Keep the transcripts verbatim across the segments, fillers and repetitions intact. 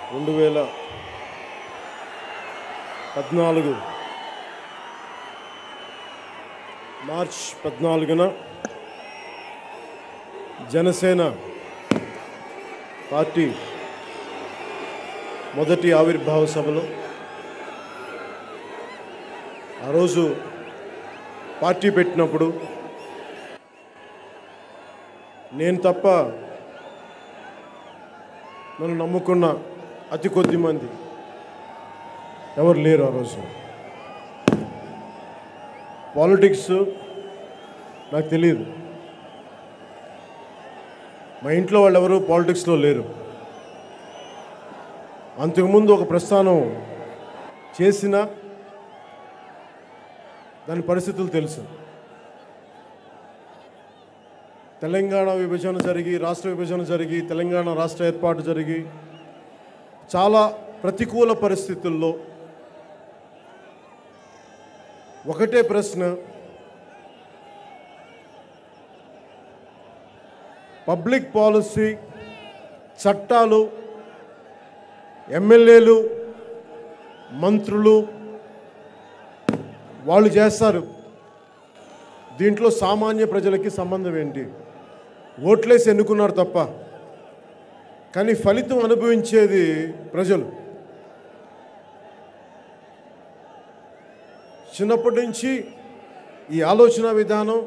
రెండు వేల పద్నాలుగు మార్చ్ పద్నాలుగున జనసేన పార్టీ మొదటి ఆవిర్భావ సభలో ఆ రోజు పార్టీ పెట్టినప్పుడు నేను తప్ప నన్ను నమ్ముకున్న అతి కొద్ది మంది ఎవరు లేరు. ఆ రోజు పాలిటిక్స్ నాకు తెలియదు, మా ఇంట్లో వాళ్ళు ఎవరు పాలిటిక్స్లో లేరు. అంతకుముందు ఒక ప్రస్థానం చేసిన దాని పరిస్థితులు తెలుసు. తెలంగాణ విభజన జరిగి రాష్ట్ర విభజన జరిగి తెలంగాణ రాష్ట్ర ఏర్పాటు జరిగి చాలా ప్రతికూల పరిస్థితుల్లో ఒకటే ప్రశ్న, పబ్లిక్ పాలసీ చట్టాలు ఎమ్మెల్యేలు మంత్రులు వాళ్ళు చేస్తారు, దీంట్లో సామాన్య ప్రజలకి సంబంధం ఏంటి? ఓట్లేసి ఎన్నుకున్నారు తప్ప, కానీ ఫలితం అనుభవించేది ప్రజలు. చిన్నప్పటి నుంచి ఈ ఆలోచన విధానం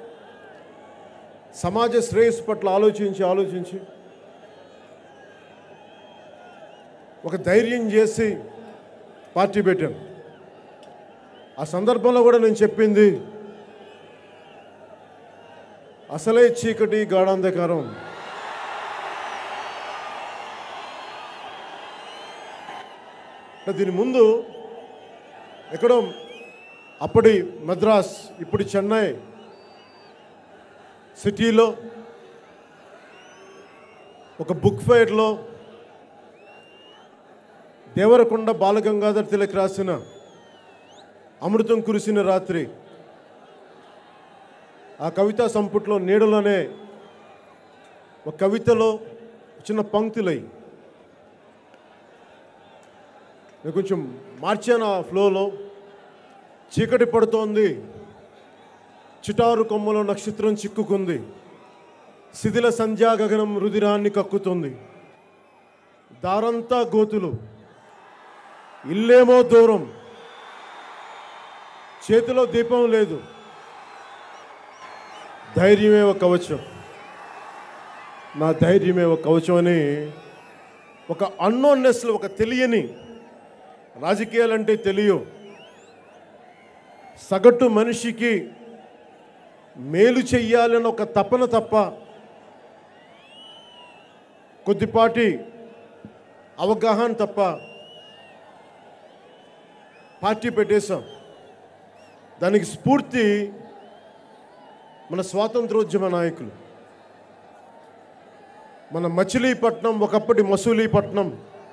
సమాజ శ్రేయస్సు పట్ల ఆలోచించి ఆలోచించి ఒక ధైర్యం చేసి పార్టీ పెట్టాను. ఆ సందర్భంలో కూడా నేను చెప్పింది, అసలే చీకటి గాఢాంధకారం, దీని ముందు ఎక్కడో అప్పటి మద్రాస్ ఇప్పుడు చెన్నై సిటీలో ఒక బుక్ ఫెయిర్లో దేవరకొండ బాలగంగాధర్ తిలక్ రాసిన అమృతం కురిసిన రాత్రి, ఆ కవితా సంపుట్లో నీడలోనే ఒక కవితలో చిన్న పంక్తులై నేను కొంచెం మార్చాను. ఆ ఫ్లోలో చీకటి పడుతోంది, చిటారు కొమ్మలో నక్షత్రం చిక్కుకుంది, శిథిల సంధ్యా గగనం రుధిరాన్ని కక్కుతుంది, దారంతా గోతులు ఇల్లేమో దూరం, చేతిలో దీపం లేదు, ధైర్యమే ఒక కవచం, నా ధైర్యమే ఒక కవచం అని ఒక అన్నోన్నెస్లో ఒక తెలియని, రాజకీయాలంటే తెలియ సగటు మనిషికి మేలు చెయ్యాలని ఒక తపన తప్ప కొద్దిపాటి అవగాహన తప్ప పార్టీ పెట్టేశాం. దానికి స్ఫూర్తి మన స్వాతంత్రోద్యమ నాయకులు, మన మచిలీపట్నం ఒకప్పటి మసూలీపట్నం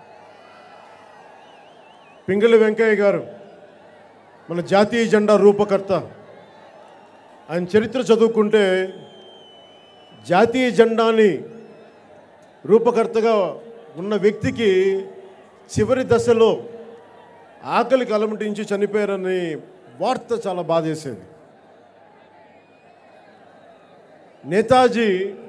పింగళి వెంకయ్య గారు, మన జాతీయ జెండా రూపకర్త. ఆయన చరిత్ర చదువుకుంటే జాతీయ జెండాని రూపకర్తగా ఉన్న వ్యక్తికి చివరి దశలో ఆకలికి అలమటించి చనిపోయారని వార్త చాలా బాధేసేది. నేతాజీ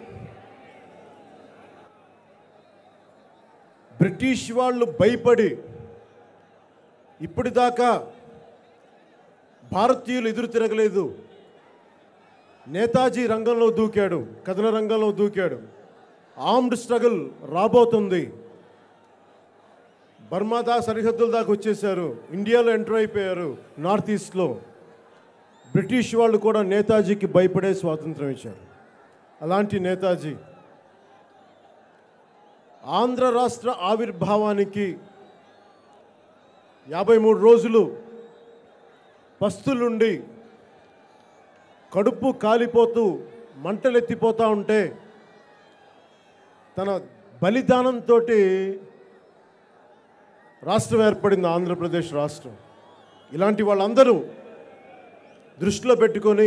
బ్రిటిష్ వాళ్ళు భయపడి ఇప్పటిదాకా భారతీయులు ఎదురు తిరగలేదు. నేతాజీ రంగంలో దూకాడు, కథన రంగంలో దూకాడు. ఆర్మ్డ్ స్ట్రగుల్ రాబోతుంది, బర్మాదా సరిహద్దుల దాకా వచ్చేసారు, ఇండియాలో ఎంటర్ అయిపోయారు. నార్త్ ఈస్ట్లో బ్రిటిష్ వాళ్ళు కూడా నేతాజీకి భయపడే స్వాతంత్రం ఇచ్చారు. అలాంటి నేతాజీ ఆంధ్ర రాష్ట్ర ఆవిర్భావానికి యాభై మూడు రోజులు పస్తులుండి కడుపు కాలిపోతూ మంటలెత్తిపోతూ ఉంటే తన బలిదానంతో రాష్ట్రం ఏర్పడింది, ఆంధ్రప్రదేశ్ రాష్ట్రం. ఇలాంటి వాళ్ళందరూ దృష్టిలో పెట్టుకొని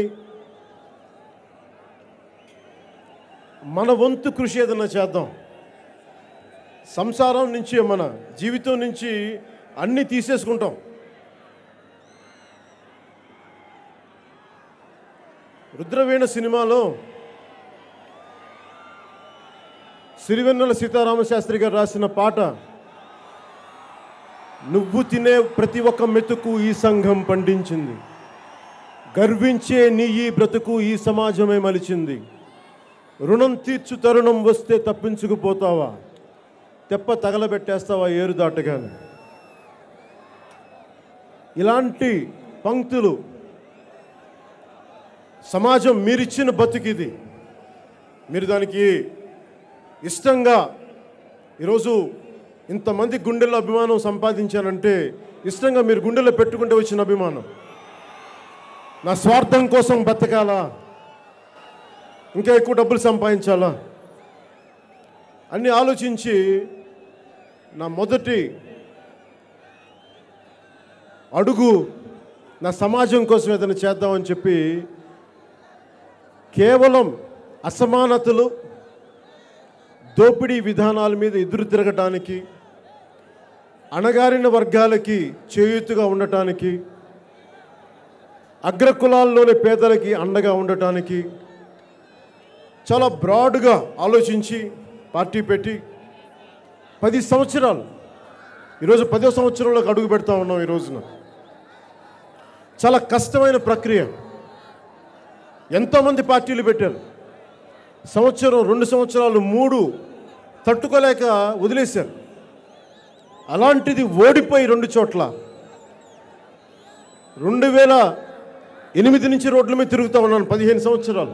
మన వంతు కృషి ఏదైనా చేద్దాం. సంసారం నుంచి, మన జీవితం నుంచి అన్నీ తీసేసుకుంటాం. రుద్రవీణ సినిమాలో సిరివెన్నెల సీతారామశాస్త్రి గారు రాసిన పాట, నువ్వు తినే ప్రతి ఒక్క మెతుకు ఈ సంఘం పండించింది, గర్వించే నీ ఈ బ్రతుకు ఈ సమాజమే మలిచింది, రుణం తీర్చు తరుణం వస్తే తప్పించుకుపోతావా, తెప్ప తగలబెట్టేస్తావా ఏరు దాటగానే. ఇలాంటి పంక్తులు సమాజం మీరిచ్చిన బతుకిది. మీరు దానికి ఇష్టంగా ఈరోజు ఇంతమంది గుండెల్లో అభిమానం సంపాదించానంటే ఇష్టంగా మీరు గుండెల్లో పెట్టుకుంటే వచ్చిన అభిమానం. నా స్వార్థం కోసం బతకాలా, ఇంకా ఎక్కువ డబ్బులు సంపాదించాలా అన్నీ ఆలోచించి నా మొదటి అడుగు నా సమాజం కోసం ఏదైనా చేద్దామని చెప్పి కేవలం అసమానతలు, దోపిడీ విధానాల మీద ఎదురు తిరగటానికి, అణగారిన వర్గాలకి చేయూతుగా ఉండటానికి, అగ్రకులాల్లోని పేదలకి అండగా ఉండటానికి చాలా బ్రాడ్గా ఆలోచించి పార్టీ పెట్టి పది సంవత్సరాలు ఈరోజు పదో సంవత్సరంలోకి అడుగు పెడతా ఉన్నాం. ఈ రోజున చాలా కష్టమైన ప్రక్రియ. ఎంతోమంది పార్టీలు పెట్టారు. సంవత్సరం, రెండు సంవత్సరాలు, మూడు తట్టుకోలేక వదిలేశారు. అలాంటిది ఓడిపోయి రెండు చోట్ల రెండు వేల ఎనిమిది నుంచి రోడ్ల మీద తిరుగుతూ ఉన్నాను. పదిహేను సంవత్సరాలు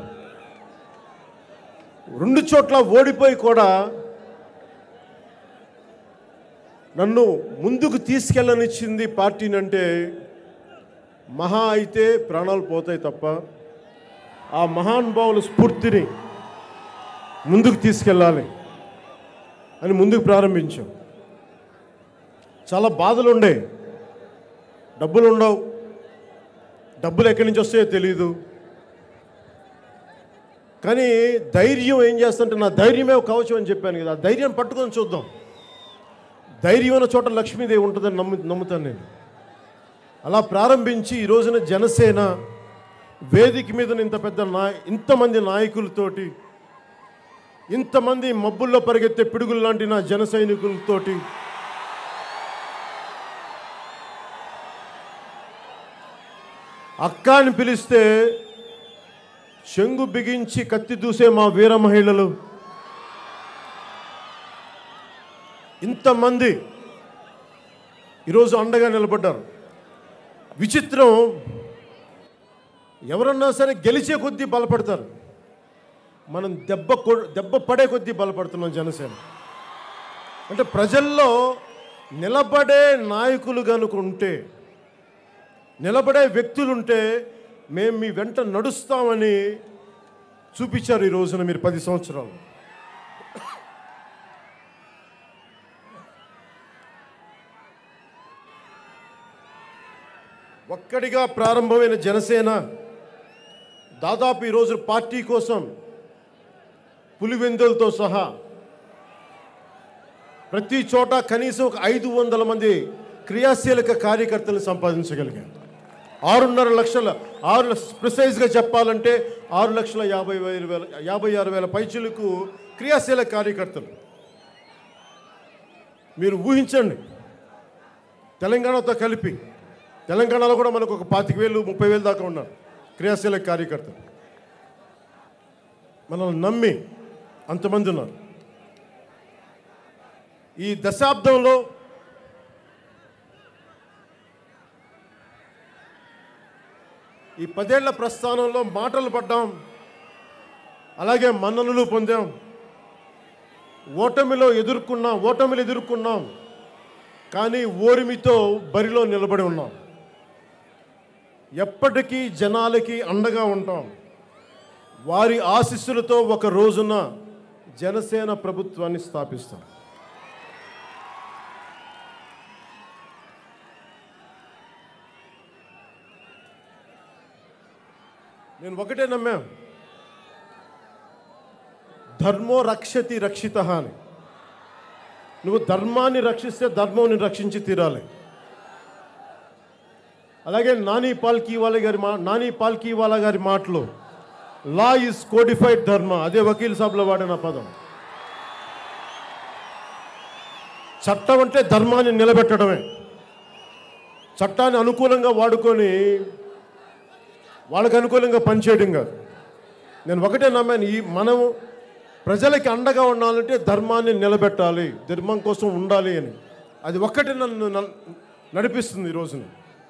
రెండు చోట్ల ఓడిపోయి కూడా నన్ను ముందుకు తీసుకెళ్ళనిచ్చింది పార్టీని అంటే మహా అయితే ప్రాణాలు పోతాయి తప్ప ఆ మహానుభావుల స్ఫూర్తిని ముందుకు తీసుకెళ్ళాలి అని ముందుకు ప్రారంభించాం. చాలా బాధలు ఉండే, డబ్బులు ఉండవు, డబ్బులు ఎక్కడి నుంచి వస్తాయో తెలియదు. కానీ ధైర్యం ఏం చేస్తుంటే, నా ధైర్యమే ఒక కవచం అని చెప్పాను కదా, ఆ ధైర్యం పట్టుకొని చూద్దాం. ధైర్యం అన్న చోట లక్ష్మీదేవి ఉంటుందని నమ్ము నమ్ముతాను నేను. అలా ప్రారంభించి ఈ రోజున జనసేన వేదిక మీద ఇంత పెద్ద నా ఇంతమంది నాయకులతోటి, ఇంతమంది మబ్బుల్లో పరిగెత్తే పిడుగులు లాంటి నా జన సైనికులతోటి అక్క అని పిలిస్తే చెంగు బిగించి కత్తి దూసే మా వీర మహిళలు ఇంతమంది ఈరోజు అండగా నిలబడ్డారు. విచిత్రం, ఎవరన్నా సరే గెలిచే కొద్దీ బలపడతారు, మనం దెబ్బ దెబ్బ పడే కొద్దీ బలపడుతున్నాం. జనసేన అంటే ప్రజల్లో నిలబడే నాయకులు కనుకుంటే, నిలబడే వ్యక్తులుంటే మేము మీ వెంట నడుస్తామని చూపించారు ఈ రోజున మీరు పది సంవత్సరాలు. ఒక్కడిగా ప్రారంభమైన జనసేన దాదాపు ఈరోజు పార్టీ కోసం పులివెందులతో సహా ప్రతి చోట కనీసం ఒక ఐదు వందల మంది క్రియాశీలక కార్యకర్తలను సంపాదించగలిగారు. ఆరున్నర లక్షల ఆరు ప్రిసైజ్గా చెప్పాలంటే ఆరు లక్షల యాభై వేల వేల యాభై ఆరు వేల పైచులకు క్రియాశీలక కార్యకర్తలు. మీరు ఊహించండి, తెలంగాణతో కలిపి తెలంగాణలో కూడా మనకు ఒక పాతిక వేలు ముప్పై వేలు దాకా ఉన్నారు క్రియాశీలక కార్యకర్తలు. మనల్ని నమ్మి అంతమంది ఉన్నారు. ఈ దశాబ్దంలో ఈ పదేళ్ల ప్రస్థానంలో మాటలు పడ్డాం, అలాగే మన్ననలు పొందాం, ఓటమిలో ఎదుర్కొన్నాం ఓటమిలు ఎదుర్కొన్నాం కానీ ఓరిమితో బరిలో నిలబడి ఉన్నాం. ఎప్పటికీ జనాలకి అండగా ఉంటాం. వారి ఆశీస్సులతో ఒక రోజున జనసేన ప్రభుత్వాన్ని స్థాపిస్తాం. నేను ఒకటే నమ్మా, ధర్మో రక్షతి రక్షిత అని. నువ్వు ధర్మాన్ని రక్షిస్తే ధర్మం నిన్ను రక్షించి తీరాలి. అలాగే నాని పాల్కీవాలా గారి మా నాని పాల్కీవాలా గారి మాటలు, లా ఈజ్ కోడిఫైడ్ ధర్మ, అదే వకీల్ సాబ్లో వాడిన పదం. చట్టం అంటే ధర్మాన్ని నిలబెట్టడమే. చట్టాన్ని అనుకూలంగా వాడుకొని వాళ్ళకి అనుకూలంగా పనిచేయడం కాదు. నేను ఒకటే నమ్మాను, ఈ మనం ప్రజలకి అండగా ఉండాలంటే ధర్మాన్ని నిలబెట్టాలి, ధర్మం కోసం ఉండాలి అని. అది ఒక్కటే నన్ను నడిపిస్తుంది ఈ రోజున.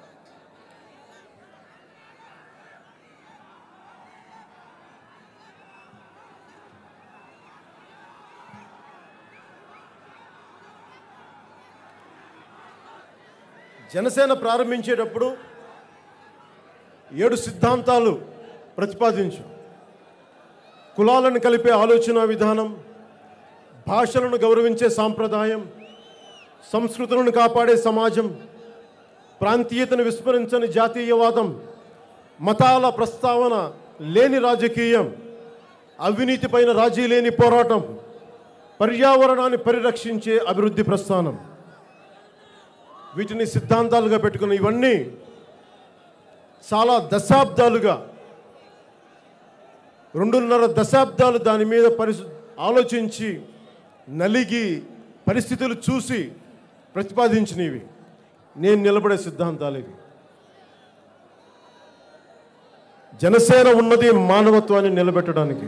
జనసేన ప్రారంభించేటప్పుడు ఏడు సిద్ధాంతాలు ప్రతిపాదించు. కులాలను కలిపే ఆలోచన విధానం, భాషలను గౌరవించే సాంప్రదాయం, సంస్కృతులను కాపాడే సమాజం, ప్రాంతీయతను విస్మరించని జాతీయవాదం, మతాల ప్రస్తావన లేని రాజకీయం, అవినీతిపైన రాజీ లేని పోరాటం, పర్యావరణాన్ని పరిరక్షించే అభివృద్ధి ప్రస్థానం. వీటిని సిద్ధాంతాలుగా పెట్టుకున్న ఇవన్నీ చాలా దశాబ్దాలుగా, రెండున్నర దశాబ్దాలు దాని మీద పరిశు ఆలోచించి నలిగి పరిస్థితులు చూసి ప్రతిపాదించినవి. నేను నిలబడే సిద్ధాంతాలు ఇవి. జనసేన ఉన్నది మానవత్వాన్ని నిలబెట్టడానికి,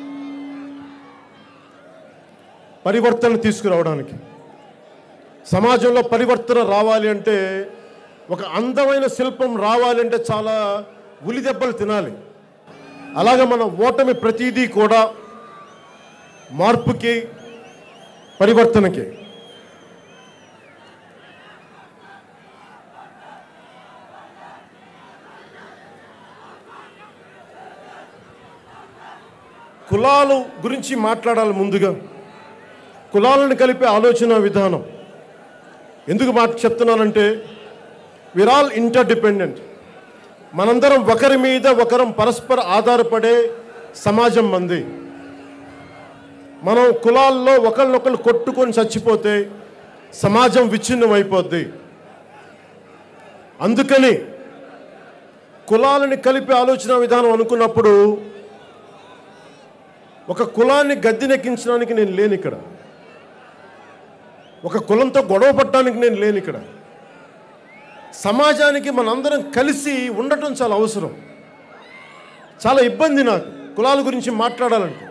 పరివర్తన తీసుకురావడానికి. సమాజంలో పరివర్తన రావాలి అంటే, ఒక అందమైన శిల్పం రావాలి అంటే చాలా ఉలిదెబ్బలు తినాలి. అలాగే మన ఓటమి ప్రతిదీ కూడా మార్పుకి, పరివర్తనకి. కులాలు గురించి మాట్లాడాలి. ముందుగా కులాలను కలిపే ఆలోచన విధానం. ఎందుకు మాట చెప్తున్నానంటే, వీఆర్ ఆల్ ఇంటర్ డిపెండెంట్. మనందరం ఒకరి మీద ఒకరం పరస్పర ఆధారపడే సమాజం మంది. మనం కులాల్లో ఒకరినొకరు కొట్టుకొని చచ్చిపోతే సమాజం విచ్ఛిన్నం అయిపోద్ది. అందుకని కులాలని కలిపి ఆలోచన విధానం అనుకున్నప్పుడు, ఒక కులాన్ని గద్దెనెక్కించడానికి నేను లేను ఇక్కడ, ఒక కులంతో గొడవ పడటానికి నేను లేను ఇక్కడ. సమాజానికి మనందరం కలిసి ఉండటం చాలా అవసరం. చాలా ఇబ్బంది నాకు కులాల గురించి మాట్లాడాలంటే.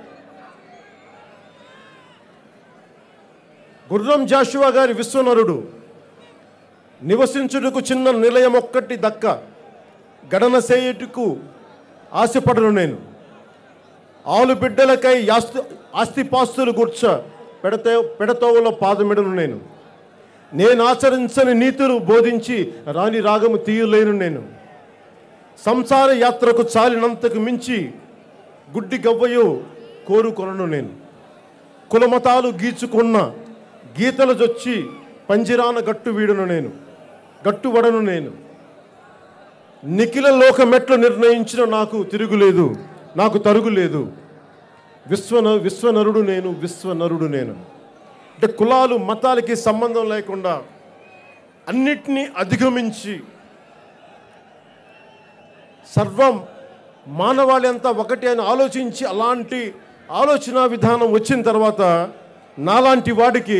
గుర్రం జాషువా గారి విశ్వనరుడు, నివసించుటకు చిన్న నిలయం ఒక్కటి దక్క, గడన సేయుటకు ఆశపడను నేను, ఆలు బిడ్డలకై ఆస్తి ఆస్తిపాస్తులు గుర్చ పెడత పెడతోవలో పాదమిడను నేను, నేను ఆచరించని నీతులు బోధించి రాని రాగము తీయలేను నేను, సంసార యాత్రకు చాలినంతకు మించి గుడ్డి గవ్వయు కోరుకొనను నేను, కులమతాలు గీచుకున్న గీతలు జొచ్చి పంజిరాన గట్టు వీడును నేను, గట్టువడను నేను, నిఖిల లోక మెట్లు నిర్ణయించిన నాకు తిరుగులేదు, నాకు తరుగులేదు, విశ్వన విశ్వనరుడు నేను, విశ్వనరుడు నేను. అంటే కులాలు మతాలకి సంబంధం లేకుండా అన్నిటినీ అధిగమించి సర్వం మానవాళి అంతా ఒకటి అని ఆలోచించి, అలాంటి ఆలోచన విధానం వచ్చిన తర్వాత నాలాంటి వాడికి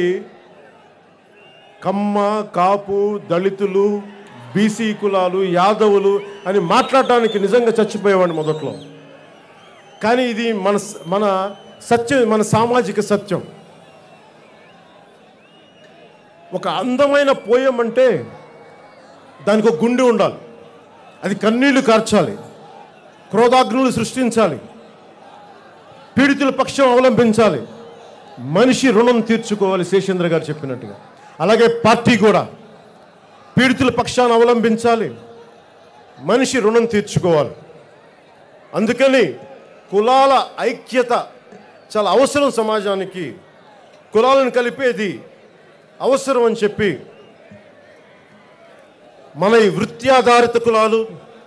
కమ్మ, కాపు, దళితులు, బీసీ కులాలు, యాదవులు అని మాట్లాడటానికి నిజంగా చచ్చిపోయేవాడిని మొదట్లో. కానీ ఇది మన మన సత్యం, మన సామాజిక సత్యం. ఒక అందమైన పోయం అంటే దానికి ఒక గుండె ఉండాలి, అది కన్నీళ్లు కార్చాలి, క్రోధాగ్నులు సృష్టించాలి, పీడితుల పక్షం అవలంబించాలి, మనిషి రుణం తీర్చుకోవాలి శేషేంద్ర గారు చెప్పినట్టుగా. అలాగే పార్టీ కూడా పీడితుల పక్షాన్ని అవలంబించాలి, మనిషి రుణం తీర్చుకోవాలి. అందుకని కులాల ఐక్యత చాలా అవసరం సమాజానికి. కులాలను కలిపేది అవసరం అని చెప్పి మన ఈ వృత్యాధారిత కులాలు,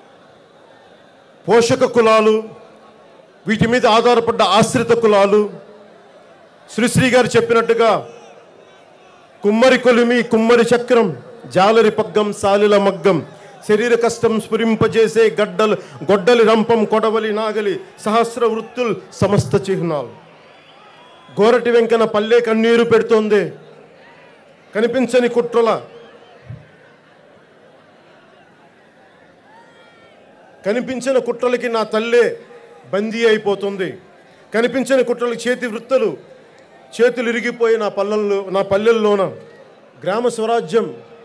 పోషక కులాలు, వీటి మీద ఆధారపడ్డ ఆశ్రిత కులాలు, శ్రీశ్రీ గారు చెప్పినట్టుగా కుమ్మరి కొలిమి కుమ్మరి చక్రం జాలరి పగ్గం సాలిల మగ్గం శరీర కష్టం స్ఫురింపజేసే గడ్డలు గొడ్డలి రంపం కొడవలి నాగలి సహస్ర వృత్తులు సమస్త చిహ్నాలు. గోరటి వెంకన పల్లె కన్నీరు పెడుతోంది కనిపించని కుట్రల కనిపించిన కుట్రలకి నా తల్లే బందీ అయిపోతుంది. కనిపించని కుట్రలకి చేతి వృత్తులు చేతులు ఇరిగిపోయి నా పల్లెల్లో నా పల్లెల్లోన గ్రామ స్వరాజ్యం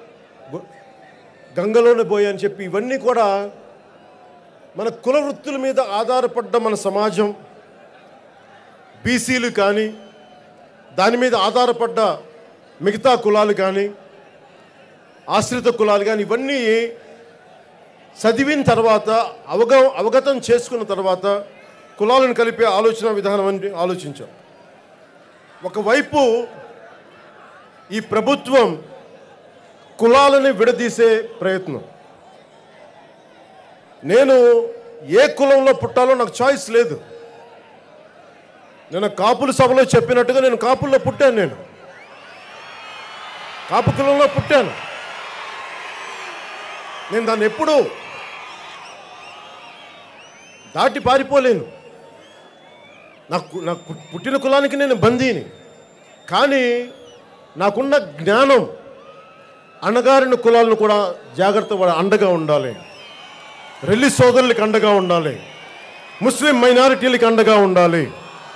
గంగలోనే పోయి అని చెప్పి ఇవన్నీ కూడా మన కుల వృత్తుల మీద ఆధారపడ్డ మన సమాజం. బీసీలు కానీ దాని మీద ఆధారపడ్డ మిగతా కులాలు కానీ ఆశ్రిత కులాలు కానీ ఇవన్నీ చదివిన తర్వాత అవగ అవగతం చేసుకున్న తర్వాత కులాలను కలిపే ఆలోచన విధానం అని ఆలోచించాం. ఒకవైపు ఈ ప్రభుత్వం కులాలని విడదీసే ప్రయత్నం. నేను ఏ కులంలో పుట్టాలో నాకు చాయిస్ లేదు. నేను కాపుల సభలో చెప్పినట్టుగా నేను కాపుల్లో పుట్టాను. నేను కాపు కులంలో పుట్టాను. నేను దాన్ని ఎప్పుడూ దాటి పారిపోలేను. నాకు నాకు పుట్టిన కులానికి నేను బందీని. కానీ నాకున్న జ్ఞానం అణగారిన కులాలను కూడా జాగ్రత్త అండగా ఉండాలి. రెల్లి సోదరులకి అండగా ఉండాలి. ముస్లిం మైనారిటీలకి అండగా ఉండాలి.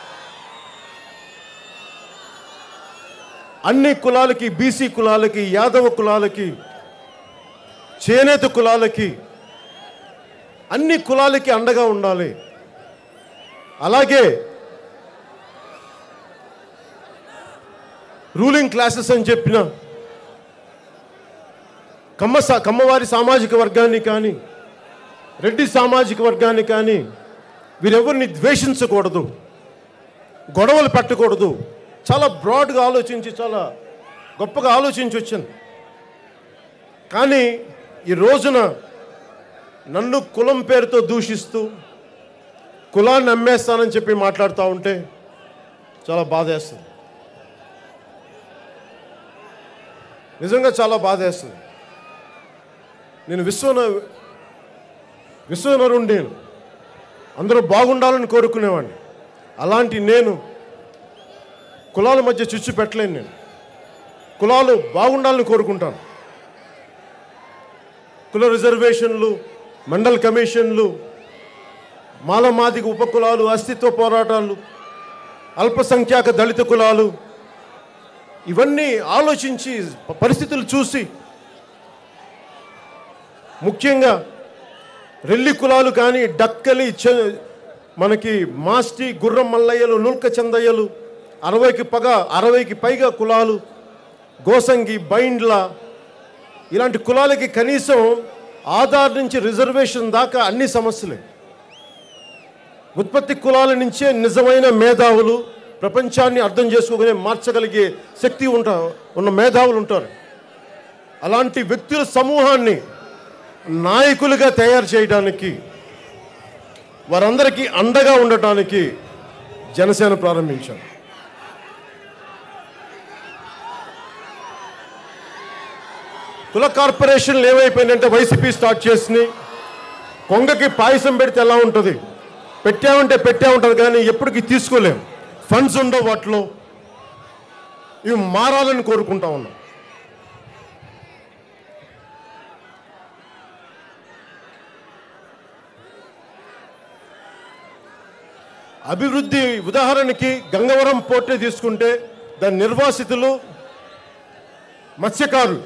అన్ని కులాలకి బీసీ కులాలకి యాదవ కులాలకి చేనేత కులాలకి అన్ని కులాలకి అండగా ఉండాలి. అలాగే రూలింగ్ క్లాసెస్ అని చెప్పిన కమ్మ కమ్మవారి సామాజిక వర్గాన్ని కానీ రెడ్డి సామాజిక వర్గాన్ని కానీ వీరెవరిని ద్వేషించకూడదు, గొడవలు పెట్టకూడదు. చాలా బ్రాడ్గా ఆలోచించి చాలా గొప్పగా ఆలోచించి వచ్చాను. కానీ ఈ రోజున నన్ను కులం పేరుతో దూషిస్తూ కులాన్ని అమ్మేస్తానని చెప్పి మాట్లాడుతూ ఉంటే చాలా బాధేస్తుంది. నిజంగా చాలా బాధేస్తుంది. నేను విశ్వన విశ్వనరుణ్ణి, నేను అందరూ బాగుండాలని కోరుకునేవాడిని. అలాంటి నేను కులాల మధ్య చిచ్చు పెట్టలేను. నేను కులాలు బాగుండాలని కోరుకుంటాను. కుల రిజర్వేషన్లు, మండల్ కమిషన్లు, మాలమాదిగ ఉపకులాలు, అస్తిత్వ పోరాటాలు, అల్పసంఖ్యాక దళిత కులాలు ఇవన్నీ ఆలోచించి పరిస్థితులు చూసి ముఖ్యంగా రెల్లి కులాలు కానీ డక్కలి మనకి మాస్టి గుర్రం మల్లయ్యలు నుల్క చందయ్యలు అరవైకి పగ అరవైకి పైగా కులాలు గోసంగి బైండ్ల ఇలాంటి కులాలకి కనీసం ఆధార్ నుంచి రిజర్వేషన్ దాకా అన్ని సమస్యలే. ఉత్పత్తి కులాల నుంచే నిజమైన మేధావులు ప్రపంచాన్ని అర్థం చేసుకోగలిగే మార్చగలిగే శక్తి ఉంటా ఉన్న మేధావులు ఉంటారు. అలాంటి వ్యక్తుల సమూహాన్ని నాయకులుగా తయారు చేయడానికి వారందరికీ అండగా ఉండటానికి జనసేన ప్రారంభించాం. కుల కార్పొరేషన్లు ఏమైపోయినాయంటే వైసీపీ స్టార్ట్ చేసి కొంగకి పాయసం పెడితే ఎలా ఉంటుంది, పెట్టామంటే పెట్టా ఉంటుంది కానీ ఎప్పటికీ తీసుకోలేం, ఫండ్స్ ఉండవు వాటిలో. ఇవి మారాలని కోరుకుంటా ఉన్నాం. అభివృద్ధి ఉదాహరణకి గంగవరం పోర్టే తీసుకుంటే దాని నిర్వాసితులు మత్స్యకారులు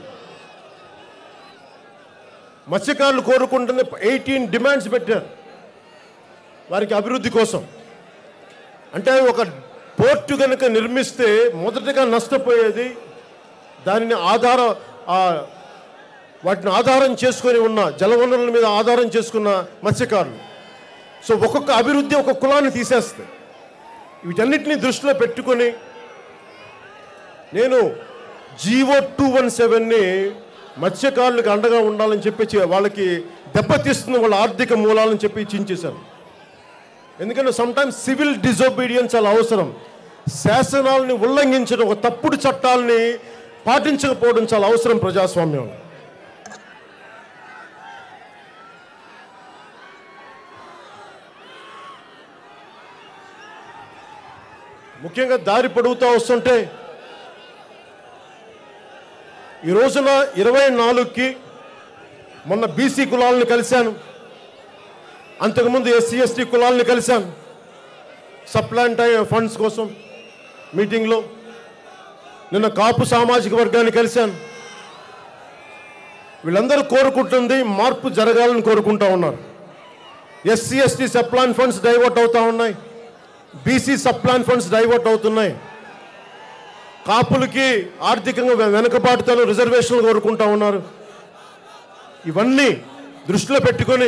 మత్స్యకారులు కోరుకుంటున్న ఎయిటీన్ డిమాండ్స్ పెట్టారు వారికి అభివృద్ధి కోసం. అంటే ఒక పోర్టు కనుక నిర్మిస్తే మొదటగా నష్టపోయేది దానిని ఆధార వాటిని ఆధారం చేసుకొని ఉన్న జలవనరుల మీద ఆధారం చేసుకున్న మత్స్యకారులు. సో ఒక్కొక్క అభివృద్ధి ఒక కులాన్ని తీసేస్తుంది. వీటన్నిటిని దృష్టిలో పెట్టుకొని నేను జీవో టూ వన్ సెవెన్ని మత్స్యకారులకు అండగా ఉండాలని చెప్పి వాళ్ళకి దెబ్బతీస్తున్న వాళ్ళ ఆర్థిక మూలాలని చెప్పి చించేశాను. ఎందుకంటే సమ్టైమ్స్ సివిల్ డిజోబీడియన్స్ చాలా అవసరం. శాసనాలని ఉల్లంఘించడం, ఒక తప్పుడు చట్టాలని పాటించకపోవడం చాలా అవసరం ప్రజాస్వామ్యం. ముఖ్యంగా దారి పొడుగుతూ వస్తుంటే ఈ రోజున ఇరవై నాలుగుకి మొన్న బీసీ కులాలను కలిశాను, అంతకుముందు ఎస్సీ ఎస్టీ కులాలను కలిశాను సప్లాంట్ ఫండ్స్ కోసం మీటింగ్లో. నిన్న కాపు సామాజిక వర్గాన్ని కలిశాను. వీళ్ళందరూ కోరుకుంటుంది మార్పు జరగాలని కోరుకుంటూ ఉన్నారు. SC ST sub plan funds divert అవుతూ ఉన్నాయి, బీసీ సప్లాన్ ఫండ్స్ డైవర్ట్ అవుతున్నాయి. కాపులకి ఆర్థికంగా వెనుకబాటుతలు రిజర్వేషన్లు కోరుకుంటూ ఉన్నారు. ఇవన్నీ దృష్టిలో పెట్టుకొని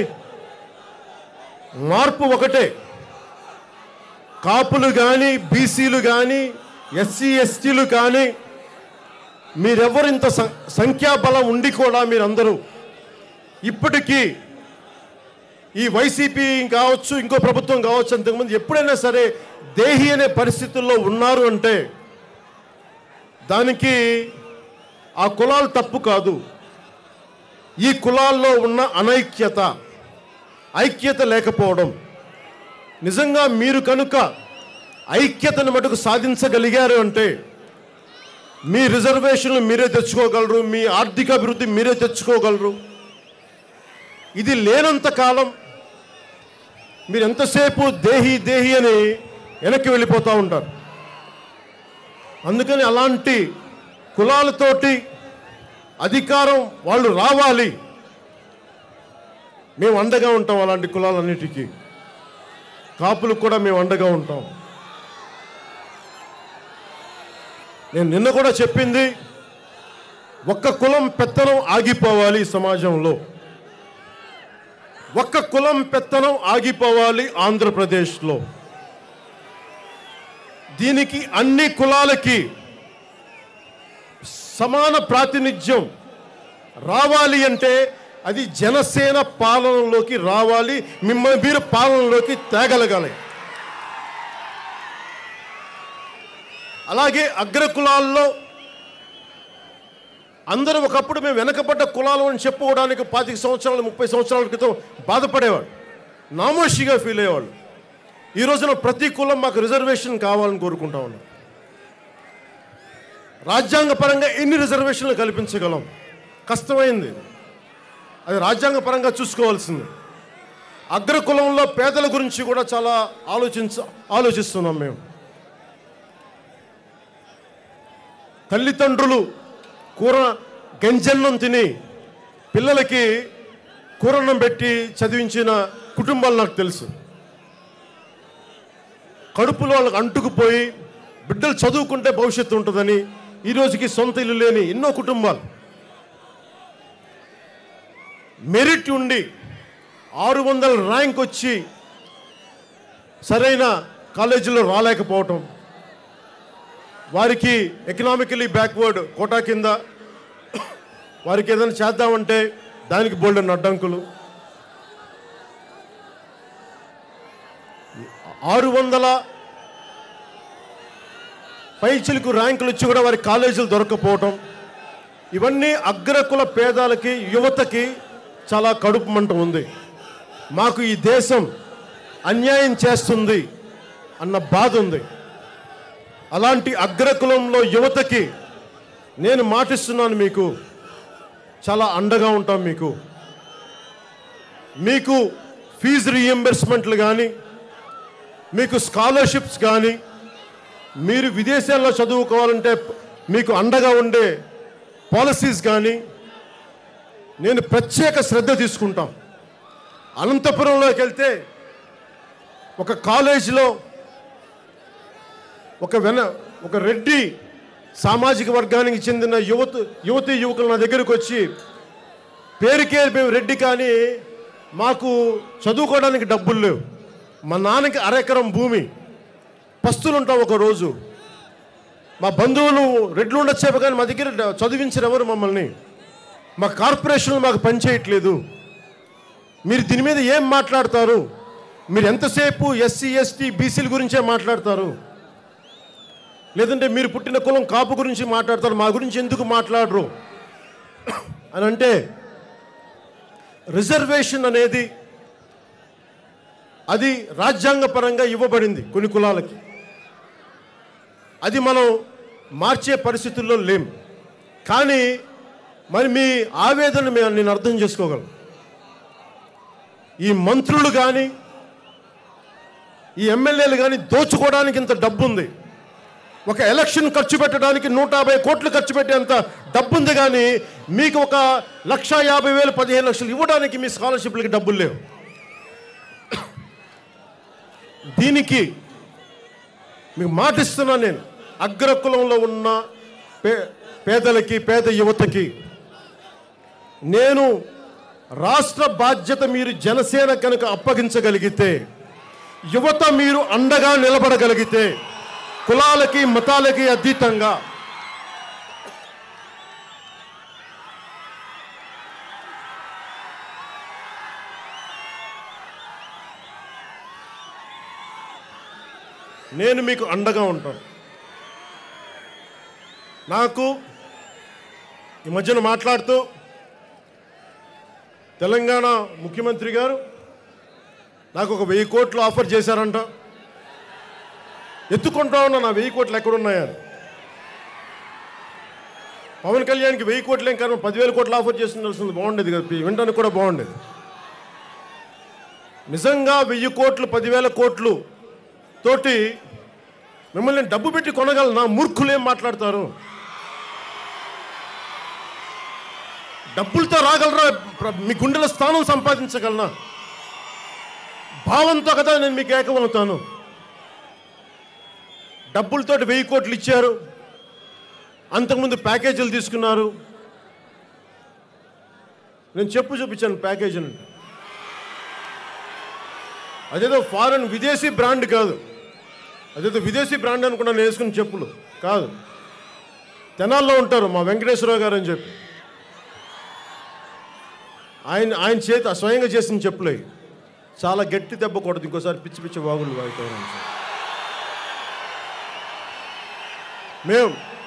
మార్పు ఒకటే. కాపులు కానీ బీసీలు కానీ ఎస్సీ ఎస్టీలు కానీ మీరెవరింత సంఖ్యాబలం ఉండి కూడా మీరందరూ ఇప్పటికీ ఈ వైసీపీ కావచ్చు ఇంకో ప్రభుత్వం కావచ్చు అంతకుముందు ఎప్పుడైనా సరే దేహి అనే పరిస్థితుల్లో ఉన్నారు అంటే దానికి ఆ కులాలు తప్పు కాదు. ఈ కులాల్లో ఉన్న అనైక్యత, ఐక్యత లేకపోవడం. నిజంగా మీరు కనుక ఐక్యతను మటుకు సాధించగలిగారు అంటే మీ రిజర్వేషన్లు మీరే తెచ్చుకోగలరు, మీ ఆర్థిక అభివృద్ధి మీరే తెచ్చుకోగలరు. ఇది లేనంత కాలం మీరు ఎంతసేపు దేహి దేహి అని వెనక్కి వెళ్ళిపోతూ ఉంటారు. అందుకని అలాంటి కులాలతోటి అధికారం వాళ్ళు రావాలి, మేము అండగా ఉంటాం. అలాంటి కులాలన్నిటికీ కాపులకు కూడా మేము అండగా ఉంటాం. నేను నిన్న కూడా చెప్పింది, ఒక్క కులం పెత్తనం ఆగిపోవాలి ఈ సమాజంలో, ఒక్క కులం పెత్తనం ఆగిపోవాలి ఆంధ్రప్రదేశ్లో. దీనికి అన్ని కులాలకి సమాన ప్రాతినిధ్యం రావాలి అంటే అది జనసేన పాలనలోకి రావాలి, మిమ్మల్ని మీరు పాలనలోకి తేగలగాలి. అలాగే అగ్ర కులాల్లో అందరూ ఒకప్పుడు మేము వెనకబడ్డ కులాలు అని చెప్పుకోవడానికి పాతిక సంవత్సరాలు ముప్పై సంవత్సరాల క్రితం బాధపడేవాడు, నామోషిగా ఫీల్ అయ్యేవాళ్ళు. ఈ రోజున ప్రతి కులం మాకు రిజర్వేషన్ కావాలని కోరుకుంటా ఉన్నాం. రాజ్యాంగపరంగా ఎన్ని రిజర్వేషన్లు కల్పించగలం? కష్టమైంది, అది రాజ్యాంగపరంగా చూసుకోవాల్సింది. అగ్ర కులంలో పేదల గురించి కూడా చాలా ఆలోచించ ఆలోచిస్తున్నాం మేము. తల్లిదండ్రులు కూర గంజన్నం తిని పిల్లలకి కూరన్నం పెట్టి చదివించిన కుటుంబాలు నాకు తెలుసు. కడుపులో వాళ్ళకి అంటుకుపోయి బిడ్డలు చదువుకుంటే భవిష్యత్తు ఉంటుందని ఈ రోజుకి సొంత ఇల్లు లేని ఎన్నో కుటుంబాలు. మెరిట్ ఉండి ఆరు వందల ర్యాంక్ వచ్చి సరైన కాలేజీలో రాలేకపోవటం, వారికి ఎకనామికలీ బ్యాక్వర్డ్ కోటా కింద వారికి ఏదైనా చేద్దామంటే దానికి బోల్డెన్ అడ్డంకులు. ఆరు వందల పైచిలకు ర్యాంకులు ఇచ్చి కూడా వారి కాలేజీలు దొరకపోవటం, ఇవన్నీ అగ్రకుల పేదలకి యువతకి చాలా కడుపు మంట ఉంది. మాకు ఈ దేశం అన్యాయం చేస్తుంది అన్న బాధ ఉంది. అలాంటి అగ్రకులంలో యువతకి నేను మాటిస్తున్నాను, మీకు చాలా అండగా ఉంటాం. మీకు మీకు ఫీజు రీఎంబర్స్మెంట్లు కానీ, మీకు స్కాలర్షిప్స్ కానీ, మీరు విదేశాల్లో చదువుకోవాలంటే మీకు అండగా ఉండే పాలసీస్ కానీ నేను ప్రత్యేక శ్రద్ధ తీసుకుంటాం. అనంతపురంలోకి వెళ్తే ఒక కాలేజీలో ఒక వెన ఒక రెడ్డి సామాజిక వర్గానికి చెందిన యువత యువతి యువకులు నా దగ్గరకు వచ్చి, పేరుకే మేము రెడ్డి కానీ మాకు చదువుకోవడానికి డబ్బులు లేవు, మా నాన్నకి అరెకరం భూమి, పస్తులు ఉంటాం ఒకరోజు, మా బంధువులు రెడ్లు ఉండొచ్చేపు కానీ మా దగ్గర చదివించరు ఎవరు మమ్మల్ని, మా కార్పొరేషన్లు మాకు పనిచేయట్లేదు, మీరు దీని మీద ఏం మాట్లాడతారు? మీరు ఎంతసేపు ఎస్సీ ఎస్టీ బీసీల గురించే మాట్లాడతారు. లేదంటే మీరు పుట్టిన కులం కాపు గురించి మాట్లాడతారు, మా గురించి ఎందుకు మాట్లాడరు అని అంటే, రిజర్వేషన్ అనేది అది రాజ్యాంగపరంగా ఇవ్వబడింది కొన్ని కులాలకి. అది మనం మార్చే పరిస్థితుల్లో లేం. కానీ మరి మీ ఆవేదన నేను అర్థం చేసుకోగలను. ఈ మంత్రులు కానీ ఈ ఎమ్మెల్యేలు కానీ దోచుకోవడానికి ఇంత డబ్బు ఉంది. ఒక ఎలక్షన్ ఖర్చు పెట్టడానికి నూట యాభై కోట్లు ఖర్చు పెట్టేంత డబ్బు ఉంది. కానీ మీకు ఒక లక్ష యాభై వేలు పదిహేను లక్షలు ఇవ్వడానికి మీ స్కాలర్షిప్లకి డబ్బులు లేవు. దీనికి మీకు మాటిస్తున్నా నేను, అగ్రకులంలో ఉన్న పే పేదలకి పేద యువతకి నేను రాష్ట్ర బాధ్యత మీరు జనసేన కనుక అప్పగించగలిగితే, యువత మీరు అండగా నిలబడగలిగితే, కులాలకి మతాలకి అతీతంగా నేను మీకు అండగా ఉంటాను. నాకు ఈ మధ్యన మాట్లాడుతూ తెలంగాణ ముఖ్యమంత్రి గారు నాకు ఒక వెయ్యి కోట్లు ఆఫర్ చేశారంట. ఎత్తుకుంటా ఉన్నా నా వెయ్యి కోట్లు ఎక్కడున్నాయని. పవన్ కళ్యాణ్కి వెయ్యి కోట్లు ఏం కారణం, పదివేల కోట్లు ఆఫర్ చేస్తుండాల్సింది బాగుండేది కదా, వినడానికి కూడా బాగుండేది. నిజంగా వెయ్యి కోట్లు పదివేల కోట్లు తోటి మిమ్మల్ని డబ్బు పెట్టి కొనగలనా? మూర్ఖులు ఏం మాట్లాడతారు? డబ్బులతో రాగలరా? మీ గుండెల స్థానం సంపాదించగలనా? భావంతో కదా నేను మీకు ఏకమవుతాను. డబ్బులతోటి వెయ్యి కోట్లు ఇచ్చారు, అంతకుముందు ప్యాకేజీలు తీసుకున్నారు. నేను చెప్పు చూపించాను ప్యాకేజీని. అదేదో ఫారెన్ విదేశీ బ్రాండ్ కాదు, అదేదో విదేశీ బ్రాండ్ అనుకున్నా నేను వేసుకున్న చెప్పులు కాదు. తెనాల్లో ఉంటారు మా వెంకటేశ్వరరావు గారు అని చెప్పి, ఆయన ఆయన చేతి స్వయంగా చేసిన చెప్పులే. చాలా గట్టి దెబ్బ కొడదు, ఇంకోసారి పిచ్చి పిచ్చి వాగులు వాగుతారు. మేము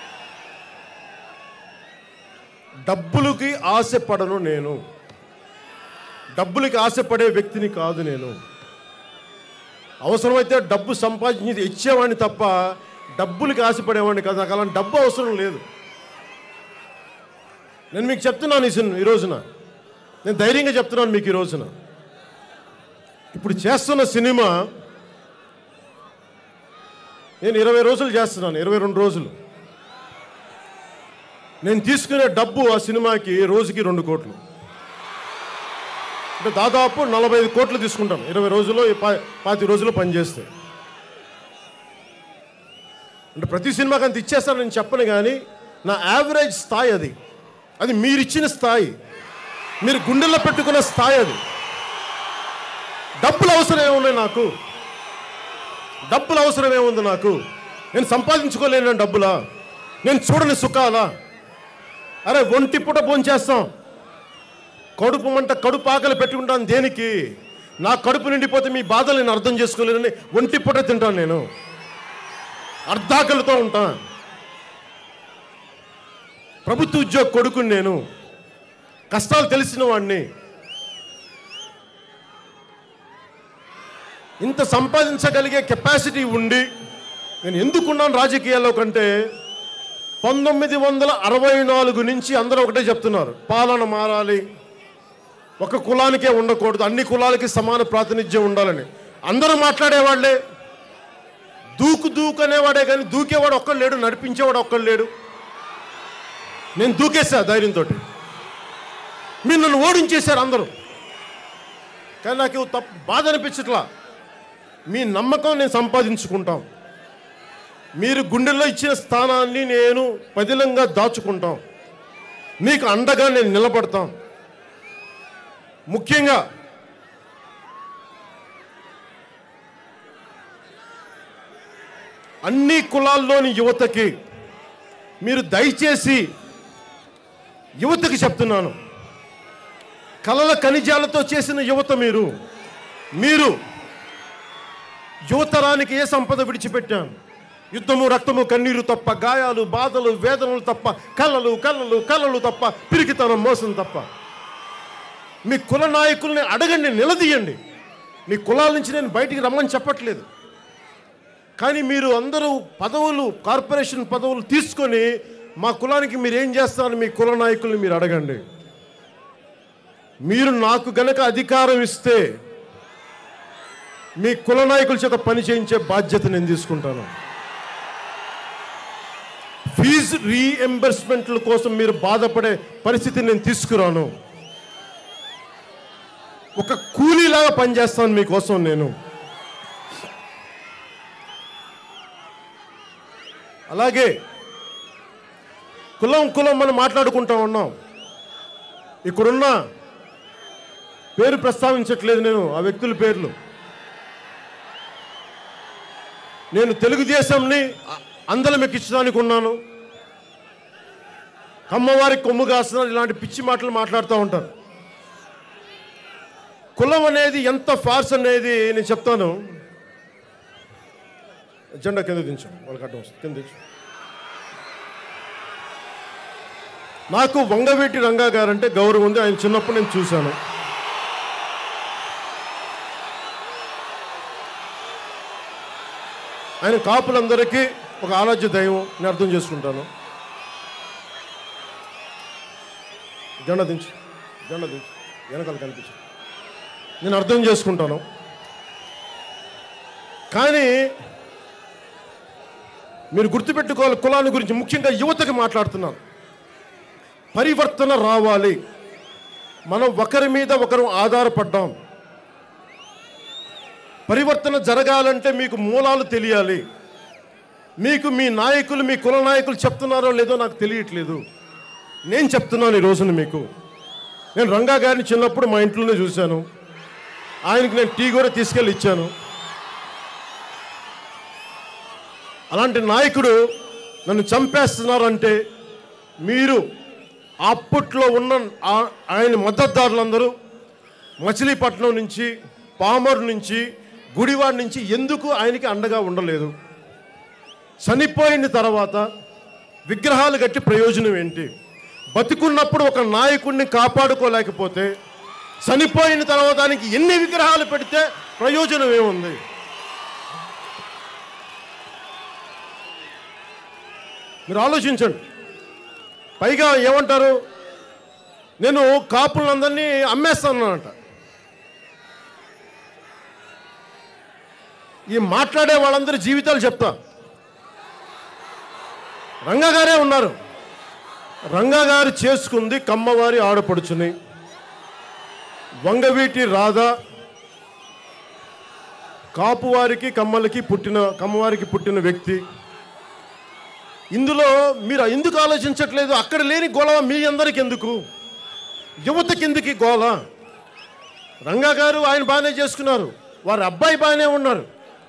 డబ్బులకి ఆశపడను. నేను డబ్బులకి ఆశపడే వ్యక్తిని కాదు. నేను అవసరమైతే డబ్బు సంపాదించి ఇచ్చేవాడిని తప్ప డబ్బులకి ఆశపడేవాడిని కాదు. నాకు అలాంటి డబ్బు అవసరం లేదు. నేను మీకు చెప్తున్నాను ఈ రోజున, నేను ధైర్యంగా చెప్తున్నాను మీకు ఈ రోజున, ఇప్పుడు చేస్తున్న సినిమా నేను ఇరవై రోజులు చేస్తున్నాను, ఇరవై రెండు రోజులు. నేను తీసుకునే డబ్బు ఆ సినిమాకి రోజుకి రెండు కోట్లు, అంటే దాదాపు నలభై ఐదు కోట్లు తీసుకుంటాను ఇరవై రోజుల్లో, పాతి రోజుల్లో పనిచేస్తే. అంటే ప్రతి సినిమాకి అంత ఇచ్చేస్తాను నేను చెప్పను, కానీ నా యావరేజ్ స్థాయి అది. అది మీరు ఇచ్చిన స్థాయి, మీరు గుండెల్లో పెట్టుకున్న స్థాయి అది. డబ్బులు అవసరం ఏమున్నాయి నాకు? డబ్బులు అవసరం ఏముంది నాకు? నేను సంపాదించుకోలేను డబ్బులా? నేను చూడని సుఖాలా? అరే ఒంటి పూట భోంచేస్తాం, కడుపు మంట కడుపు ఆకలి పెట్టుకుంటాను దేనికి? నా కడుపు నిండిపోతే మీ బాధలు నేను అర్థం చేసుకోలేనని ఒంటి పూట తింటాను. నేను అర్ధాకలితో ఉంటాను. ప్రభుత్వ ఉద్యోగ కొడుకుని, నేను కష్టాలు తెలిసిన వాడిని. ఇంత సంపాదించగలిగే కెపాసిటీ ఉండి నేను ఎందుకున్నాను రాజకీయాల్లో కంటే, పంతొమ్మిది వందల అరవై నాలుగు నుంచి అందరూ ఒకటే చెప్తున్నారు, పాలన మారాలి, ఒక కులానికే ఉండకూడదు, అన్ని కులాలకి సమాన ప్రాతినిధ్యం ఉండాలని. అందరూ మాట్లాడేవాళ్లే, దూకు దూకు అనేవాడే, కానీ దూకేవాడు ఒక్కడు లేడు, నడిపించేవాడు ఒక్కడు లేడు. నేను దూకేసా ధైర్యంతో, మీరు నన్ను ఓడించేశారు అందరూ. కానీ నాకు తప్పు బాధ అనిపించట్లా. మీ నమ్మకం నేను సంపాదించుకుంటాం, మీరు గుండెల్లో ఇచ్చిన స్థానాన్ని నేను పదిలంగా దాచుకుంటాం, మీకు అండగా నేను నిలబడతాం. ముఖ్యంగా అన్ని కులాల్లోని యువతకి మీరు దయచేసి, యువతకి చెప్తున్నాను, కలల ఖనిజాలతో చేసిన యువత మీరు. మీరు యువతరానికి ఏ సంపద విడిచిపెట్టాను? యుద్ధము, రక్తము, కన్నీరు తప్ప, గాయాలు, బాధలు, వేదనలు తప్ప, కళ్ళలు కళ్ళలు కళ్ళలు తప్ప, పిరికితనం, మోసం తప్ప. మీ కుల నాయకుల్ని అడగండి, నిలదీయండి. మీ కులాల నుంచి నేను బయటికి రమ్మని చెప్పట్లేదు. కానీ మీరు అందరూ పదవులు, కార్పొరేషన్ పదవులు తీసుకొని మా కులానికి మీరు ఏం చేస్తారని మీ కుల నాయకుల్ని మీరు అడగండి. మీరు నాకు గనక అధికారం ఇస్తే మీ కుల నాయకుల చేత పని చేయించే బాధ్యత నేను తీసుకుంటాను. ఫీజు రీఎంబర్స్మెంట్ల కోసం మీరు బాధపడే పరిస్థితి నేను తీసుకురాను. ఒక కూలీలాగా పనిచేస్తాను మీకోసం నేను. అలాగే కులం కులం మనం మాట్లాడుకుంటా ఉన్నాం. ఇక్కడున్న పేరు ప్రస్తావించట్లేదు నేను, ఆ వ్యక్తుల పేర్లు. నేను తెలుగుదేశంని అందలం ఎక్కించడానికి ఉన్నాను, కమ్మవారికి కొమ్ము కాస్తున్నారు, ఇలాంటి పిచ్చి మాటలు మాట్లాడుతూ ఉంటారు. కులం అనేది ఎంత ఫార్స్ అనేది నేను చెప్తాను. జెండా కింద దించు, వాళ్ళకి అడ్డం వస్తుంది, కింద దించు. నాకు వంగవీటి రంగా గారంటే గౌరవం ఉంది. ఆయన చిన్నప్పుడు నేను చూశాను. ఆయన కాపులందరికీ ఒక ఆరాధ్య దైవం నేను అర్థం చేసుకుంటాను. జెండా దించు, జెండా దించు, వెనకాల కనిపించు, నేను అర్థం చేసుకుంటాను. కానీ మీరు గుర్తుపెట్టుకోవాలి, కులాన్ని గురించి ముఖ్యంగా యువతకి మాట్లాడుతున్నాను. పరివర్తన రావాలి. మనం ఒకరి మీద ఒకరు ఆధారపడ్డాం. పరివర్తన జరగాలంటే మీకు మూలాలు తెలియాలి. మీకు మీ నాయకులు, మీ కుల నాయకులు చెప్తున్నారో లేదో నాకు తెలియట్లేదు. నేను చెప్తున్నాను ఈ రోజున మీకు. నేను రంగా గారిని చిన్నప్పుడు మా ఇంట్లోనే చూశాను. ఆయనకి నేను టీ కూడా తీసుకెళ్ళి ఇచ్చాను. అలాంటి నాయకుడు నన్ను చంపేస్తున్నారంటే మీరు అప్పట్లో ఉన్న ఆయన మద్దతుదారులందరూ మచిలీపట్నం నుంచి, పామర్ నుంచి, గుడివాడ నుంచి ఎందుకు ఆయనకి అండగా ఉండలేదు? చనిపోయిన తర్వాత విగ్రహాలు కట్టి ప్రయోజనం ఏంటి? బతికున్నప్పుడు ఒక నాయకుడిని కాపాడుకోలేకపోతే చనిపోయిన తర్వాత దానికి ఎన్ని విగ్రహాలు పెడితే ప్రయోజనం ఏముంది? మీరు ఆలోచించండి. పైగా ఏమంటారు, నేను కాపులందరినీ అమ్మేస్తానంట. ఈ మాట్లాడే వాళ్ళందరి జీవితాలు చెప్తా. రంగా గారే ఉన్నారు. రంగా గారు చేసుకుంది కమ్మవారి ఆడపడుచుని. వంగవీటి రాధ కాపువారికి, కమ్మలకి పుట్టిన, కమ్మవారికి పుట్టిన వ్యక్తి. ఇందులో మీరు ఎందుకు ఆలోచించట్లేదు? అక్కడ లేని గొడవ మీ అందరికి ఎందుకు? యువతకి ఎందుకు గోల? రంగా గారు ఆయన బాగానే చేసుకున్నారు, వారి అబ్బాయి బాగానే ఉన్నారు.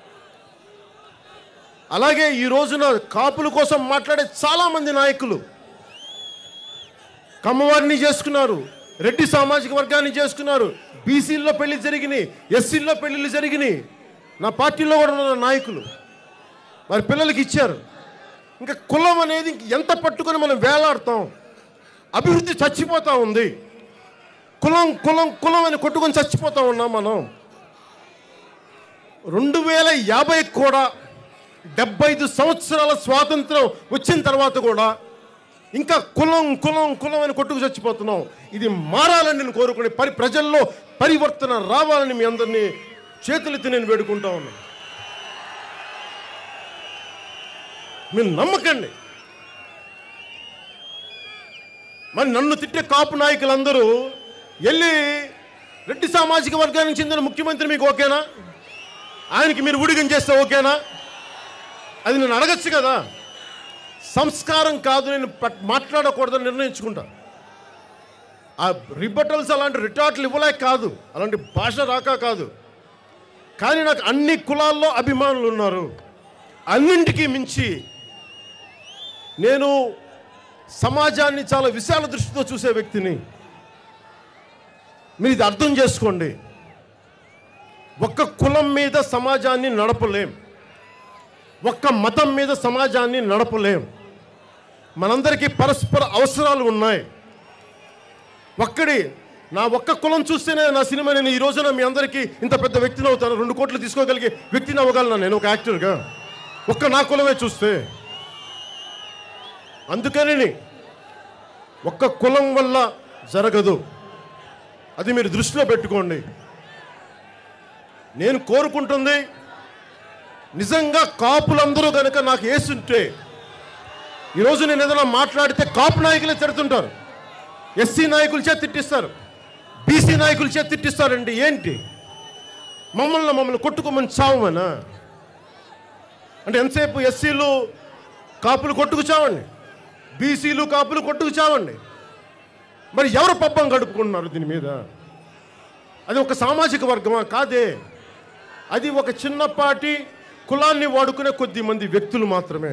అలాగే ఈ రోజున కాపుల కోసం మాట్లాడే చాలామంది నాయకులు కమ్మవారిని చేసుకున్నారు, రెడ్డి సామాజిక వర్గాన్ని చేసుకున్నారు, బీసీల్లో పెళ్లి జరిగినాయి, ఎస్సీల్లో పెళ్లిళ్ళు జరిగినాయి. నా పార్టీలో కూడా ఉన్న నాయకులు వారి పిల్లలకి ఇచ్చారు. ఇంకా కులం అనేది ఎంత పట్టుకొని మనం వేలాడతాం? అభివృద్ధి చచ్చిపోతూ ఉంది. కులం కులం కులం అని కొట్టుకొని చచ్చిపోతూ ఉన్నాం మనం. రెండు వేల యాభై కూడా డెబ్బై ఐదు సంవత్సరాల స్వాతంత్రం వచ్చిన తర్వాత కూడా ఇంకా కులం కులం కులం అని కొట్టుకు చచ్చిపోతున్నాం. ఇది మారాలని నేను కోరుకునే పరి ప్రజల్లో పరివర్తన రావాలని మీ అందరినీ చేతులెత్తి నేను వేడుకుంటా ఉన్నాను. మీరు నమ్మకండి. మరి నన్ను తిట్టే కాపు నాయకులందరూ వెళ్ళి రెడ్డి సామాజిక వర్గానికి చెందిన ముఖ్యమంత్రి మీకు ఓకేనా? ఆయనకి మీరు ఊడిగం చేస్తే ఓకేనా? అది నేను అడగచ్చు కదా. సంస్కారం కాదు, నేను మాట్లాడకూడదని నిర్ణయించుకుంటా. ఆ రిబటల్స్ అలాంటి రిటార్ట్లు ఇవ్వలేక కాదు, అలాంటి భాష రాక కాదు. కానీ నాకు అన్ని కులాల్లో అభిమానులు ఉన్నారు. అన్నింటికీ మించి నేను సమాజాన్ని చాలా విశాల దృష్టితో చూసే వ్యక్తిని. మీరు ఇది అర్థం చేసుకోండి. ఒక్క కులం మీద సమాజాన్ని నడపలేం. ఒక్క మతం మీద సమాజాన్ని నడపలేం. మనందరికీ పరస్పర అవసరాలు ఉన్నాయి. ఒక్కడి నా ఒక్క కులం చూస్తేనే నా సినిమా నేను ఈ రోజున మీ అందరికీ ఇంత పెద్ద వ్యక్తిని అవుతాను, రెండు కోట్లు తీసుకోగలిగే వ్యక్తిని అవ్వగలను నేను ఒక యాక్టర్గా, ఒక్క నా కులమే చూస్తే. అందుకని ఒక్క కులం వల్ల జరగదు, అది మీరు దృష్టిలో పెట్టుకోండి. నేను కోరుకుంటుంది నిజంగా కాపులందరూ కనుక నాకు వేస్తుంటే, ఈరోజు నేను ఏదైనా మాట్లాడితే కాపు నాయకులే తిడుతుంటారు, ఎస్సీ నాయకుల చేత తిట్టిస్తారు, బీసీ నాయకుల చేత తిట్టిస్తారండి. ఏంటి మమ్మల్ని మమ్మల్ని కొట్టుకోమని చావమనా? అంటే ఎంతసేపు ఎస్సీలు కాపులు కొట్టుకు చావండి, బీసీలు కాపులు కొట్టుకు చావండి. మరి ఎవరు పబ్బం గడుపుకుంటున్నారు దీని మీద? అది ఒక సామాజిక వర్గమా? కాదే. అది ఒక చిన్నపాటి కులాన్ని వాడుకునే కొద్ది మంది వ్యక్తులు మాత్రమే.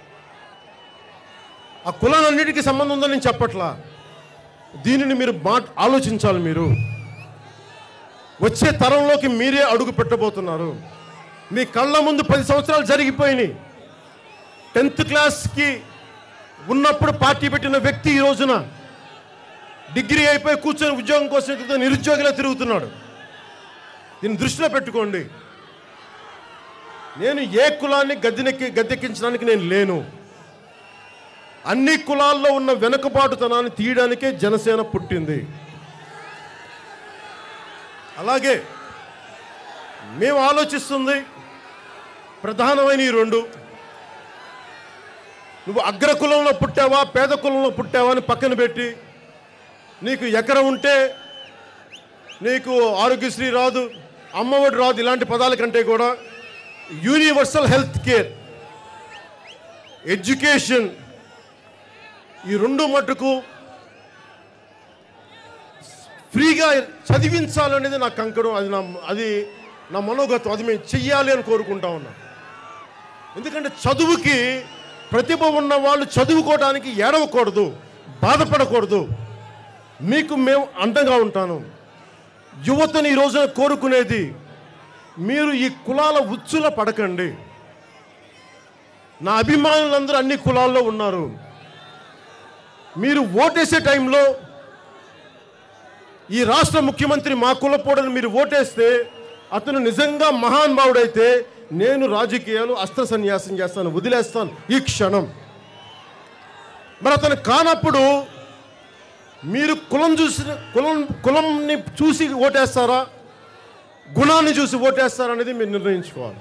ఆ కులాలన్నిటికీ సంబంధం ఉందని నేను చెప్పట్లా. దీనిని మీరు మాట ఆలోచించాలి. మీరు వచ్చే తరంలోకి మీరే అడుగు పెట్టబోతున్నారు. మీ కళ్ళ ముందు పది సంవత్సరాలు జరిగిపోయినాయి. టెన్త్ క్లాస్కి ఉన్నప్పుడు పార్టీ పెట్టిన వ్యక్తి ఈ రోజున డిగ్రీ అయిపోయి కూర్చొని ఉద్యోగం కోసం నిరుద్యోగిలా తిరుగుతున్నాడు. దీన్ని దృష్టిలో పెట్టుకోండి. నేను ఏ కులాన్ని గద్దెనెక్కి గద్దెక్కించడానికి నేను లేను. అన్ని కులాల్లో ఉన్న వెనుకబాటుతనాన్ని తీయడానికే జనసేన పుట్టింది. అలాగే మేము ఆలోచిస్తుంది ప్రధానమైన ఈ రెండు. నువ్వు అగ్ర కులంలో పుట్టావా పేద కులంలో పుట్టావా అని పక్కన పెట్టి, నీకు ఎకరం ఉంటే నీకు ఆరోగ్యశ్రీ రాదు, అమ్మఒడి రాదు, ఇలాంటి పదాల కంటే కూడా యూనివర్సల్ హెల్త్ కేర్, ఎడ్యుకేషన్, ఈ రెండు మట్టుకు ఫ్రీగా చదివించాలనేది నా కంకణం. అది నా అది నా మనోగతం. అది మేము చెయ్యాలి అని కోరుకుంటా ఉన్నాం. ఎందుకంటే చదువుకి ప్రతిభ ఉన్న వాళ్ళు చదువుకోవడానికి ఏడవకూడదు, బాధపడకూడదు. మీకు మేము అండగా ఉంటాను. యువతని ఈ రోజున కోరుకునేది, మీరు ఈ కులాల ఉచ్చుల పడకండి. నా అభిమానులందరూ అన్ని కులాల్లో ఉన్నారు. మీరు ఓటేసే టైంలో ఈ రాష్ట్ర ముఖ్యమంత్రి మా కులపోడని మీరు ఓటేస్తే, అతను నిజంగా మహానుభావుడైతే నేను రాజకీయాలు అస్త్ర సన్యాసం చేస్తాను, వదిలేస్తాను ఈ క్షణం. మరి అతను కానప్పుడు మీరు కులం చూసి కులం కులంని చూసి ఓటేస్తారా, గుణాన్ని చూసి ఓటేస్తారా అనేది మీరు నిర్ణయించుకోవాలి.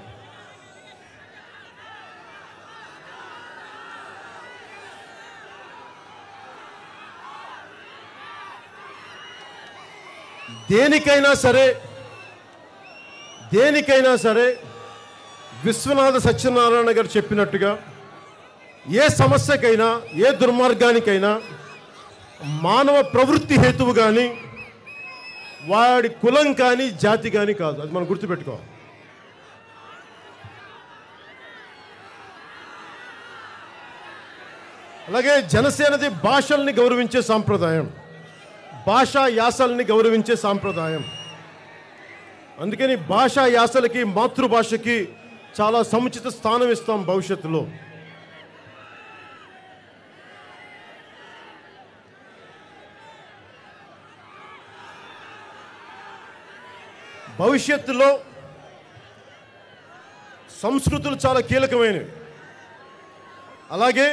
దేనికైనా సరే దేనికైనా సరే విశ్వనాథ సత్యనారాయణ గారు చెప్పినట్టుగా ఏ సమస్యకైనా ఏ దుర్మార్గానికైనా మానవ ప్రవృత్తి హేతువు కానీ వాడి కులం కానీ జాతి కానీ కాదు. అది మనం గుర్తుపెట్టుకోవాలి. అలాగే జనసేనది భాషల్ని గౌరవించే సాంప్రదాయం, భాషా యాసల్ని గౌరవించే సాంప్రదాయం. అందుకని భాషా యాసలకి మాతృభాషకి చాలా సముచిత స్థానం ఇస్తాం భవిష్యత్తులో. భవిష్యత్తులో సంస్కృతులు చాలా కీలకమైనవి. అలాగే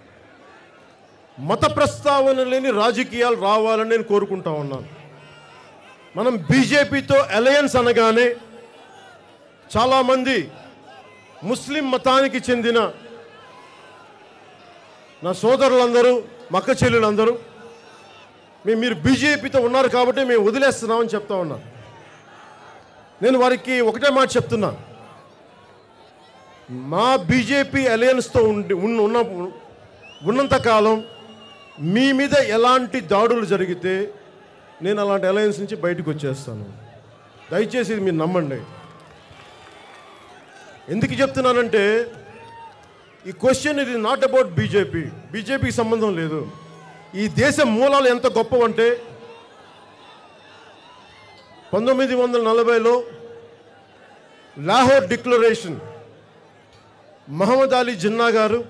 మత ప్రస్తావన లేని రాజకీయాలు రావాలని నేను కోరుకుంటా ఉన్నాను. మనం బీజేపీతో అలయన్స్ అనగానే చాలామంది ముస్లిం మతానికి చెందిన నా సోదరులందరూ మక్క చెల్లెలందరూ మేము మీరు బీజేపీతో ఉన్నారు కాబట్టి మేము వదిలేస్తున్నామని చెప్తా ఉన్నాను. నేను వారికి ఒకటే మాట చెప్తున్నా, మా బీజేపీ అలయన్స్తో ఉండి ఉన్న ఉన్నంతకాలం మీ మీద ఎలాంటి దాడులు జరిగితే నేను అలాంటి అలయన్స్ నుంచి బయటకు వచ్చేస్తాను. దయచేసి ఇది మీరు నమ్మండి. ఎందుకు చెప్తున్నానంటే ఈ క్వశ్చన్ ఇది నాట్ అబౌట్ బీజేపీ, బీజేపీకి సంబంధం లేదు. ఈ దేశ మూలాలు ఎంత గొప్పవంటే పంతొమ్మిది వందల నలభైలో లాహోర్ డిక్లరేషన్, మహమ్మద్ అలీ జిన్నా గారు,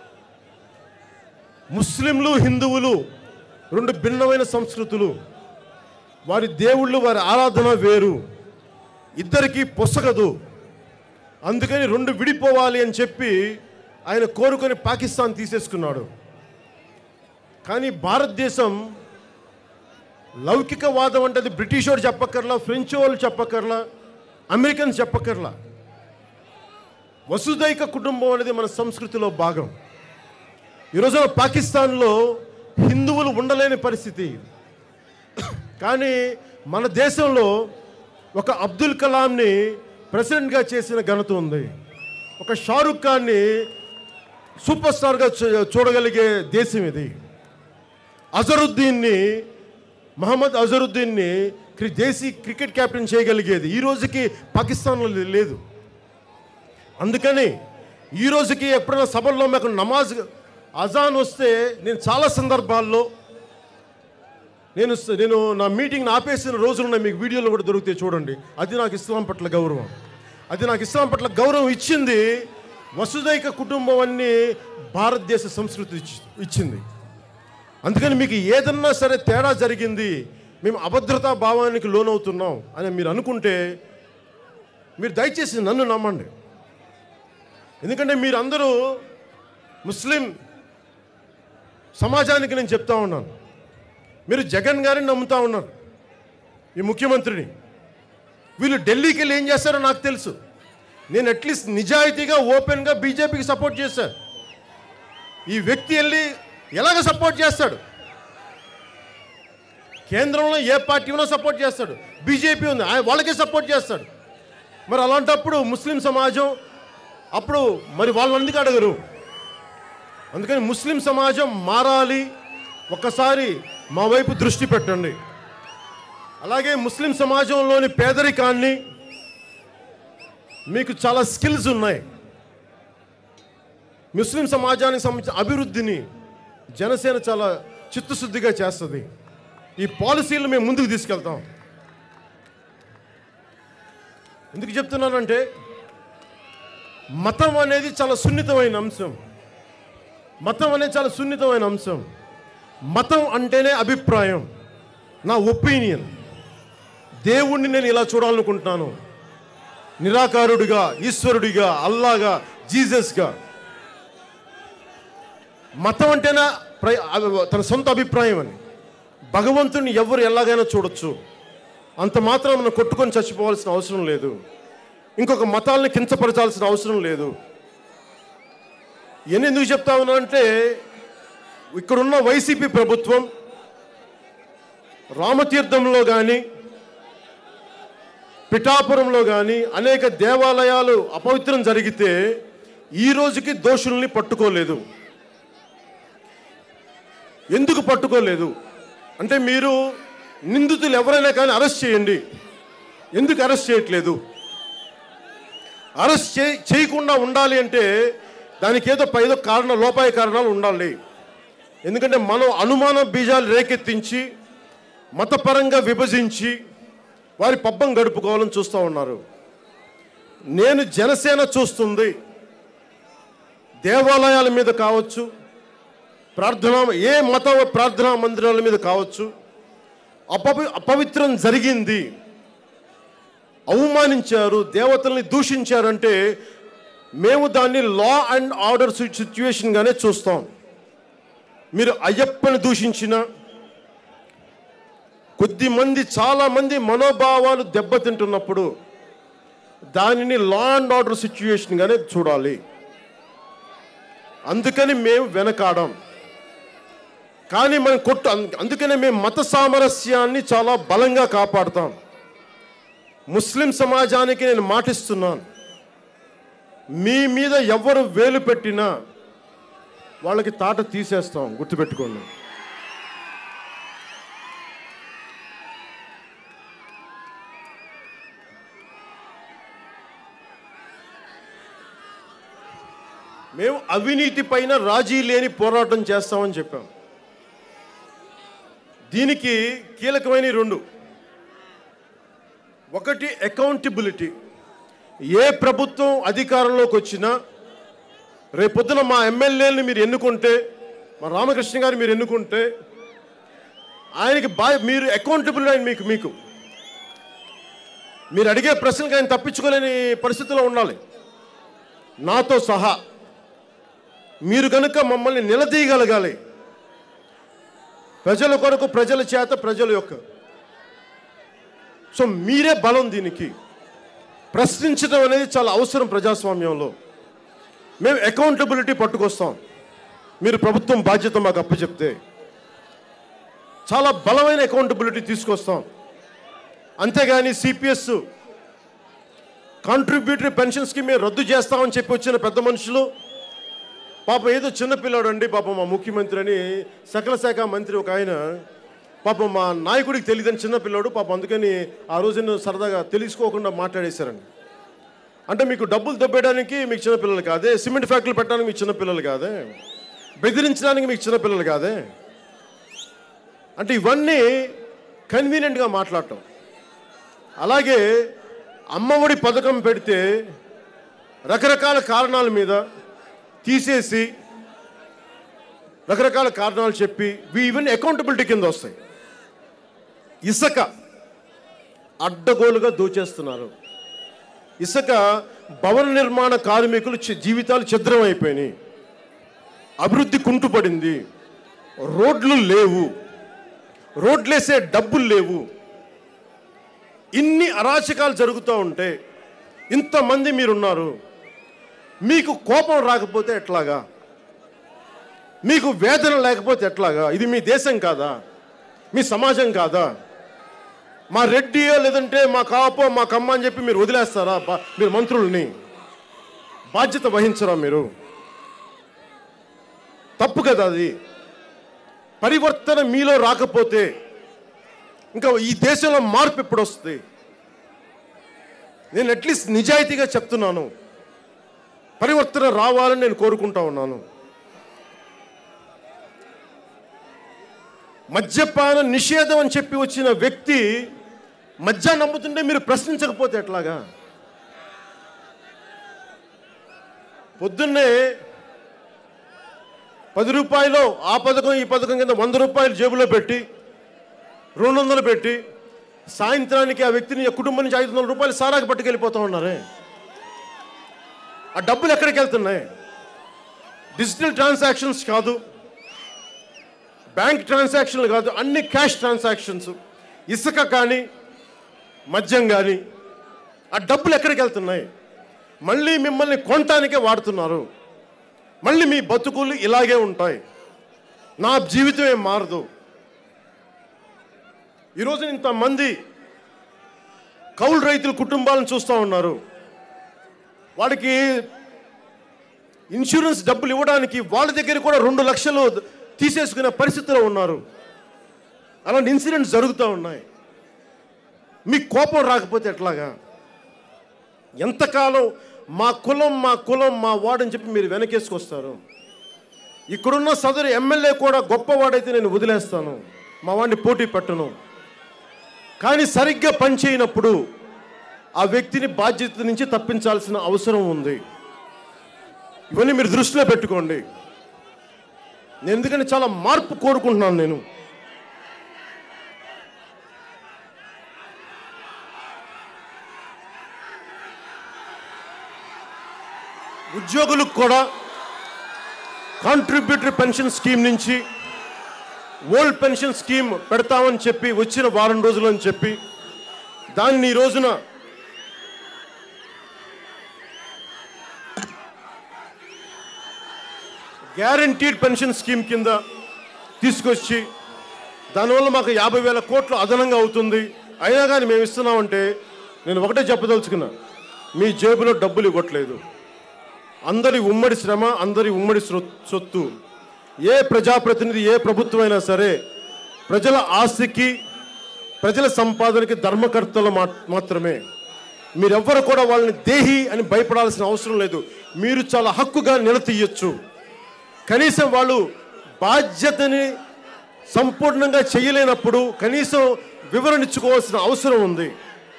ముస్లింలు హిందువులు రెండు భిన్నమైన సంస్కృతులు, వారి దేవుళ్ళు వారి ఆరాధన వేరు, ఇద్దరికీ పొసగదు, అందుకని రెండు విడిపోవాలి అని చెప్పి ఆయన కోరుకొని పాకిస్తాన్ తీసేసుకున్నాడు. కానీ భారతదేశం లౌకికవాదం అంటే అది బ్రిటిష్ వాడు చెప్పక్కర్లా, ఫ్రెంచ్ వాళ్ళు చెప్పక్కర్లా, అమెరికన్స్ చెప్పక్కర్లా. వసుదైక కుటుంబం అనేది మన సంస్కృతిలో భాగం. ఈరోజు పాకిస్తాన్లో హిందువులు ఉండలేని పరిస్థితి. కానీ మన దేశంలో ఒక అబ్దుల్ కలాంని ప్రెసిడెంట్గా చేసిన ఘనత ఉంది. ఒక షారుఖ్ ఖాన్ని సూపర్ స్టార్గా చూడగలిగే దేశం ఇది. అజరుద్దీన్ని, మహమ్మద్ అజరుద్దీన్ని దేశీ క్రికెట్ కెప్టెన్ చేయగలిగేది ఈ రోజుకి పాకిస్తాన్లో లేదు. అందుకని ఈ రోజుకి ఎప్పుడైనా సభల్లో మాకు నమాజ్ అజాన్ వస్తే నేను చాలా సందర్భాల్లో నేను నేను నా మీటింగ్ని ఆపేసిన రోజులున్న మీకు వీడియోలో కూడా దొరికితే చూడండి. అది నాకు ఇస్లాం పట్ల గౌరవం. అది నాకు ఇస్లాం పట్ల గౌరవం ఇచ్చింది వసుదైక కుటుంబం అన్ని భారతదేశ సంస్కృతి ఇచ్చింది. అందుకని మీకు ఏదన్నా సరే తేడా జరిగింది, మేము అభద్రతా భావానికి లోనవుతున్నాం అని మీరు అనుకుంటే మీరు దయచేసి నన్ను నమ్మండి. ఎందుకంటే మీరందరూ ముస్లిం సమాజానికి నేను చెప్తా ఉన్నాను, మీరు జగన్ గారిని నమ్ముతా ఉన్నారు, ఈ ముఖ్యమంత్రిని. వీళ్ళు ఢిల్లీకి వెళ్ళి ఏం చేస్తారో నాకు తెలుసు. నేను అట్లీస్ట్ నిజాయితీగా ఓపెన్గా బీజేపీకి సపోర్ట్ చేశాను. ఈ వ్యక్తి వెళ్ళి ఎలాగ సపోర్ట్ చేస్తాడు? కేంద్రంలో ఏ పార్టీ ఉన్నా సపోర్ట్ చేస్తాడు, బీజేపీ ఉంది వాళ్ళకే సపోర్ట్ చేస్తాడు. మరి అలాంటప్పుడు ముస్లిం సమాజం అప్పుడు మరి వాళ్ళని ఎందుకు అడగరు? అందుకని ముస్లిం సమాజం మారాలి, ఒక్కసారి మా వైపు దృష్టి పెట్టండి. అలాగే ముస్లిం సమాజంలోని పేదరికాన్ని, మీకు చాలా స్కిల్స్ ఉన్నాయి, ముస్లిం సమాజానికి సంబంధించిన అభివృద్ధిని జనసేన చాలా చిత్తశుద్ధిగా చేస్తుంది. ఈ పాలసీలు మేము ముందుకు తీసుకెళ్తాం. ఎందుకు చెప్తున్నానంటే మతం అనేది చాలా సున్నితమైన అంశం. మతం అనేది చాలా సున్నితమైన అంశం. మతం అంటేనే అభిప్రాయం, నా ఒపీనియన్. దేవుణ్ణి నేను ఇలా చూడాలనుకుంటున్నాను, నిరాకారుడిగా, ఈశ్వరుడిగా, అల్లాగా, జీసస్గా. మతం అంటేనే తన సొంత అభిప్రాయం అని. భగవంతుని ఎవరు ఎలాగైనా చూడొచ్చు, అంత మాత్రం మనం కొట్టుకొని చచ్చిపోవాల్సిన అవసరం లేదు, ఇంకొక మతాలని కించపరచాల్సిన అవసరం లేదు. ఇవన్నీ ఎందుకు చెప్తా ఉన్నానంటే ఇక్కడున్న వైసీపీ ప్రభుత్వం రామతీర్థంలో కానీ పిఠాపురంలో కానీ అనేక దేవాలయాలు అపవిత్రం జరిగితే ఈ రోజుకి దోషుల్ని పట్టుకోలేదు. ఎందుకు పట్టుకోలేదు అంటే మీరు నిందితులు ఎవరైనా కానీ అరెస్ట్ చేయండి, ఎందుకు అరెస్ట్ చేయట్లేదు? అరెస్ట్ చే చేయకుండా ఉండాలి అంటే దానికి ఏదో ఏదో కారణ లోపాయ కారణాలు ఉండాలి. ఎందుకంటే మనం అనుమాన బీజాలు రేకెత్తించి మతపరంగా విభజించి వారి పబ్బం గడుపుకోవాలని చూస్తూ ఉన్నారు. నేను జనసేన చూస్తుంది దేవాలయాల మీద కావచ్చు, ప్రార్థనా ఏ మత ప్రార్థనా మందిరాల మీద కావచ్చు, అపవి అపవిత్రం జరిగింది, అవమానించారు, దేవతల్ని దూషించారంటే మేము దాన్ని లా అండ్ ఆర్డర్ సిచ్యువేషన్గానే చూస్తాం. మీరు అయ్యప్పని దూషించిన కొద్దిమంది చాలామంది మనోభావాలు దెబ్బతింటున్నప్పుడు దానిని లా అండ్ ఆర్డర్ సిచ్యువేషన్గానే చూడాలి. అందుకని మేము వెనకాడం. కానీ మనం కొట్టు అందుకనే మేము మత సామరస్యాన్ని చాలా బలంగా కాపాడుతాం. ముస్లిం సమాజానికి నేను మాటిస్తున్నాను, మీ మీద ఎవరు వేలు పెట్టినా వాళ్ళకి తాట తీసేస్తాం, గుర్తుపెట్టుకోండి. మేము అవినీతి పైన రాజీ లేని పోరాటం చేస్తామని చెప్పాం. దీనికి కీలకమైన రెండు, ఒకటి అకౌంటబిలిటీ. ఏ ప్రభుత్వం అధికారంలోకి వచ్చినా రేపొద్దున మా ఎమ్మెల్యేని మీరు ఎన్నుకుంటే, మా రామకృష్ణ గారిని మీరు ఎన్నుకుంటే ఆయనకి బా మీరు అకౌంటబుల్ ఆయన మీకు మీకు మీరు అడిగే ప్రశ్నలకు ఆయన తప్పించుకోలేని పరిస్థితిలో ఉండాలి. నాతో సహా మీరు కనుక మమ్మల్ని నిలదీయగలగాలి. ప్రజల కొరకు, ప్రజల చేత, ప్రజల యొక్క. సో మీరే బలం. దీనికి ప్రశ్నించడం అనేది చాలా అవసరం ప్రజాస్వామ్యంలో. మేము అకౌంటబిలిటీ పట్టుకొస్తాం. మీరు ప్రభుత్వం బాధ్యత మాకు అప్పచెప్తే చాలా బలమైన అకౌంటబిలిటీ తీసుకొస్తాం. అంతేగాని సిపిఎస్ కాంట్రిబ్యూటరీ పెన్షన్ స్కీమ్ రద్దు చేస్తామని చెప్పి వచ్చిన పెద్ద మనుషులు పాపం ఏదో చిన్నపిల్లాడు అండి పాపం మా ముఖ్యమంత్రి అని సకల శాఖ మంత్రి ఒక ఆయన పాపం మా నాయకుడికి తెలియదని చిన్నపిల్లాడు పాపం, అందుకని ఆ రోజున సరదాగా తెలుసుకోకుండా మాట్లాడేశారండి. అంటే మీకు డబ్బులు దొబ్బేయడానికి మీకు చిన్నపిల్లలు కాదే, సిమెంట్ ఫ్యాక్టరీలు పెట్టడానికి మీకు చిన్నపిల్లలు కాదే, బెదిరించడానికి మీకు చిన్నపిల్లలు కాదే. అంటే ఇవన్నీ కన్వీనియంట్గా మాట్లాడటం. అలాగే అమ్మఒడి పథకం పెడితే రకరకాల కారణాల మీద తీసేసి రకరకాల కారణాలు చెప్పి ఇవన్నీ అకౌంటబిలిటీ కింద వస్తాయి. ఇసుక అడ్డగోలుగా దోచేస్తున్నారు. ఇసుక భవన నిర్మాణ కార్మికులు జీవితాలు ఛిద్రం అయిపోయినాయి. అభివృద్ధి కుంటుపడింది. రోడ్లు లేవు, రోడ్లేసే డబ్బులు లేవు. ఇన్ని అరాచకాలు జరుగుతూ ఉంటే ఇంతమంది మీరున్నారు. మీకు కోపం రాకపోతే ఎట్లాగా? మీకు వేదన లేకపోతే ఎట్లాగా? ఇది మీ దేశం కాదా? మీ సమాజం కాదా? మా రెడ్డియో లేదంటే మా కాపో మా కమ్మ అని చెప్పి మీరు వదిలేస్తారా? మీరు మంత్రుల్ని బాధ్యత వహించరా? మీరు తప్పు కదా అది. పరివర్తన మీలో రాకపోతే ఇంకా ఈ దేశంలో మార్పు ఎప్పుడు వస్తుంది? నేను అట్లీస్ట్ నిజాయితీగా చెప్తున్నాను, పరివర్తన రావాలని నేను కోరుకుంటా ఉన్నాను. మద్యపాన నిషేధం అని చెప్పి వచ్చిన వ్యక్తి మద్యాన్ని నమ్ముతుంటే మీరు ప్రశ్నించకపోతే ఎట్లాగా? పొద్దున్నే పది రూపాయలు ఆ పథకం ఈ పథకం కింద వంద రూపాయలు జేబులో పెట్టి రెండు వందలు పెట్టి సాయంత్రానికి ఆ వ్యక్తిని కుటుంబం నుంచి ఐదు వందల రూపాయలు సారాకి పట్టుకెళ్ళిపోతూ ఉన్నారే. ఆ డబ్బులు ఎక్కడికి వెళ్తున్నాయి? డిజిటల్ ట్రాన్సాక్షన్స్ కాదు, బ్యాంక్ ట్రాన్సాక్షన్లు కాదు, అన్ని క్యాష్ ట్రాన్సాక్షన్స్. ఇసుక కానీ మద్యం కానీ ఆ డబ్బులు ఎక్కడికి వెళ్తున్నాయి? మళ్ళీ మిమ్మల్ని కొనటానికే వాడుతున్నారు. మళ్ళీ మీ బతుకులు ఇలాగే ఉంటాయి. నా జీవితం ఏం మారదు. ఈరోజు ఇంతమంది కౌలు రైతుల కుటుంబాలను చూస్తూ ఉన్నారు. వాడికి ఇన్సూరెన్స్ డబ్బులు ఇవ్వడానికి వాళ్ళ దగ్గర కూడా రెండు లక్షలు తీసేసుకునే పరిస్థితిలో ఉన్నారు. అలాంటి ఇన్సిడెంట్స్ జరుగుతూ ఉన్నాయి. మీకు కోపం రాకపోతే ఎట్లాగా? ఎంతకాలం మా కులం మా కులం మా వాడని చెప్పి మీరు వెనకేసుకొస్తారు? ఇక్కడున్న సదరు ఎమ్మెల్యే కూడా గొప్పవాడైతే నేను వదిలేస్తాను, మా వాడిని పోటీ పెట్టను. కానీ సరిగ్గా పనిచేయనప్పుడు ఆ వ్యక్తిని బాధ్యత నుంచి తప్పించాల్సిన అవసరం ఉంది. ఇవన్నీ మీరు దృష్టిలో పెట్టుకోండి. నేను ఎందుకంటే చాలా మార్పు కోరుకుంటున్నాను. నేను ఉద్యోగులకు కూడా కాంట్రిబ్యూటరీ పెన్షన్ స్కీమ్ నుంచి ఓల్డ్ పెన్షన్ స్కీమ్ పెడతామని చెప్పి వచ్చిన వారం రోజులు అని చెప్పి దాన్ని ఈ రోజున గ్యారంటీడ్ పెన్షన్ స్కీమ్ కింద తీసుకొచ్చి దానివల్ల మాకు యాభై వేల కోట్లు అదనంగా అవుతుంది. అయినా కానీ మేము ఇస్తున్నామంటే నేను ఒకటే చెప్పదలుచుకున్నా, మీ జేబులో డబ్బులు ఇవ్వట్లేదు. అందరి ఉమ్మడి శ్రమ, అందరి ఉమ్మడి సొత్తు. ఏ ప్రజాప్రతినిధి, ఏ ప్రభుత్వం అయినా సరే ప్రజల ఆస్తికి, ప్రజల సంపాదనకి ధర్మకర్తలు మాత్రమే. మీరెవ్వరు కూడా వాళ్ళని దేహి అని భయపడాల్సిన అవసరం లేదు. మీరు చాలా హక్కుగా నిలదీయొచ్చు. కనీసం వాళ్ళు బాధ్యతని సంపూర్ణంగా చేయలేనప్పుడు కనీసం వివరణ ఇచ్చుకోవాల్సిన అవసరం ఉంది.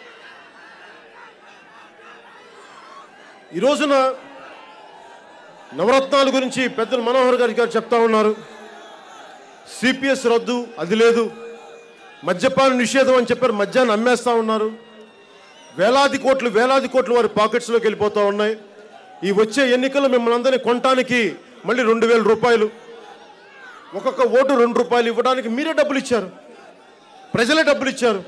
ఈ రోజున నవరత్నాల గురించి పెద్దలు మనోహర్ గారి గారు చెప్తా ఉన్నారు. సిపిఎస్ రద్దు, అది లేదు. మద్యపాన నిషేధం అని చెప్పారు, మద్యాన్ని అమ్మేస్తూ ఉన్నారు. వేలాది కోట్లు వేలాది కోట్లు వారి పాకెట్స్లోకి వెళ్ళిపోతూ ఉన్నాయి. ఈ వచ్చే ఎన్నికల్లో మిమ్మల్ని అందరినీ కొనటానికి మళ్ళీ రెండు వేల రూపాయలు ఒక్కొక్క ఓటు రెండు రూపాయలు ఇవ్వడానికి మీరే డబ్బులు ఇచ్చారు, ప్రజలే డబ్బులు ఇచ్చారు.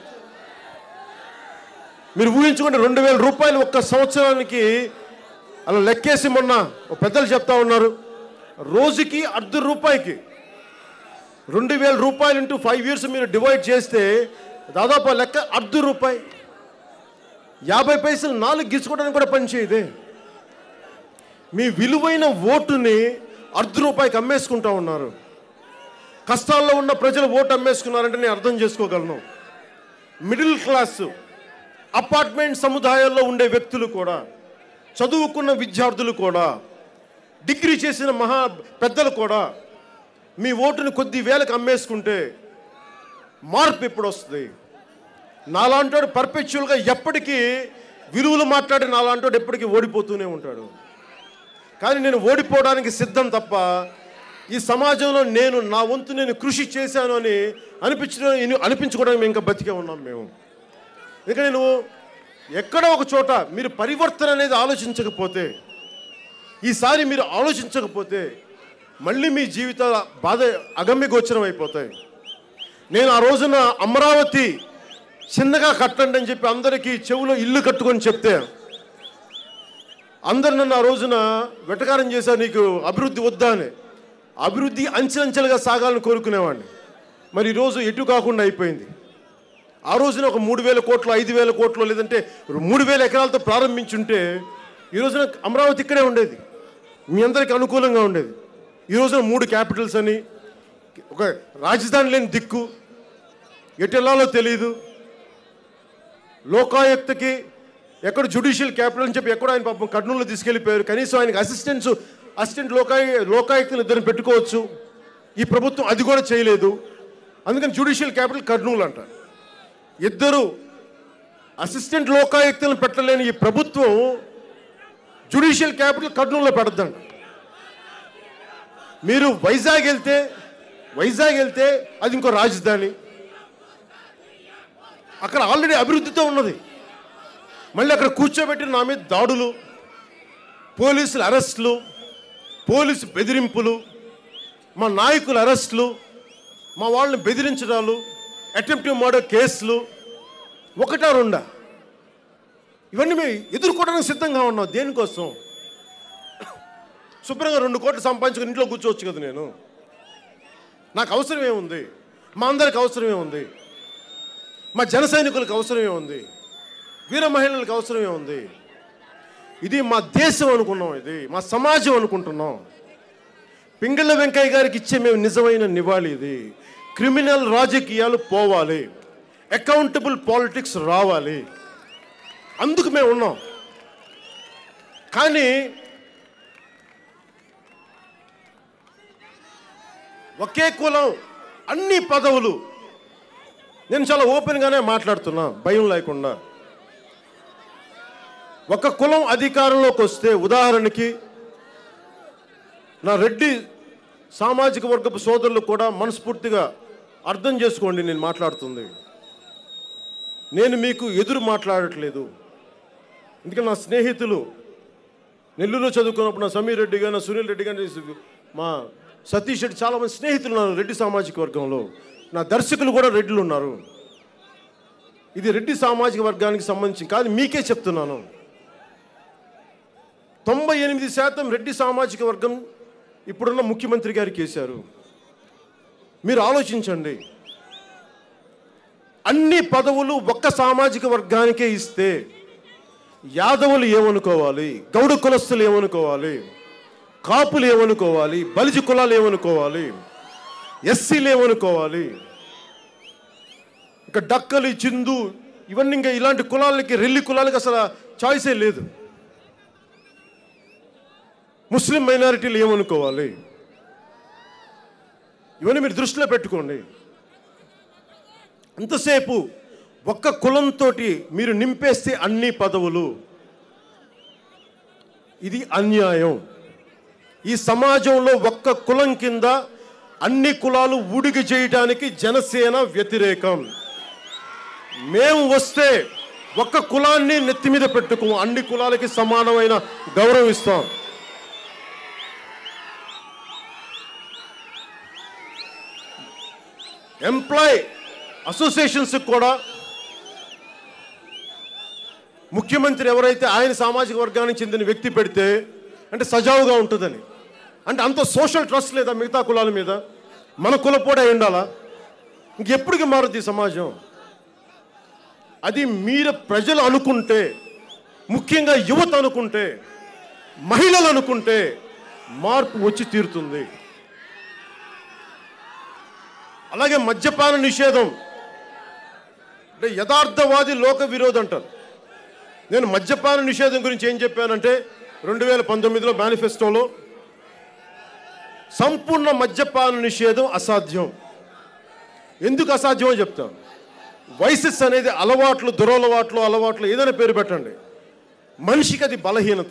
మీరు ఊహించుకుంటే రెండు వేల రూపాయలు ఒక్క సంవత్సరానికి అలా లెక్కేసి మొన్న పెద్దలు చెప్తా ఉన్నారు, రోజుకి అర్ధ రూపాయికి రెండు వేల రూపాయలు ఇంటూ ఫైవ్ ఇయర్స్ మీరు డివైడ్ చేస్తే దాదాపు లెక్క అర్ధ రూపాయి. యాభై పైసలు నాలుగు గీసుకోవడానికి కూడా పనిచేయదే. మీ విలువైన ఓటుని అర్ధ రూపాయికి అమ్మేసుకుంటా ఉన్నారు. కష్టాల్లో ఉన్న ప్రజలు ఓటు అమ్మేసుకున్నారంటే నేను అర్థం చేసుకోగలను. మిడిల్ క్లాస్ అపార్ట్మెంట్ సముదాయాల్లో ఉండే వ్యక్తులు కూడా, చదువుకున్న విద్యార్థులు కూడా, డిగ్రీ చేసిన మహా పెద్దలు కూడా మీ ఓటుని కొద్ది వేలకు అమ్మేసుకుంటే మార్పు ఎప్పుడు వస్తుంది? నాలాంటోడు పర్పెచువల్గా ఎప్పటికీ విలువలు మాట్లాడి నాలాంటోడు ఎప్పటికీ ఓడిపోతూనే ఉంటాడు. కానీ నేను ఓడిపోవడానికి సిద్ధం తప్ప ఈ సమాజంలో నేను నా వంతు నేను కృషి చేశాను అని అనిపించడం అనిపించుకోవడానికి మేము ఇంకా బతికే ఉన్నాం మేము. ఇంకా నేను ఎక్కడో ఒక చోట మీరు పరివర్తన అనేది ఆలోచించకపోతే, ఈసారి మీరు ఆలోచించకపోతే మళ్ళీ మీ జీవితాల బాధ అగమ్య గోచరం అయిపోతాయి. నేను ఆ రోజున అమరావతి చిన్నగా కట్టండి అని చెప్పి అందరికీ చెవులో ఇల్లు కట్టుకొని చెప్తే అందరు నన్ను ఆ రోజున వెటకారం చేశారు, నీకు అభివృద్ధి వద్దా అని. అభివృద్ధి అంచెలంచెలుగా సాగాలని కోరుకునేవాడిని. మరి ఈరోజు ఎటు కాకుండా అయిపోయింది. ఆ రోజున ఒక మూడు వేల కోట్లు ఐదు వేల కోట్లు లేదంటే మూడు వేల ఎకరాలతో ప్రారంభించుంటే ఈ రోజున అమరావతి ఇక్కడే ఉండేది, మీ అందరికీ అనుకూలంగా ఉండేది. ఈ రోజున మూడు క్యాపిటల్స్ అని, ఒక రాజధాని లేని దిక్కు, ఎటు వెళ్ళాలో తెలియదు. లోకాయుక్తకి ఎక్కడ జ్యుడిషియల్ క్యాపిటల్ అని చెప్పి ఎక్కడ ఆయన పాపం కర్నూలులో తీసుకెళ్ళిపోయారు. కనీసం ఆయనకి అసిస్టెంట్స్ అసిస్టెంట్ లోకాయు లోకాయుక్తలు ఇద్దరిని పెట్టుకోవచ్చు. ఈ ప్రభుత్వం అది కూడా చేయలేదు. అందుకని జ్యుడిషియల్ క్యాపిటల్ కర్నూలు అంట. ఇద్దరు అసిస్టెంట్ లోకాయుక్తలను పెట్టలేని ఈ ప్రభుత్వం జ్యుడిషియల్ క్యాపిటల్ కర్నూలులో పెడద్దంట. మీరు వైజాగ్ వెళ్తే వైజాగ్ వెళ్తే అది ఇంకో రాజధాని, అక్కడ ఆల్రెడీ అభివృద్ధితో ఉన్నది. మళ్ళీ అక్కడ కూర్చోబెట్టి నా మీద దాడులు, పోలీసుల అరెస్టులు, పోలీసు బెదిరింపులు, మా నాయకుల అరెస్టులు, మా వాళ్ళని బెదిరించడాలు, అటెంప్టివ్ మర్డర్ కేసులు ఒకటా రెండా, ఇవన్నీ మేము ఎదుర్కోవడానికి సిద్ధంగా ఉన్నాం. దేనికోసం? శుభ్రంగా రెండు కోట్లు సంపాదించుకుని ఇంట్లో కూర్చోవచ్చు కదా. నేను నాకు అవసరం ఏముంది? మా అందరికి అవసరం ఏముంది? మా జన సైనికులకు అవసరం ఏముంది? వీర మహిళలకు అవసరం ఏముంది? ఇది మా దేశం అనుకున్నాం, ఇది మా సమాజం అనుకుంటున్నాం. పింగళ వెంకయ్య గారికి ఇచ్చే మేము నిజమైన నివాళి ఇది. క్రిమినల్ రాజకీయాలు పోవాలి, అకౌంటబుల్ పాలిటిక్స్ రావాలి, అందుకు మేము ఉన్నాం. కానీ ఒకే కులం అన్ని పదవులు, నేను చాలా ఓపెన్గానే మాట్లాడుతున్నా, భయం లేకుండా. ఒక కులం అధికారంలోకి వస్తే, ఉదాహరణకి నా రెడ్డి సామాజిక వర్గపు సోదరులు కూడా మనస్ఫూర్తిగా అర్థం చేసుకోండి నేను మాట్లాడుతుంది. నేను మీకు ఎదురు మాట్లాడట్లేదు. ఎందుకంటే నా స్నేహితులు నెల్లూరులో చదువుకున్నప్పుడు నా సమీర్ రెడ్డి గారు, నా సునీల్ రెడ్డి గారు, మా సతీష్ రెడ్డి, చాలామంది స్నేహితులు ఉన్నారు రెడ్డి సామాజిక వర్గంలో. నా దర్శకులు కూడా రెడ్డిలు ఉన్నారు. ఇది రెడ్డి సామాజిక వర్గానికి సంబంధించి కాదు, మీకే చెప్తున్నాను. తొంభై ఎనిమిది శాతం రెడ్డి సామాజిక వర్గం ఇప్పుడున్న ముఖ్యమంత్రి గారికి వేశారు. మీరు ఆలోచించండి. అన్ని పదవులు ఒక్క సామాజిక వర్గానికే ఇస్తే యాదవులు ఏమనుకోవాలి, గౌడ కులస్తులు ఏమనుకోవాలి, కాపులు ఏమనుకోవాలి, బలిజి కులాలు ఏమనుకోవాలి, ఎస్సీలు ఏమనుకోవాలి, ఇంకా డక్కలి, చిందు, ఇవన్నీ ఇంకా ఇలాంటి కులాలకి, రెల్లి కులాలకి అసలు చాయిసే లేదు. ముస్లిం మైనారిటీలు ఏమనుకోవాలి, ఇవన్నీ మీరు దృష్టిలో పెట్టుకోండి. అంతసేపు ఒక్క కులంతో మీరు నింపేస్తే అన్ని పదవులు, ఇది అన్యాయం. ఈ సమాజంలో ఒక్క కులం కింద అన్ని కులాలు ఊడికి చేయడానికి జనసేన వ్యతిరేకం. మేము వస్తే ఒక్క కులాన్ని నెత్తి మీద పెట్టుకో, అన్ని కులాలకి సమానమైన గౌరవం ఇస్తాం. ఎంప్లాయ్ అసోసియేషన్స్ కూడా ముఖ్యమంత్రి ఎవరైతే ఆయన సామాజిక వర్గానికి చెందిన వ్యక్తి పెడితే అంటే సజావుగా ఉంటుందని, అంటే అంత సోషల్ ట్రస్ట్ లేదా మిగతా కులాల మీద? మన కులపోటే అయి ఉండాలా? ఇంకెప్పటికీ మారుద్ది సమాజం. అది మీరు ప్రజలు అనుకుంటే, ముఖ్యంగా యువత అనుకుంటే, మహిళలు అనుకుంటే మార్పు వచ్చి తీరుతుంది. అలాగే మద్యపాన నిషేధం అంటే యథార్థవాది లోక విరోధం అంటారు. నేను మద్యపాన నిషేధం గురించి ఏం చెప్పానంటే రెండు వేల పంతొమ్మిదిలో మేనిఫెస్టోలో సంపూర్ణ మద్యపాన నిషేధం అసాధ్యం. ఎందుకు అసాధ్యం అని చెప్తాను. వైసెస్ అనేది అలవాట్లు, దురలవాట్లు, అలవాట్లు ఏదైనా పేరు పెట్టండి, మనిషికి అది బలహీనత.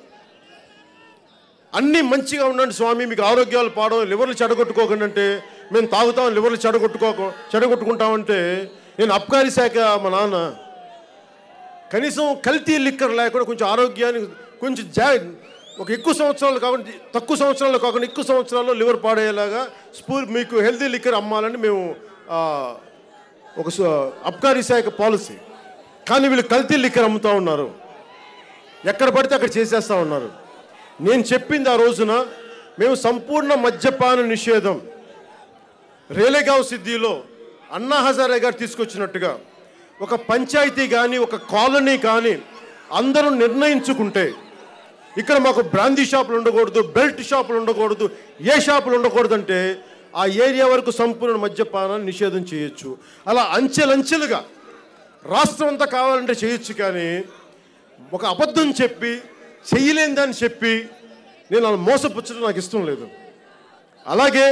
అన్నీ మంచిగా ఉండండి స్వామి, మీకు ఆరోగ్యాలు పాడవు, లివర్లు చెడగొట్టుకోకండి అంటే మేము తాగుతాం, లివర్లు చెడగొట్టుకోక చెడగొట్టుకుంటామంటే నేను అబ్కారీ శాఖ మా నాన్న. కనీసం కల్తీ లిక్కర్ లేకుండా కొంచెం ఆరోగ్యాన్ని కొంచెం జా ఒక ఎక్కువ సంవత్సరాలు కాకుండా తక్కువ సంవత్సరాలు కాకుండా ఎక్కువ సంవత్సరాల్లో లివర్ పాడేలాగా స్పూర్ మీకు హెల్తీ లిక్కర్ అమ్మాలని మేము ఒక అబ్కారీ శాఖ పాలసీ. కానీ వీళ్ళు కల్తీ లిక్కర్ అమ్ముతూ ఉన్నారు, ఎక్కడ పడితే అక్కడ చేసేస్తూ ఉన్నారు. నేను చెప్పింది ఆ రోజున మేము సంపూర్ణ మద్యపాన నిషేధం రేలేగావ్ సిద్ధిలో అన్నా హజారే గారు తీసుకొచ్చినట్టుగా ఒక పంచాయతీ కానీ ఒక కాలనీ కానీ అందరూ నిర్ణయించుకుంటే ఇక్కడ మాకు బ్రాందీ షాపులు ఉండకూడదు, బెల్ట్ షాపులు ఉండకూడదు, ఏ షాపులు ఉండకూడదు అంటే ఆ ఏరియా వరకు సంపూర్ణ మద్యపానాన్ని నిషేధం చేయొచ్చు. అలా అంచెలంచెలుగా రాష్ట్రం అంతా కావాలంటే చేయొచ్చు. కానీ ఒక అబద్ధం చెప్పి చేయలేని చెప్పి నేను అలా మోసపుచ్చడం నాకు ఇష్టం లేదు. అలాగే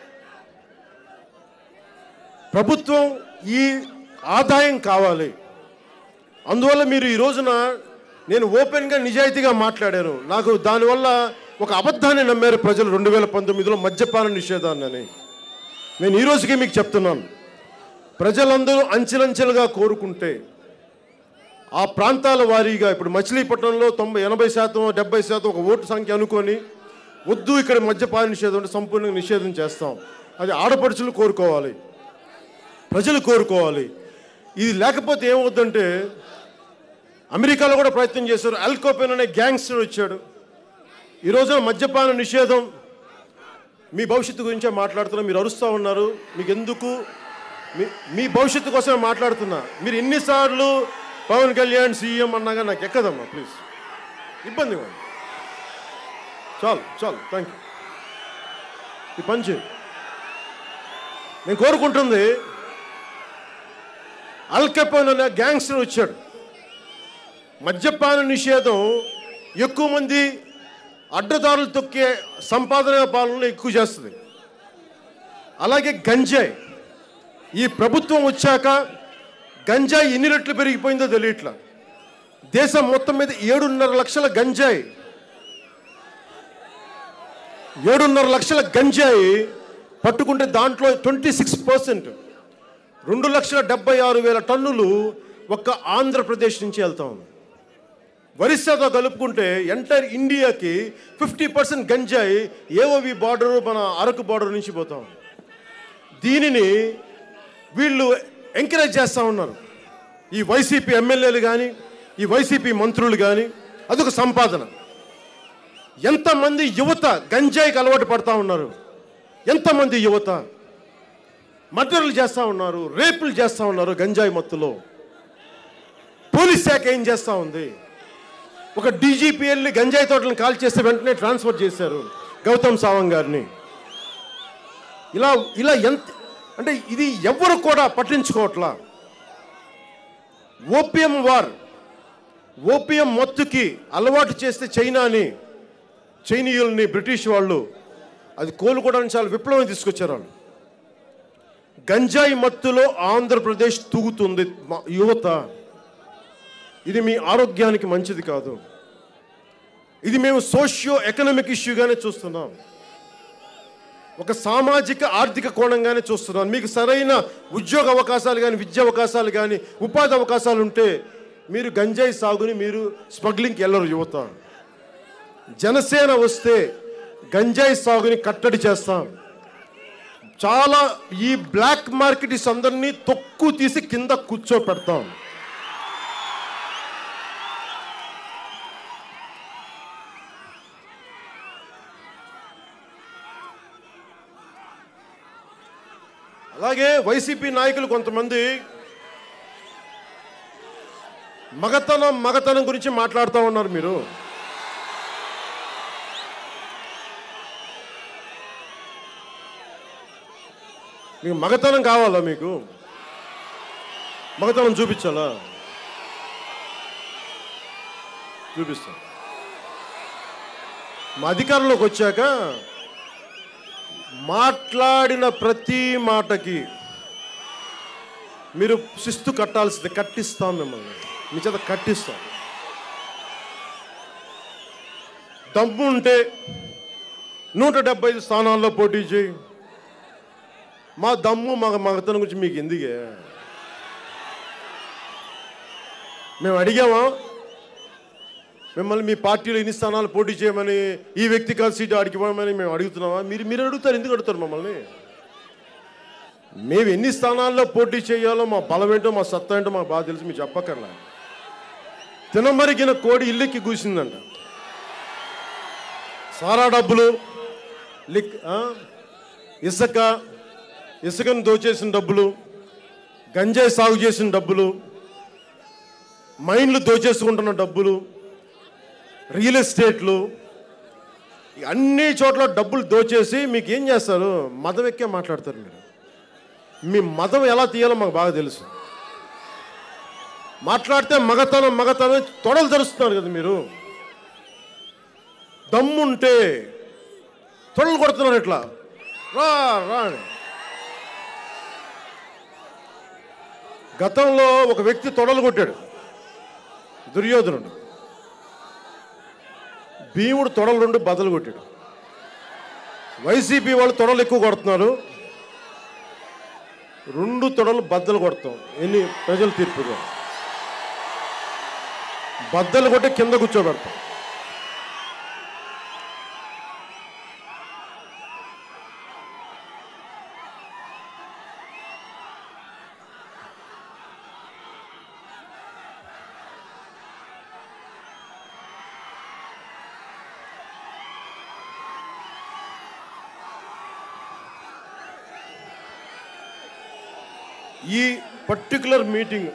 ప్రభుత్వం ఈ ఆదాయం కావాలి. అందువల్ల మీరు ఈ రోజున నేను ఓపెన్గా నిజాయితీగా మాట్లాడాను. నాకు దానివల్ల ఒక అబద్ధాన్ని నమ్మారు ప్రజలు రెండు వేల పంతొమ్మిదిలో మద్యపాన నిషేధాన్ని అని. నేను ఈ రోజుకి మీకు చెప్తున్నాను, ప్రజలందరూ అంచెలంచెలుగా కోరుకుంటే ఆ ప్రాంతాల వారీగా ఇప్పుడు మచిలీపట్నంలో తొంభై ఎనభై శాతం డెబ్బై శాతం ఒక ఓటు సంఖ్య అనుకొని వద్దు ఇక్కడ మద్యపాన నిషేధం అంటే సంపూర్ణంగా నిషేధం చేస్తాం. అది ఆడపడుచులు కోరుకోవాలి, ప్రజలు కోరుకోవాలి. ఇది లేకపోతే ఏమవుద్దంటే అమెరికాలో కూడా ప్రయత్నం చేశారు. అల్ కోపెన్ అనే గ్యాంగ్స్టర్ వచ్చాడు. ఈ రోజున మద్యపాన నిషేధం మీ భవిష్యత్తు గురించే మాట్లాడుతున్నా. మీరు అరుస్తూ ఉన్నారు, మీకు ఎందుకు? మీ మీ భవిష్యత్తు కోసమే మాట్లాడుతున్నా. మీరు ఎన్నిసార్లు పవన్ కళ్యాణ్ సీఎం అన్నాగా నాకు ఎక్కదమ్మా, ప్లీజ్. ఇబ్బంది కాదు, చాలు చాలు, థ్యాంక్ యూ. ఈ పంచి నేను కోరుకుంటుంది, అల్ కెపోన్ అనే గ్యాంగ్స్టర్ వచ్చాడు. మద్యపాన నిషేధం ఎక్కువ మంది అడ్డదారులు తొక్కే సంపాదన పాలనలో ఎక్కువ చేస్తుంది. అలాగే గంజాయి, ఈ ప్రభుత్వం వచ్చాక గంజాయి ఎన్ని రెట్లు పెరిగిపోయిందో తెలియట్లా. దేశం మొత్తం మీద ఏడున్నర లక్షల గంజాయి ఏడున్నర లక్షల గంజాయి పట్టుకుంటే దాంట్లో ట్వంటీ సిక్స్ పర్సెంట్ రెండు లక్షల డెబ్బై ఆరు వేల టన్నులు ఒక్క ఆంధ్రప్రదేశ్ నుంచి వెళ్తా ఉంది. ఒరిస్సాతో కలుపుకుంటే ఎంటైర్ ఇండియాకి ఫిఫ్టీ పర్సెంట్ గంజాయి ఏఓవి బార్డరు మన అరకు బార్డర్ నుంచి పోతా ఉంది. దీనిని వీళ్ళు ఎంకరేజ్ చేస్తూ ఉన్నారు, ఈ వైసీపీ ఎమ్మెల్యేలు కానీ ఈ వైసీపీ మంత్రులు కానీ. అదొక సంపాదన. ఎంతమంది యువత గంజాయికి అలవాటు పడతా ఉన్నారు, ఎంతమంది యువత మర్డర్లు చేస్తూ ఉన్నారు, రేపులు చేస్తూ ఉన్నారు గంజాయి మత్తులో. పోలీస్ శాఖ ఏం చేస్తూ ఉంది? ఒక డీజీపీ వెళ్ళి గంజాయి తోటలను కాల్ చేస్తే వెంటనే ట్రాన్స్ఫర్ చేశారు గౌతమ్ సావంగ్ గారిని. ఇలా ఇలా ఎంత అంటే ఇది ఎవరు కూడా పట్టించుకోవట్లా. ఓపియం వార్, ఓపియం మత్తుకి అలవాటు చేస్తే చైనాని చైనీయుల్ని బ్రిటిష్ వాళ్ళు అది కోలుకోవడానికి చాలా విప్లవం తీసుకొచ్చారు వాళ్ళు. గంజాయి మత్తులో ఆంధ్రప్రదేశ్ తూగుతుంది యువత. ఇది మీ ఆరోగ్యానికి మంచిది కాదు. ఇది మేము సోషియో ఎకనామిక్ ఇష్యూగానే చూస్తున్నాం, ఒక సామాజిక ఆర్థిక కోణంగానే చూస్తున్నాం. మీకు సరైన ఉద్యోగ అవకాశాలు కానీ, విద్యా అవకాశాలు కానీ, ఉపాధి అవకాశాలు ఉంటే మీరు గంజాయి సాగుని మీరు స్మగ్లింగ్కి వెళ్ళరు యువత. జనసేన వస్తే గంజాయి సాగుని కట్టడి చేస్తాం. చాలా ఈ బ్లాక్ మార్కెట్స్ అందరినీ తొక్కు తీసి కింద కూర్చోపెడతాం. అలాగే వైసీపీ నాయకులు కొంతమంది మగతనం మగతనం గురించి మాట్లాడుతూ ఉన్నారు. మీరు మీకు మగతనం కావాలా? మీకు మగతనం చూపించాలా? చూపిస్తాం. మా అధికారంలోకి వచ్చాక మాట్లాడిన ప్రతి మాటకి మీరు శిస్తు కట్టాల్సింది. కట్టిస్తాం, మిమ్మల్ని మీ చేత కట్టిస్తాం. దమ్ము ఉంటే నూట డెబ్బై ఐదు స్థానాల్లో పోటీ చేయి. మా దమ్ము మగ మగతనం గురించి మీకు ఎందుకే? మేము అడిగామా మిమ్మల్ని? మీ పార్టీలో ఎన్ని స్థానాలు పోటీ చేయమని, ఈ వ్యక్తిగత సీటు అడిగిపోమని మేము అడుగుతున్నామా? మీరు మీరు అడుగుతారు. ఎందుకు అడుగుతారు మమ్మల్ని? మేము ఎన్ని స్థానాల్లో పోటీ చేయాలో మా బలం ఏంటో, మా సత్తా ఏంటో మాకు బాగా తెలుసు. మీరు చెప్పక్కర్లా. తినమరిగిన కోడి ఇల్లెక్కి కూసిందంట. సారా డబ్బులు, లిక్ ఇసుక ఇసుకను దోచేసిన డబ్బులు, గంజాయి సాగు చేసిన డబ్బులు, మైన్లు దోచేసుకుంటున్న డబ్బులు, రియల్ ఎస్టేట్లు, అన్ని చోట్ల డబ్బులు దోచేసి మీకు ఏం చేస్తారు? మదం ఎక్కే మాట్లాడతారు మీరు. మీ మదం ఎలా తీయాలో మాకు బాగా తెలుసు. మాట్లాడితే మగతనం మగతనం తొడలు తెరుస్తున్నారు కదా మీరు. దమ్ముంటే తొడలు కొడుతున్నారు. ఇట్లా రా రా. గతంలో ఒక వ్యక్తి తొడలు కొట్టాడు, దుర్యోధనుడు. భీముడు తొడలు రెండు బదలు కొట్టాడు. వైసీపీ వాళ్ళు తొడలు ఎక్కువ కొడుతున్నారు. రెండు తొడలు బద్దలు కొడతాం. ఎన్ని ప్రజల తీర్పుగా బద్దలు కొట్టి కింద కూర్చోబెడతాం. ఈ పర్టికులర్ మీటింగ్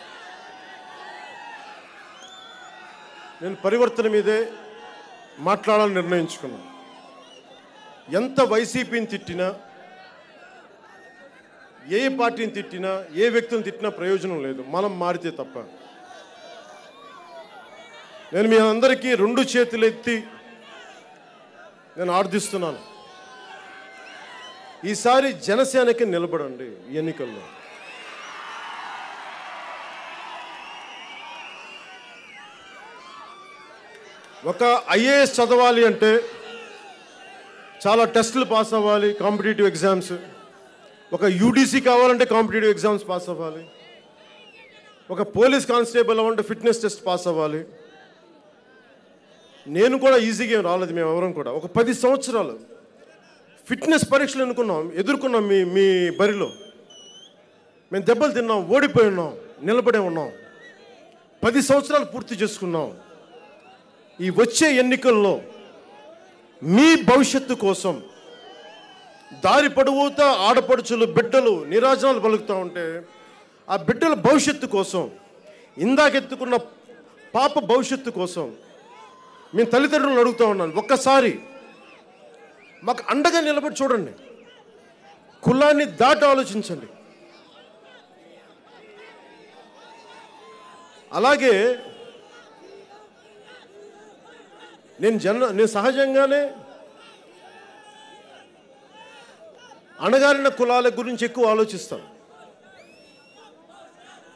నేను పరివర్తన మీదే మాట్లాడాలని నిర్ణయించుకున్నాను. ఎంత వైసీపీని తిట్టినా, ఏ పార్టీని తిట్టినా, ఏ వ్యక్తిని తిట్టినా ప్రయోజనం లేదు, మనం మారితే తప్ప. నేను మీ అందరికీ రెండు చేతులు ఎత్తి నేను ఆర్థిస్తున్నాను. ఈసారి జనసేనకి నిలబడండి ఈ ఎన్నికల్లో. ఒక ఐఏఎస్ చదవాలి అంటే చాలా టెస్టులు పాస్ అవ్వాలి, కాంపిటేటివ్ ఎగ్జామ్స్. ఒక యూడీసీ కావాలంటే కాంపిటేటివ్ ఎగ్జామ్స్ పాస్ అవ్వాలి. ఒక పోలీస్ కానిస్టేబుల్ అవ్వాలంటే ఫిట్నెస్ టెస్ట్ పాస్ అవ్వాలి. నేను కూడా ఈజీగా ఏం రాలేదు, మేము ఎవరం కూడా. ఒక పది సంవత్సరాలు ఫిట్నెస్ పరీక్షలు ఎన్నుకున్నాం, ఎదుర్కొన్నాం. మీ మీ బరిలో మేము దెబ్బలు తిన్నాం, ఓడిపోయి ఉన్నాం, నిలబడే ఉన్నాం. పది సంవత్సరాలు పూర్తి చేసుకున్నాం. ఈ వచ్చే ఎన్నికల్లో మీ భవిష్యత్తు కోసం దారి పొడవుతా ఆడపడుచులు బిడ్డలు నిరాజనాలు పలుకుతూ ఉంటే ఆ బిడ్డల భవిష్యత్తు కోసం, ఇందాకెత్తుకున్న పాప భవిష్యత్తు కోసం మేము తల్లిదండ్రులను అడుగుతూ ఉన్నాను, ఒక్కసారి మాకు అండగా నిలబడి చూడండి. కులాన్ని దాటి ఆలోచించండి. అలాగే నేను జన నేను సహజంగానే అణగారిన కులాల గురించి ఎక్కువ ఆలోచిస్తాను.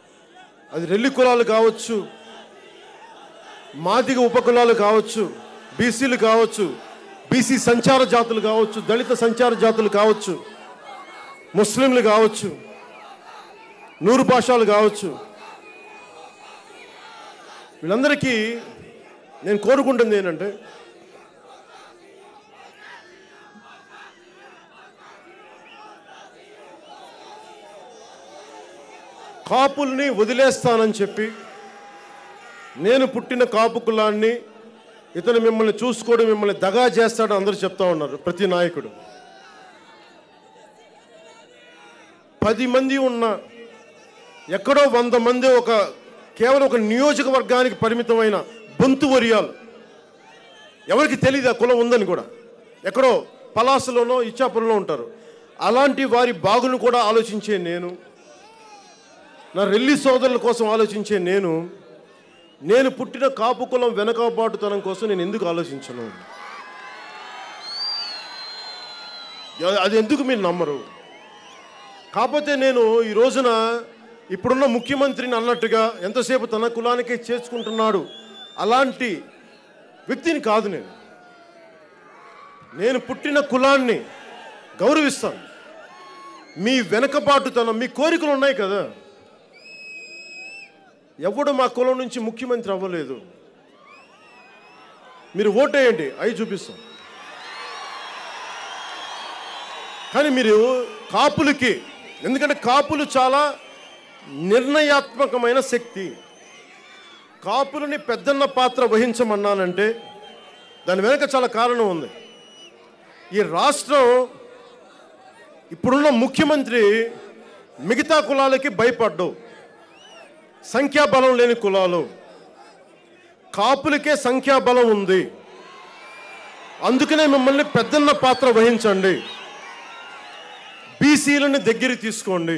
అది రెల్లి కులాలు కావచ్చు, మాదిగ ఉపకులాలు కావచ్చు, బీసీలు కావచ్చు, బీసీ సంచార జాతులు కావచ్చు, దళిత సంచార జాతులు కావచ్చు, ముస్లింలు కావచ్చు, నూరు భాషలు కావచ్చు, వీళ్ళందరికీ నేను కోరుకుంటుంది ఏంటంటే కాపుల్ని వదిలేస్తానని చెప్పి నేను పుట్టిన కాపు కులాన్ని ఇతను మిమ్మల్ని చూసుకోవడం, మిమ్మల్ని దగా చేస్తాడు అందరూ చెప్తా ఉన్నారు ప్రతి నాయకుడు. పది మంది ఉన్న ఎక్కడో వంద మంది ఒక కేవలం ఒక నియోజకవర్గానికి పరిమితమైన బొంతు వరియాలు, ఎవరికి తెలియదు ఆ కులం ఉందని కూడా, ఎక్కడో పలాసలోనో ఇచ్చాపురంలో ఉంటారు. అలాంటి వారి బాగును కూడా ఆలోచించే నేను, నా రెల్లి సోదరుల కోసం ఆలోచించే నేను, నేను పుట్టిన కాపు కులం వెనకబాటుతనం కోసం నేను ఎందుకు ఆలోచించను? అది ఎందుకు మీరు నమ్మరు? కాకపోతే నేను ఈ రోజున ఇప్పుడున్న ముఖ్యమంత్రిని అన్నట్టుగా ఎంతసేపు తన కులానికే చేర్చుకుంటున్నాడు అలాంటి వ్యక్తిని కాదు. నేను నేను పుట్టిన కులాన్ని గౌరవిస్తాను. మీ వెనకబాటుతనం, మీ కోరికలు ఉన్నాయి కదా. ఎవడు మా కులం నుంచి ముఖ్యమంత్రి అవ్వలేదు. మీరు ఓటేయండి, అవి చూపిస్తాం. కానీ మీరు కాపులకి, ఎందుకంటే కాపులు చాలా నిర్ణయాత్మకమైన శక్తి. కాపులని పెద్దన్న పాత్ర వహించమన్నానంటే దాని వెనక చాలా కారణం ఉంది. ఈ రాష్ట్రం ఇప్పుడున్న ముఖ్యమంత్రి మిగతా కులాలకి భయపడ్డు. సంఖ్యాబలం లేని కులాలు, కాపులకే సంఖ్యాబలం ఉంది. అందుకనే మిమ్మల్ని పెద్దన్న పాత్ర వహించండి, బీసీలని దగ్గర తీసుకోండి,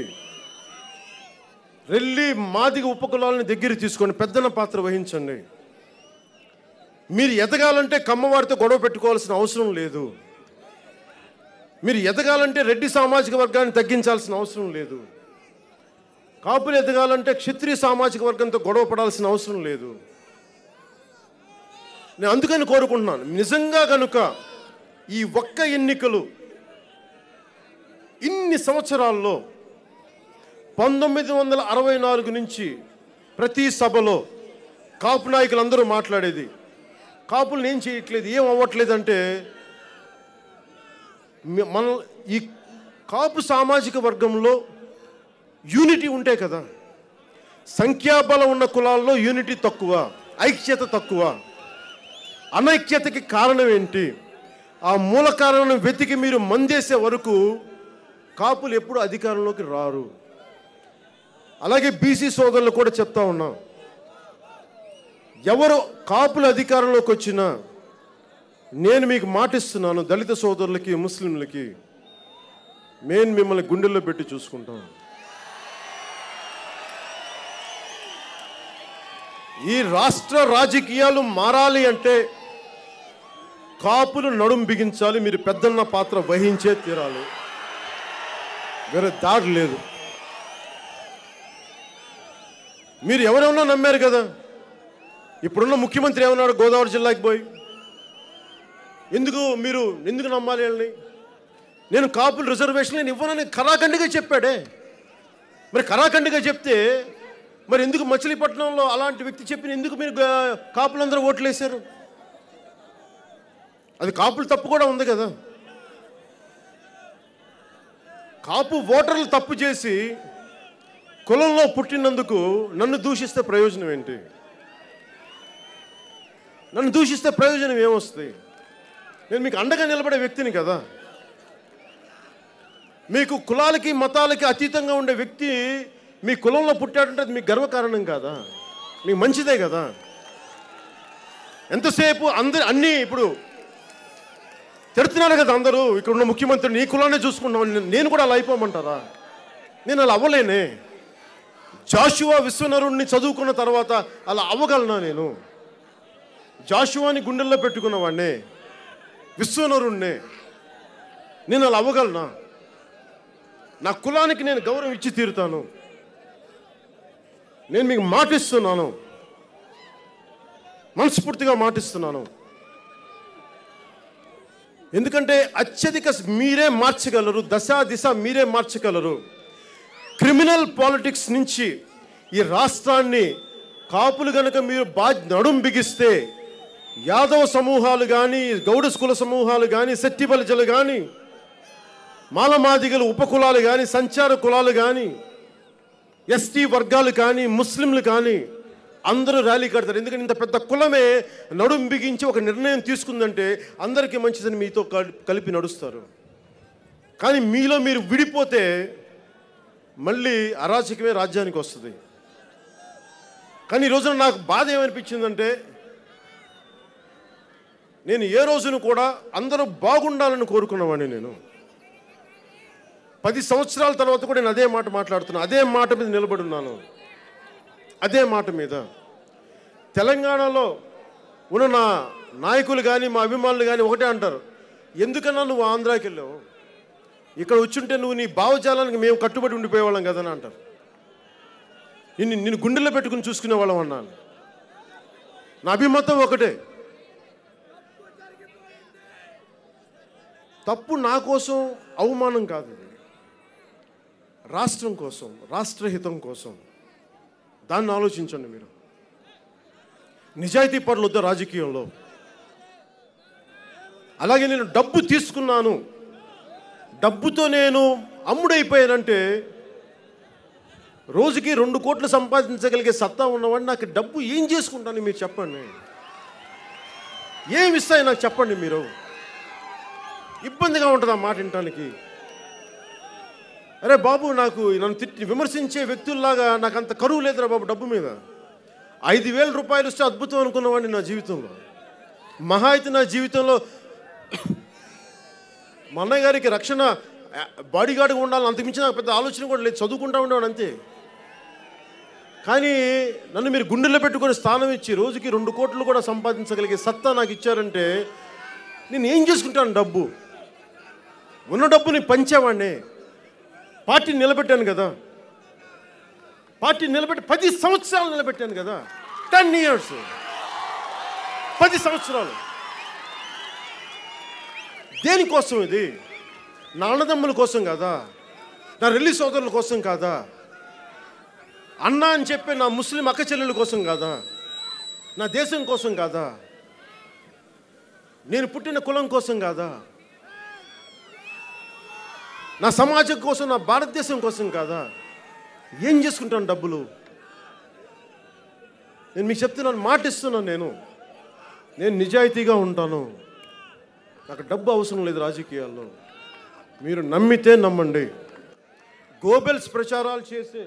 రెల్లి మాదిగ ఉపకులాలని దగ్గర తీసుకోండి, పెద్దన్న పాత్ర వహించండి. మీరు ఎదగాలంటే కమ్మవారితో గొడవ పెట్టుకోవాల్సిన అవసరం లేదు. మీరు ఎదగాలంటే రెడ్డి సామాజిక వర్గాన్ని తగ్గించాల్సిన అవసరం లేదు. కాపులు ఎదగాలంటే క్షత్రియ సామాజిక వర్గంతో గొడవ పడాల్సిన అవసరం లేదు. నేను అందుకని కోరుకుంటున్నాను, నిజంగా కనుక ఈ ఒక్క ఎన్నికలు ఇన్ని సంవత్సరాల్లో పంతొమ్మిది వందల అరవై నాలుగు నుంచి ప్రతి సభలో కాపు నాయకులందరూ మాట్లాడేది, కాపులను ఏం చేయట్లేదు, ఏం అవ్వట్లేదంటే మన ఈ కాపు సామాజిక వర్గంలో యూనిటీ ఉంటే కదా. సంఖ్యాబలం ఉన్న కులాల్లో యూనిటీ తక్కువ, ఐక్యత తక్కువ. అనైక్యతకి కారణం ఏంటి? ఆ మూల కారణం వెతికి మీరు మందేసే వరకు కాపులు ఎప్పుడు అధికారంలోకి రారు. అలాగే బీసీ సోదరులు కూడా చెప్తా ఉన్నాం, ఎవరు కాపులు అధికారంలోకి వచ్చినా నేను మీకు మాటిస్తున్నాను, దళిత సోదరులకి, ముస్లింలకి మేము మిమ్మల్ని గుండెల్లో పెట్టి చూసుకుంటాం. ఈ రాష్ట్ర రాజకీయాలు మారాలి అంటే కాపులు నడుం బిగించాలి, మీరు పెద్దన్న పాత్ర వహించే తీరాలి, వేరే దారి లేదు. మీరు ఎవరెవరో నమ్మారు కదా. ఇప్పుడున్న ముఖ్యమంత్రి ఏమన్నాడు గోదావరి జిల్లాకి పోయి? ఎందుకు మీరు ఎందుకు నమ్మాలి వాళ్ళని? నేను కాపులు రిజర్వేషన్ నేను ఇవ్వనని కరాఖండిగా చెప్పాడే. మరి కరాఖండిగా చెప్తే మరి ఎందుకు మచిలీపట్నంలో అలాంటి వ్యక్తి చెప్పిన ఎందుకు మీరు కాపులందరూ ఓట్లు వేశారు? అది కాపులు తప్పు కూడా ఉంది కదా. కాపు ఓటర్లు తప్పు చేసి కులంలో పుట్టినందుకు నన్ను దూషిస్తే ప్రయోజనం ఏంటి? నన్ను దూషిస్తే ప్రయోజనం ఏమొస్తుంది? నేను మీకు అండగా నిలబడే వ్యక్తిని కదా. మీకు కులాలకి మతాలకి అతీతంగా ఉండే వ్యక్తి మీ కులంలో పుట్టాడంటే అది మీకు గర్వకారణం కాదా? మీకు మంచిదే కదా. ఎంతసేపు అందరు అన్నీ ఇప్పుడు తిడుతున్నారు కదా అందరూ, ఇక్కడ ఉన్న ముఖ్యమంత్రి నీ కులాన్ని చూసుకుంటాం, నేను కూడా అలా అయిపోమంటారా? నేను అలా అవ్వలేనే. జాషువా విశ్వనరుణ్ణి చదువుకున్న తర్వాత అలా అవ్వగలనా? నేను జాషువాని గుండెల్లో పెట్టుకున్నవాడినే, విశ్వనరుణ్ణే, నేను అలా అవ్వగలనా? నా కులానికి నేను గౌరవం ఇచ్చి తీరుతాను. నేను మీకు మాటిస్తున్నాను, మనస్ఫూర్తిగా మాటిస్తున్నాను. ఎందుకంటే అత్యధిక మీరే మార్చగలరు, దశ దిశ మీరే మార్చగలరు. క్రిమినల్ పాలిటిక్స్ నుంచి ఈ రాష్ట్రాన్ని కాపులు గనక మీరు బా నడుం బిగిస్తే యాదవ సమూహాలు కానీ, గౌడ కుల సమూహాలు కానీ, శెట్టి బలిజలు కానీ, మాలమాదిగలు ఉపకులాలు కానీ, సంచార కులాలు కానీ, ఎస్టీ వర్గాలు కానీ, ముస్లింలు కానీ అందరూ ర్యాలీ కడతారు. ఎందుకంటే ఇంత పెద్ద కులమే నడుం బిగించి ఒక నిర్ణయం తీసుకుందంటే అందరికీ మంచిదని మీతో కలిపి నడుస్తారు. కానీ మీలో మీరు విడిపోతే మళ్ళీ అరాచకమే రాజ్యానికి వస్తుంది. కానీ ఈ రోజున నాకు బాధ ఏమనిపించిందంటే, నేను ఏ రోజును కూడా అందరూ బాగుండాలని కోరుకున్నవాడిని. నేను పది సంవత్సరాల తర్వాత కూడా నేను అదే మాట మాట్లాడుతున్నాను, అదే మాట మీద నిలబడి ఉన్నాను. అదే మాట మీద తెలంగాణలో ఉన్న నా నాయకులు కానీ, మా అభిమానులు కానీ ఒకటే అంటారు, ఎందుకన్నా నువ్వు ఆంధ్రాకి వెళ్ళావు, ఇక్కడ వచ్చుంటే నువ్వు నీ భావజాలానికి మేము కట్టుబడి ఉండిపోయేవాళ్ళం కదని అంటారు. నిన్ను నిన్ను గుండెల్లో పెట్టుకుని చూసుకునే వాళ్ళం అన్నాను. నా అభిమతం ఒకటే, తప్పు నా కోసం, అవమానం కాదు, రాష్ట్రం కోసం, రాష్ట్రహితం కోసం. దాన్ని ఆలోచించండి మీరు. నిజాయితీ పరులు వద్ద రాజకీయంలో. అలాగే నేను డబ్బు తీసుకున్నాను, డబ్బుతో నేను అమ్ముడైపోయానంటే, రోజుకి రెండు కోట్లు సంపాదించగలిగే సత్తా ఉన్నవాడిని నాకు డబ్బు ఏం చేసుకుంటాను మీరు చెప్పండి. ఏమి ఇస్తాయి నాకు చెప్పండి మీరు. ఇబ్బందిగా ఉంటుంది ఆ మాట వినటానికి. అరే బాబు, నాకు నన్ను తిట్టి విమర్శించే వ్యక్తుల్లాగా నాకు అంత కరువు లేదురా బాబు డబ్బు మీద. ఐదు వేల రూపాయలు వస్తే అద్భుతం అనుకున్నవాడిని నా జీవితంలో. మహా అయితే నా జీవితంలో మా అన్నయ్య గారికి రక్షణ బాడీగార్డ్గా ఉండాలని అంతకుమించి నాకు పెద్ద ఆలోచన కూడా లేదు, చదువుకుంటా ఉండేవాడు అంతే. కానీ నన్ను మీరు గుండెల్లో పెట్టుకొని స్థానం ఇచ్చి రోజుకి రెండు కోట్లు కూడా సంపాదించగలిగే సత్తా నాకు ఇచ్చారంటే నేను ఏం చేసుకుంటాను? డబ్బు ఉన్న డబ్బుని పంచేవాడిని. పార్టీని నిలబెట్టాను కదా, పార్టీని నిలబెట్టి పది సంవత్సరాలు నిలబెట్టాను కదా. టెన్ ఇయర్స్ పది సంవత్సరాలు దేనికోసం? ఇది నా అన్నదమ్ముల కోసం కాదా, నా రెల్లి సోదరుల కోసం కాదా, అన్న అని చెప్పే నా ముస్లిం అక్క చెల్లెల కోసం కాదా, నా దేశం కోసం కాదా, నేను పుట్టిన కులం కోసం కాదా, నా సమాజం కోసం, నా భారతదేశం కోసం కాదా? ఏం చేసుకుంటాను డబ్బులు? నేను మీకు చెప్తున్నాను, మాట ఇస్తున్నాను. నేను నేను నిజాయితీగా ఉంటాను. నాకు డబ్బు అవసరం లేదు రాజకీయాల్లో. మీరు నమ్మితే నమ్మండి. గోబెల్స్ ప్రచారాలు చేసే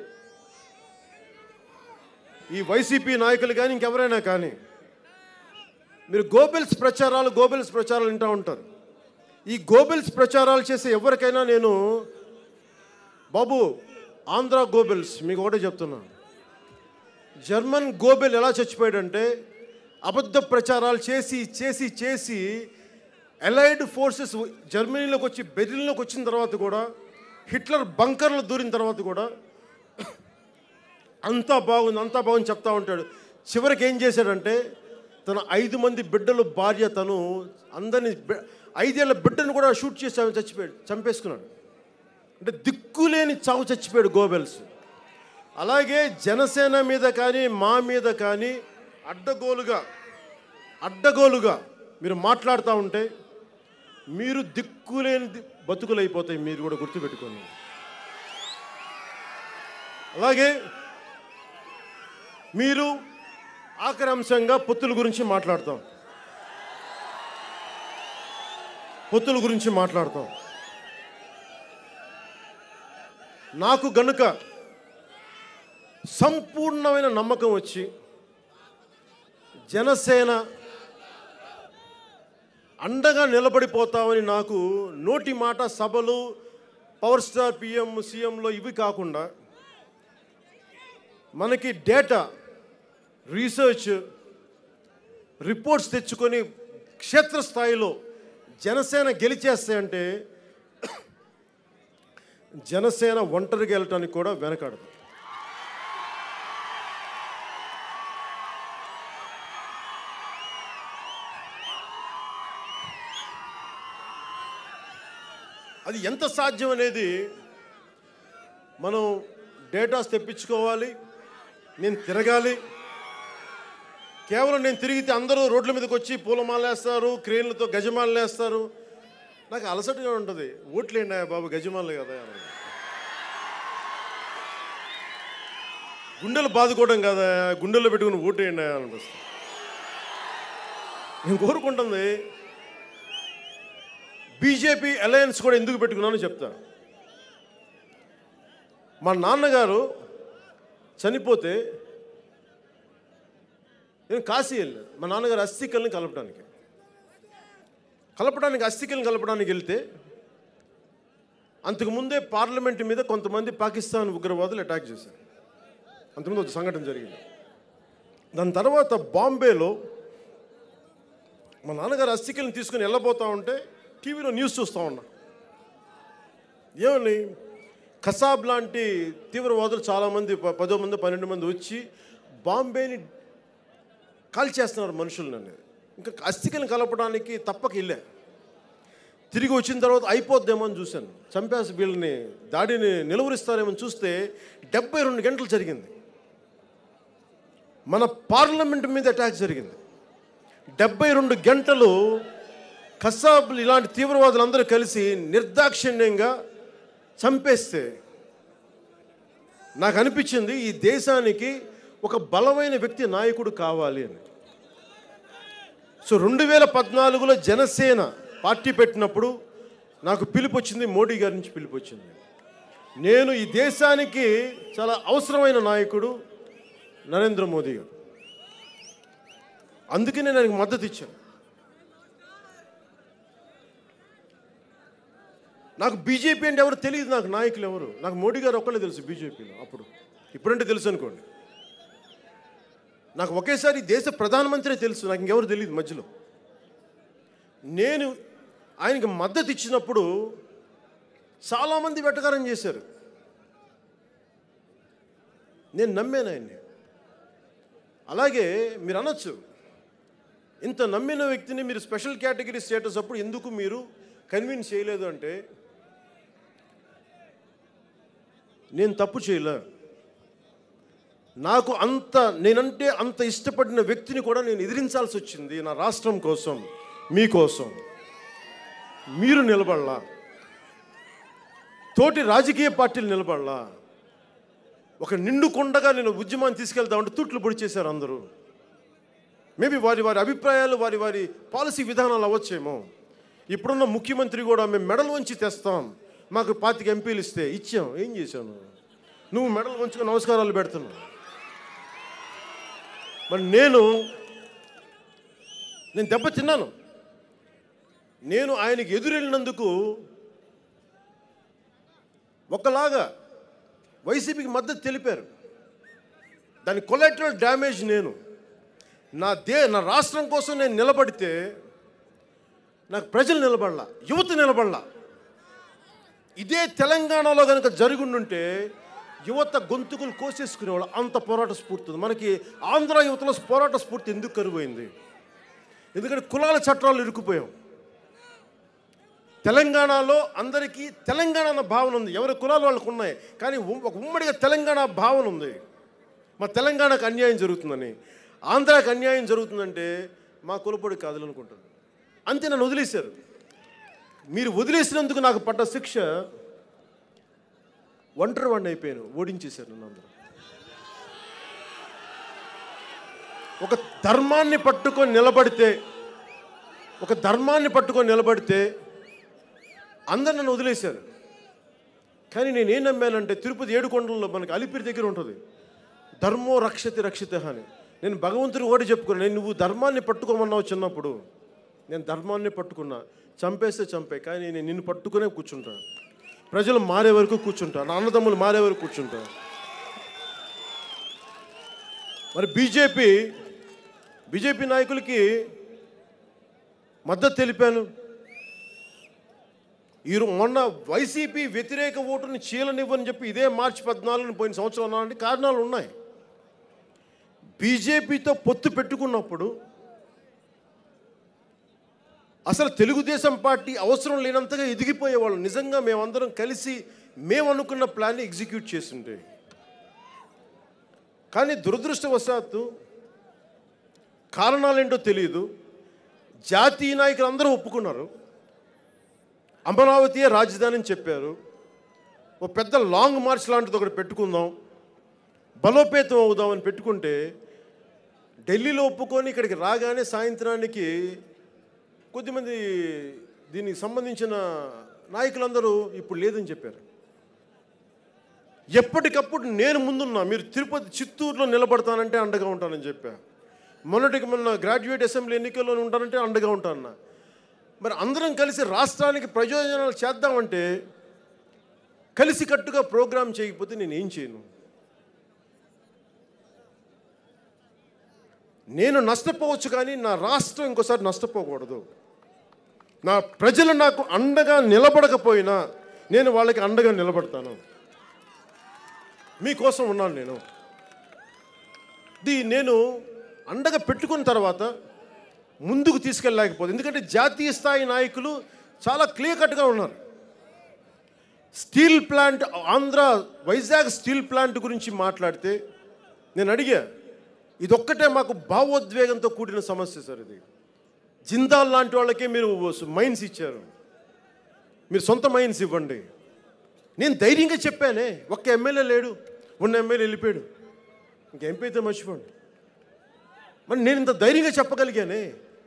ఈ వైసీపీ నాయకులు కానీ ఇంకెవరైనా కానీ మీరు గోబెల్స్ ప్రచారాలు గోబెల్స్ ప్రచారాలు వింటూ ఉంటారు. ఈ గోబెల్స్ ప్రచారాలు చేసే ఎవరికైనా నేను, బాబు ఆంధ్ర గోబెల్స్ మీకు ఒకటే చెప్తున్నాను, జర్మన్ గోబెల్ ఎలా చచ్చిపోయాడంటే అబద్ధ ప్రచారాలు చేసి చేసి చేసి అలైడ్ ఫోర్సెస్ జర్మనీలోకి వచ్చి బెర్లిన్లోకి వచ్చిన తర్వాత కూడా, హిట్లర్ బంకర్లు దూరిన తర్వాత కూడా అంతా బాగుంది అంతా బాగుంది చెప్తా ఉంటాడు. చివరికి ఏం చేశాడంటే తన ఐదు మంది బిడ్డలు భార్య తను అందరినీ ఐదేళ్ల బిడ్డను కూడా షూట్ చేసి చచ్చిపోయాడు, చంపేసుకున్నాడు. అంటే దిక్కులేని చావు చచ్చిపోయాడు గోబెల్స్. అలాగే జనసేన మీద కానీ మా మీద కానీ అడ్డగోలుగా అడ్డగోలుగా మీరు మాట్లాడుతూ ఉంటే మీరు దిక్కులేని బతుకులు అయిపోతాయి. మీరు కూడా గుర్తుపెట్టుకోండి. అలాగే మీరు ఆఖరి అంశంగా పొత్తుల గురించి మాట్లాడతాం పొత్తుల గురించి మాట్లాడతాం నాకు గనుక సంపూర్ణమైన నమ్మకం వచ్చి జనసేన అండగా నిలబడిపోతామని నాకు నోటి మాట సభలు పవర్ స్టార్ పిఎం సీఎంలో ఇవి కాకుండా మనకి డేటా రీసెర్చ్ రిపోర్ట్స్ తెచ్చుకొని క్షేత్రస్థాయిలో జనసేన గెలిచేస్తాయంటే జనసేన ఒంటరిగా వెళ్ళటానికి కూడా వెనకాడదు. అది ఎంత సాధ్యం అనేది మనం డేటాస్ తెప్పించుకోవాలి. నేను తిరగాలి. కేవలం నేను తిరిగితే అందరూ రోడ్ల మీదకి వచ్చి పూలమాల వేస్తారు, క్రేన్లతో గజమాలు వేస్తారు. నాకు అలసటగా ఉంటుంది. ఓట్లేండి బాబు, గజమాలు కదా, గుండెలు బాదుకోవడం కదా, గుండెల్లో పెట్టుకుని ఓటేయండి అనిపిస్తుంది. నేను కోరుకుంటుంది బీజేపీ అలయన్స్ కూడా ఎందుకు పెట్టుకున్నానో చెప్తా. మా నాన్నగారు చనిపోతే నేను కాశీ వెళ్ళాను మా నాన్నగారు అస్థికల్ని కలపడానికి కలపడానికి అస్థికల్ని కలపడానికి వెళ్తే అంతకుముందే పార్లమెంట్ మీద కొంతమంది పాకిస్తాన్ ఉగ్రవాదులు అటాక్ చేశారు. అంతకుముందు ఒక సంఘటన జరిగింది. దాని తర్వాత బాంబేలో మా నాన్నగారు అస్థికల్ని తీసుకుని వెళ్ళబోతూ ఉంటే టీవీలో న్యూస్ చూస్తూ ఉన్నా. ఏమని, కసాబ్ లాంటి తీవ్రవాదులు చాలామంది, పదో మంది పన్నెండు మంది వచ్చి బాంబేని కాల్ చేస్తున్నారు మనుషులను అనేది. ఇంకా అస్థికల్ని కలపడానికి తప్పక వెళ్ళా. తిరిగి వచ్చిన తర్వాత అయిపోద్దేమో అని చూశాను. చంపేసి వీళ్ళని దాడిని నిలువరిస్తారేమో చూస్తే డెబ్బై రెండు గంటలు జరిగింది. మన పార్లమెంట్ మీద అటాక్ జరిగింది. డెబ్బై రెండు గంటలు కసాబులు ఇలాంటి తీవ్రవాదులందరూ కలిసి నిర్దాక్షిణ్యంగా చంపేస్తే నాకు అనిపించింది ఈ దేశానికి ఒక బలమైన వ్యక్తి నాయకుడు కావాలి అని. సో రెండు వేల పద్నాలుగులో జనసేన పార్టీ పెట్టినప్పుడు నాకు పిలుపు వచ్చింది, మోడీ గారి నుంచి పిలుపు వచ్చింది. నేను ఈ దేశానికి చాలా అవసరమైన నాయకుడు నరేంద్ర మోదీ గారు, అందుకే నేను ఆయనకు మద్దతు ఇచ్చాను. నాకు బీజేపీ అంటే ఎవరు తెలియదు, నాకు నాయకులు ఎవరు, నాకు మోడీ గారు ఒక్కళ్ళే తెలుసు బీజేపీలో. అప్పుడు ఇప్పుడంటే తెలుసు అనుకోండి. నాకు ఒకేసారి దేశ ప్రధానమంత్రి తెలుసు, నాకు ఇంకెవరు తెలియదు మధ్యలో. నేను ఆయనకి మద్దతు ఇచ్చినప్పుడు చాలామంది వెటకారం చేశారు. నేను నమ్మాను ఆయన్ని. అలాగే మీరు అనొచ్చు, ఇంత నమ్మిన వ్యక్తిని మీరు స్పెషల్ కేటగిరీ స్టేటస్ అప్పుడు ఎందుకు మీరు కన్విన్స్ చేయలేదు అంటే, నేను తప్పు చేయలే. నాకు అంత నేనంటే అంత ఇష్టపడిన వ్యక్తిని కూడా నేను ఎదిరించాల్సి వచ్చింది నా రాష్ట్రం కోసం, మీకోసం. మీరు నిలబడలా, తోటి రాజకీయ పార్టీలు నిలబడలా. ఒక నిండు కొండగా నేను ఉద్యమాన్ని తీసుకెళ్తామంటే తుట్లు పొడి చేశారు అందరూ. మేబీ వారి వారి అభిప్రాయాలు, వారి వారి పాలసీ విధానాలు అవ్వచ్చేమో. ఇప్పుడున్న ముఖ్యమంత్రి కూడా మేము మెడల్ వంచి తెస్తాం, మాకు పాతిక ఎంపీలు ఇస్తే ఇచ్చాం. ఏం చేశాను? నువ్వు మెడల్ వంచుకొని నమస్కారాలు పెడుతున్నావు. మరి నేను నేను దెబ్బ తిన్నాను. నేను ఆయనకి ఎదురెళ్ళినందుకు ఒకలాగా వైసీపీకి మద్దతు తెలిపారు. దాని కొలాటరల్ డ్యామేజ్ నేను నా దే నా రాష్ట్రం కోసం నేను నిలబడితే నాకు ప్రజలు నిలబడలా, యువత నిలబడలా. ఇదే తెలంగాణలో కనుక జరుగుండుంటే యువత గొంతుకులు కోసేసుకునేవాళ్ళు. అంత పోరాట స్ఫూర్తి ఉంది మనకి. ఆంధ్ర యువతలో పోరాట స్ఫూర్తి ఎందుకు కరువైంది? ఎందుకంటే కులాల చట్టాలు ఇరుక్కుపోయాం. తెలంగాణలో అందరికీ తెలంగాణ అన్న భావన ఉంది, ఎవరి కులాలు వాళ్ళకు ఉన్నాయి. కానీ ఒక ఉమ్మడిగా తెలంగాణ భావన ఉంది. మా తెలంగాణకు అన్యాయం జరుగుతుందని, ఆంధ్రాకి అన్యాయం జరుగుతుందంటే మా కులపొడి కాదులు అనుకుంటారు. అంతే నన్ను వదిలేశారు. మీరు వదిలేసినందుకు నాకు పడ్డ శిక్ష, ఒంటరి వాడిని అయిపోయాను. ఓడించేశారు నన్ను అందరూ. ఒక ధర్మాన్ని పట్టుకొని నిలబడితే ఒక ధర్మాన్ని పట్టుకొని నిలబడితే అందరు నన్ను వదిలేశారు. కానీ నేనేం నమ్మానంటే, తిరుపతి ఏడుకొండల్లో మనకి అలిపిరి దగ్గర ఉంటుంది, ధర్మో రక్షతి రక్షిత అని. నేను భగవంతుడు ఓడి చెప్పుకున్నాను. నేను నువ్వు ధర్మాన్ని పట్టుకోమన్నావు చిన్నప్పుడు, నేను ధర్మాన్ని పట్టుకున్నా. చంపేస్తే చంపే, కానీ నేను నిన్ను పట్టుకునే కూర్చుంటాను. ప్రజలు మారే వరకు కూర్చుంటా, నా అన్నదమ్ములు మారే వరకు కూర్చుంటా. మరి బీజేపీ బీజేపీ నాయకులకి మద్దతు తెలిపాను. ఈ మొన్న వైసీపీ వ్యతిరేక ఓటుని చీలనివ్వని చెప్పి ఇదే మార్చి పద్నాలుగుని పోయిన సంవత్సరం అన్నానంటే కారణాలు ఉన్నాయి. బీజేపీతో పొత్తు పెట్టుకున్నప్పుడు అసలు తెలుగుదేశం పార్టీ అవసరం లేనంతగా ఎదిగిపోయేవాళ్ళు. నిజంగా మేమందరం కలిసి మేము అనుకున్న ప్లాన్ని ఎగ్జిక్యూట్ చేస్తుంటే. కానీ దురదృష్టవశాత్తు కారణాలేంటో తెలియదు, జాతీయ నాయకులు అందరూ ఒప్పుకున్నారు, అమరావతియే రాజధాని అని చెప్పారు. ఓ పెద్ద లాంగ్ మార్చ్ లాంటిది ఒకటి పెట్టుకుందాం, బలోపేతం అవుదామని పెట్టుకుంటే ఢిల్లీలో ఒప్పుకొని ఇక్కడికి రాగానే సాయంత్రానికి కొద్దిమంది దీనికి సంబంధించిన నాయకులందరూ ఇప్పుడు లేదని చెప్పారు. ఎప్పటికప్పుడు నేను ముందున్నా, మీరు తిరుపతి చిత్తూరులో నిలబడతానంటే అండగా ఉంటానని చెప్పా. మొన్నటికి మొన్న గ్రాడ్యుయేట్ అసెంబ్లీ ఎన్నికల్లో ఉంటానంటే అండగా ఉంటానన్నా. మరి అందరం కలిసి రాష్ట్రానికి ప్రయోజనాలు చేద్దామంటే కలిసికట్టుగా ప్రోగ్రాం చేయకపోతే నేను ఏం చేయను? నేను నష్టపోవచ్చు కానీ నా రాష్ట్రం ఇంకోసారి నష్టపోకూడదు. నా ప్రజలు నాకు అండగా నిలబడకపోయినా నేను వాళ్ళకి అండగా నిలబడతాను. మీకోసం ఉన్నాను నేను. దీ నేను అండగా పెట్టుకున్న తర్వాత ముందుకు తీసుకెళ్ళలేకపోతే, ఎందుకంటే జాతీయ స్థాయి నాయకులు చాలా క్లియర్ కట్గా ఉన్నారు. Steel plant, Andhra Vizag steel plant గురించి మాట్లాడితే నేను అడిగా, ఇదొక్కటే మాకు భావోద్వేగంతో కూడిన సమస్య సార్. ఇది జిందాల్ లాంటి వాళ్ళకే మీరు మైన్స్ ఇచ్చారు, మీరు సొంత మైన్స్ ఇవ్వండి. నేను ధైర్యంగా చెప్పానే, ఒక్క ఎమ్మెల్యే లేడు, ఉన్న ఎమ్మెల్యే వెళ్ళిపోయాడు, ఇంక ఎంపీ అయితే మర్చిపోండి. మరి నేను ఇంత ధైర్యంగా చెప్పగలిగానే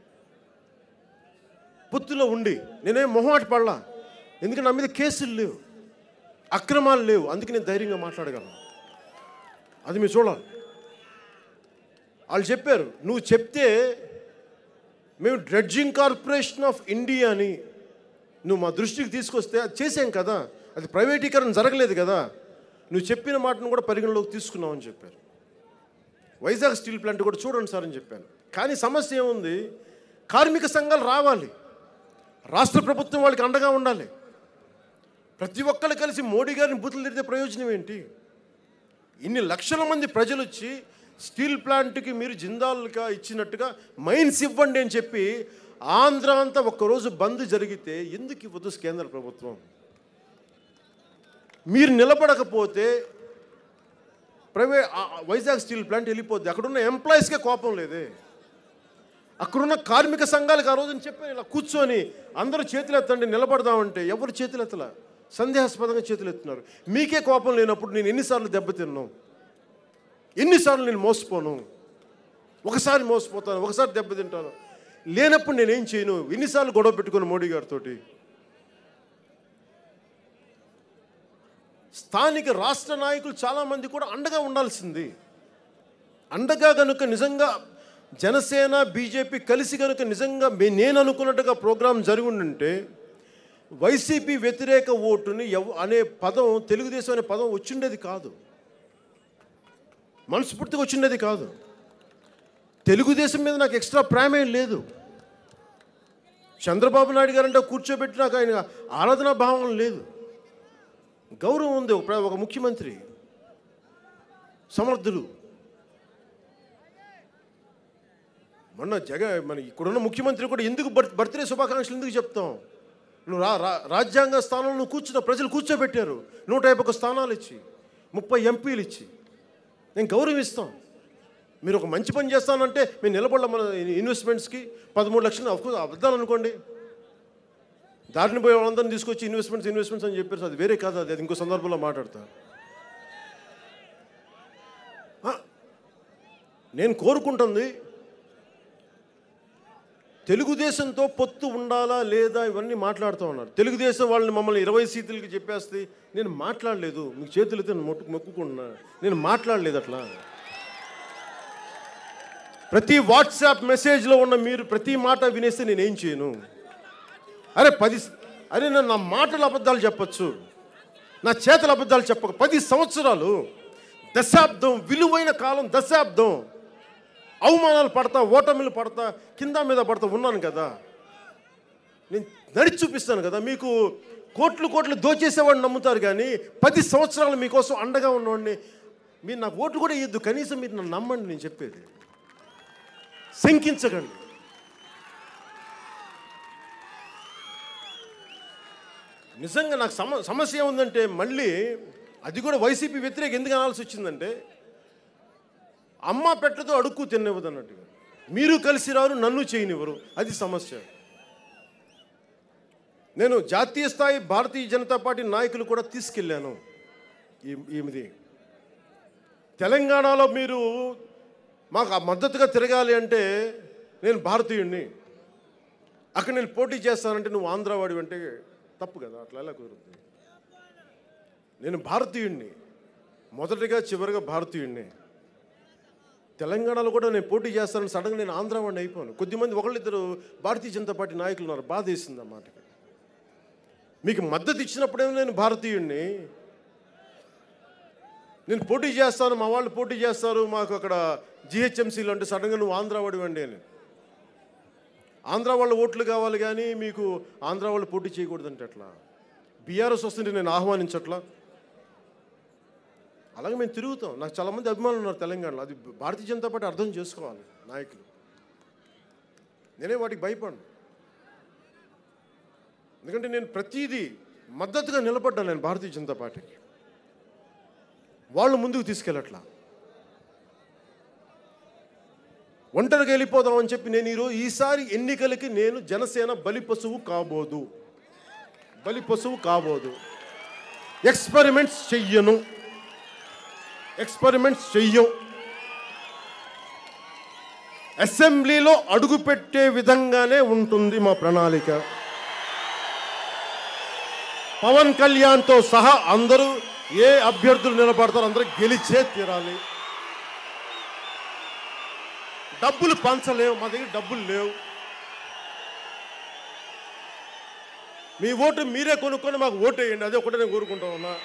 పొత్తులో ఉండి. నేనేం మొహమాట పడలా, ఎందుకంటే నా మీద కేసులు లేవు, అక్రమాలు లేవు, అందుకే నేను ధైర్యంగా మాట్లాడగలను. అది మీరు చూడాలి. వాళ్ళు చెప్పారు, నువ్వు చెప్తే మేము డ్రెడ్జింగ్ కార్పొరేషన్ ఆఫ్ ఇండియా అని నువ్వు మా దృష్టికి తీసుకొస్తే అది చేసాం కదా, అది ప్రైవేటీకరణ జరగలేదు కదా, నువ్వు చెప్పిన మాటను కూడా పరిగణలోకి తీసుకున్నావు అని చెప్పారు. వైజాగ్ స్టీల్ ప్లాంట్ కూడా చూడండి సార్ అని చెప్పాను. కానీ సమస్య ఏముంది, కార్మిక సంఘాలు రావాలి, రాష్ట్ర ప్రభుత్వం వాళ్ళకి అండగా ఉండాలి. ప్రతి ఒక్కరు కలిసి మోడీ గారిని బూతులు తిరిగితే ప్రయోజనం ఏంటి? ఇన్ని లక్షల మంది ప్రజలు వచ్చి స్టీల్ ప్లాంట్కి మీరు జిందాల్గా ఇచ్చినట్టుగా మైన్స్ ఇవ్వండి అని చెప్పి ఆంధ్ర అంతా ఒక్కరోజు బంద్ జరిగితే ఎందుకు ఇవ్వదు కేంద్ర ప్రభుత్వం? మీరు నిలబడకపోతే ప్రైవేట్ వైజాగ్ స్టీల్ ప్లాంట్ వెళ్ళిపోద్ది. అక్కడున్న ఎంప్లాయీస్కే కోపం లేదే, అక్కడున్న కార్మిక సంఘాలకు ఆ రోజుని చెప్పాను, ఇలా కూర్చొని అందరూ చేతులు ఎత్తండి నిలబడదామంటే ఎవరు చేతులు ఎత్తలా, సందేహాస్పదంగా చేతులు ఎత్తున్నారు. మీకే కోపం లేనప్పుడు నేను ఎన్నిసార్లు దెబ్బతిన్నాను, ఎన్నిసార్లు నేను మోసపోను? ఒకసారి మోసపోతాను, ఒకసారి దెబ్బతింటాను. లేనప్పుడు నేనేం చేయను? ఎన్నిసార్లు గొడవ పెట్టుకుని మోడీ గారితో. స్థానిక రాష్ట్ర నాయకులు చాలామంది కూడా అండగా ఉండాల్సింది. అండగా కనుక నిజంగా జనసేన బీజేపీ కలిసి కనుక నిజంగా నేను అనుకున్నట్టుగా ప్రోగ్రాం జరిగి ఉంటే వైసీపీ వ్యతిరేక ఓటుని ఎవ అనే పదం, తెలుగుదేశం అనే పదం వచ్చిండేది కాదు, మనస్ఫూర్తిగా వచ్చిండేది కాదు. తెలుగుదేశం మీద నాకు ఎక్స్ట్రా ప్రేమేం లేదు. చంద్రబాబు నాయుడు గారంటే కూర్చోబెట్టి నాకు ఆయన ఆరాధనా భావం లేదు, గౌరవం ఉంది. ఒక ఒక ముఖ్యమంత్రి సమర్థుడు. మొన్న జగ మన ఇక్కడున్న ముఖ్యమంత్రి కూడా ఎందుకు బర్త్డే శుభాకాంక్షలు ఎందుకు చెప్తాం? నువ్వు రా రాజ్యాంగ స్థానంలో నువ్వు కూర్చున్న ప్రజలు కూర్చోబెట్టారు, నూట యాభై ఒక స్థానాలు ఇచ్చి, ముప్పై ఎంపీలు ఇచ్చి, నేను గౌరవిస్తాం. మీరు ఒక మంచి పని చేస్తానంటే మేము నిలబడలేం. మన ఇన్వెస్ట్మెంట్స్కి పదమూడు లక్షలు అఫ్కోర్స్ అబద్ధాలు అనుకోండి, దారిని పోయే వాళ్ళందరినీ తీసుకొచ్చి ఇన్వెస్ట్మెంట్స్ ఇన్వెస్ట్మెంట్స్ అని చెప్పారు, అది వేరే కాదు, అది ఇంకో సందర్భంలో మాట్లాడతాను. నేను కోరుకుంటుంది తెలుగుదేశంతో పొత్తు ఉండాలా లేదా ఇవన్నీ మాట్లాడుతూ ఉన్నారు. తెలుగుదేశం వాళ్ళని మమ్మల్ని ఇరవై సీట్లకి చెప్పేస్తే నేను మాట్లాడలేదు, మీకు చేతులైతే మొట్టు మొక్కుకుంటున్నా, నేను మాట్లాడలేదు. అట్లా ప్రతి వాట్సాప్ మెసేజ్లో ఉన్న మీరు ప్రతి మాట వినేస్తే నేనేం చేయను? అరే పది అరే నేను నా మాటలు అబద్ధాలు చెప్పచ్చు, నా చేతుల అబద్ధాలు చెప్పక పది సంవత్సరాలు, దశాబ్దం, విలువైన కాలం, దశాబ్దం అవమానాలు పడతా, ఓటమిలు పడతా, కింద మీద పడతా ఉన్నాను కదా. నేను నడిచి చూపిస్తాను కదా. మీకు కోట్లు కోట్లు దోచేసేవాడిని నమ్ముతారు కానీ పది సంవత్సరాలు మీకోసం అండగా ఉన్నవాడిని మీరు నాకు ఓటు కూడా ఇవ్వద్దు, కనీసం మీరు నన్ను నమ్మండి. నేను చెప్పేది శంకించకండి. నిజంగా నాకు సమ సమస్య ఏముందంటే మళ్ళీ అది కూడా వైసీపీ వ్యతిరేక ఎందుకు అనాల్సి వచ్చిందంటే అమ్మ పెట్టతో అడుక్కు తినివ్వదు అన్నట్టుగా మీరు కలిసి రారు నన్ను చేయనివ్వరు, అది సమస్య. నేను జాతీయ స్థాయి భారతీయ జనతా పార్టీ నాయకులు కూడా తీసుకెళ్ళాను. ఈమెది తెలంగాణలో మీరు మాకు మద్దతుగా తిరగాలి అంటే నేను భారతీయుడిని, అక్కడ నేను పోటీ చేస్తానంటే నువ్వు ఆంధ్రవాడి అంటే తప్పు కదా, అట్లా ఎలా కుదురుతుంది? నేను భారతీయుడిని, మొదటిగా చివరిగా భారతీయుడిని. తెలంగాణలో కూడా నేను పోటీ చేస్తానని సడన్గా నేను ఆంధ్రవాడిని అయిపోను. కొద్దిమంది ఒకళ్ళిద్దరు భారతీయ జనతా పార్టీ నాయకులు ఉన్నారు, బాధ వేసింది అన్నమాట. మీకు మద్దతు ఇచ్చినప్పుడే నేను భారతీయుడిని, నేను పోటీ చేస్తాను, మా వాళ్ళు పోటీ చేస్తారు మాకు అక్కడ జిహెచ్ఎంసీలు అంటే సడన్గా నువ్వు ఆంధ్రవాడి వండి అని. ఆంధ్ర వాళ్ళ ఓట్లు కావాలి కానీ మీకు ఆంధ్ర వాళ్ళు పోటీ చేయకూడదంటే అట్లా. బీఆర్ఎస్ వస్తుంటే నేను ఆహ్వానించట్లా. అలాగే మేము తిరుగుతాం. నాకు చాలామంది అభిమానులు ఉన్నారు తెలంగాణలో, అది భారతీయ జనతా పార్టీ అర్థం చేసుకోవాలి నాయకులు. నేనే వాటికి భయపడను, ఎందుకంటే నేను ప్రతిదీ మద్దతుగా నిలబడ్డాను నేను భారతీయ జనతా పార్టీకి. వాళ్ళు ముందుకు తీసుకెళ్ళట్లా. ఒంటరికి వెళ్ళిపోదామని చెప్పి నేను ఈరోజు ఈసారి ఎన్నికలకి నేను జనసేన బలి పశువు కాబోదు, బలి పశువు కాబోదు. ఎక్స్పెరిమెంట్స్ చెయ్యను, ఎక్స్పెరిమెంట్స్ చెయ్యం. అసెంబ్లీలో అడుగుపెట్టే విధంగానే ఉంటుంది మా ప్రణాళిక. పవన్ కళ్యాణ్తో సహా అందరూ ఏ అభ్యర్థులు నిలబడతారో అందరూ గెలిచే తీరాలి. డబ్బులు పంచలేవు, మా దగ్గర డబ్బులు లేవు. మీ ఓటు మీరే కొనుక్కొని మాకు ఓటు వేయండి, అదే ఒకటే నేను కోరుకుంటా ఉన్నా.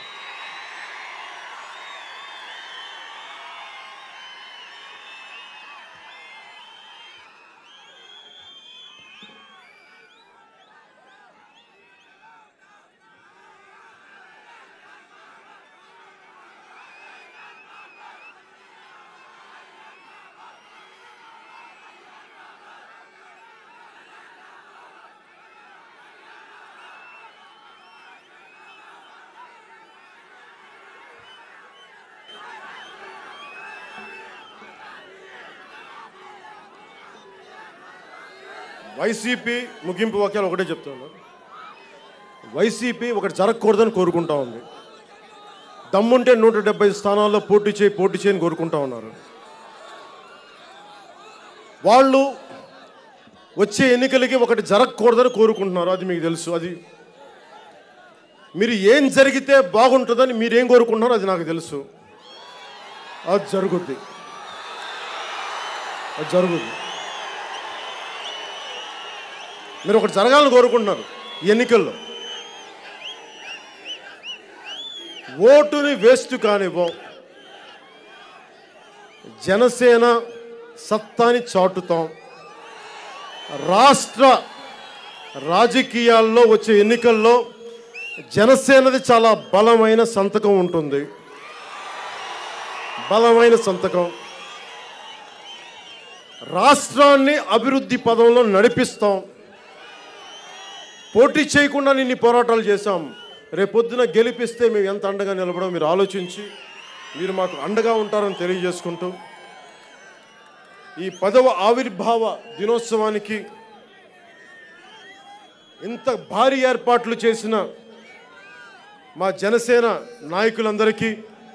వైసీపీ ముగింపు వాక్యాలు ఒకటే చెప్తున్నా. వైసీపీ ఒకటి జరగకూడదని కోరుకుంటా ఉంది. దమ్ముంటే నూట డెబ్బై స్థానాల్లో పోటీ చేయి పోటీ చేయని కోరుకుంటా ఉన్నారు. వాళ్ళు వచ్చే ఎన్నికలకి ఒకటి జరగకూడదని కోరుకుంటున్నారు, అది మీకు తెలుసు. అది మీరు ఏం జరిగితే బాగుంటుందని మీరేం కోరుకుంటున్నారో అది నాకు తెలుసు. అది జరుగుద్ది, అది జరుగుద్ది. మీరు ఒకటి జరగాలని కోరుకుంటున్నారు ఎన్నికల్లో. ఓటుని వేస్ట్ కానివ్వం, జనసేన సత్తాని చాటుతాం. రాష్ట్ర రాజకీయాల్లో వచ్చే ఎన్నికల్లో జనసేనది చాలా బలమైన సంతకం ఉంటుంది, బలమైన సంతకం. రాష్ట్రాన్ని అభివృద్ధి పదంలో నడిపిస్తాం. పోటీ చేయకుండా నిన్ని పోరాటాలు చేశాం. రేపొద్దున గెలిపిస్తే మేము ఎంత అండగా నిలబడో మీరు ఆలోచించి మీరు మాకు అండగా ఉంటారని తెలియజేసుకుంటూ ఈ పదవ ఆవిర్భావ దినోత్సవానికి ఇంత భారీ ఏర్పాట్లు చేసిన మా జనసేన నాయకులందరికీ,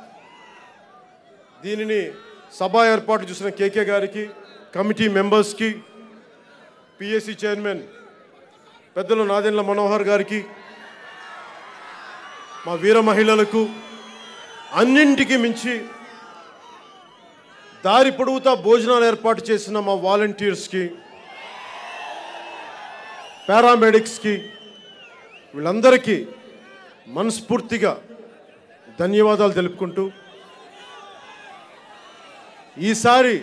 దీనిని సభ ఏర్పాటు చేసిన కేకే గారికి, కమిటీ మెంబర్స్కి, పిఎస్సి చైర్మన్ పెద్దలు నాదెండ్ల మనోహర్ గారికి, మా వీర మహిళలకు, అన్నింటికి మించి దారి పొడవుతా భోజనాలు ఏర్పాటు చేసిన మా వాలంటీర్స్కి, పారామెడిక్స్కి, వీళ్ళందరికీ మనస్ఫూర్తిగా ధన్యవాదాలు తెలుపుకుంటూ ఈసారి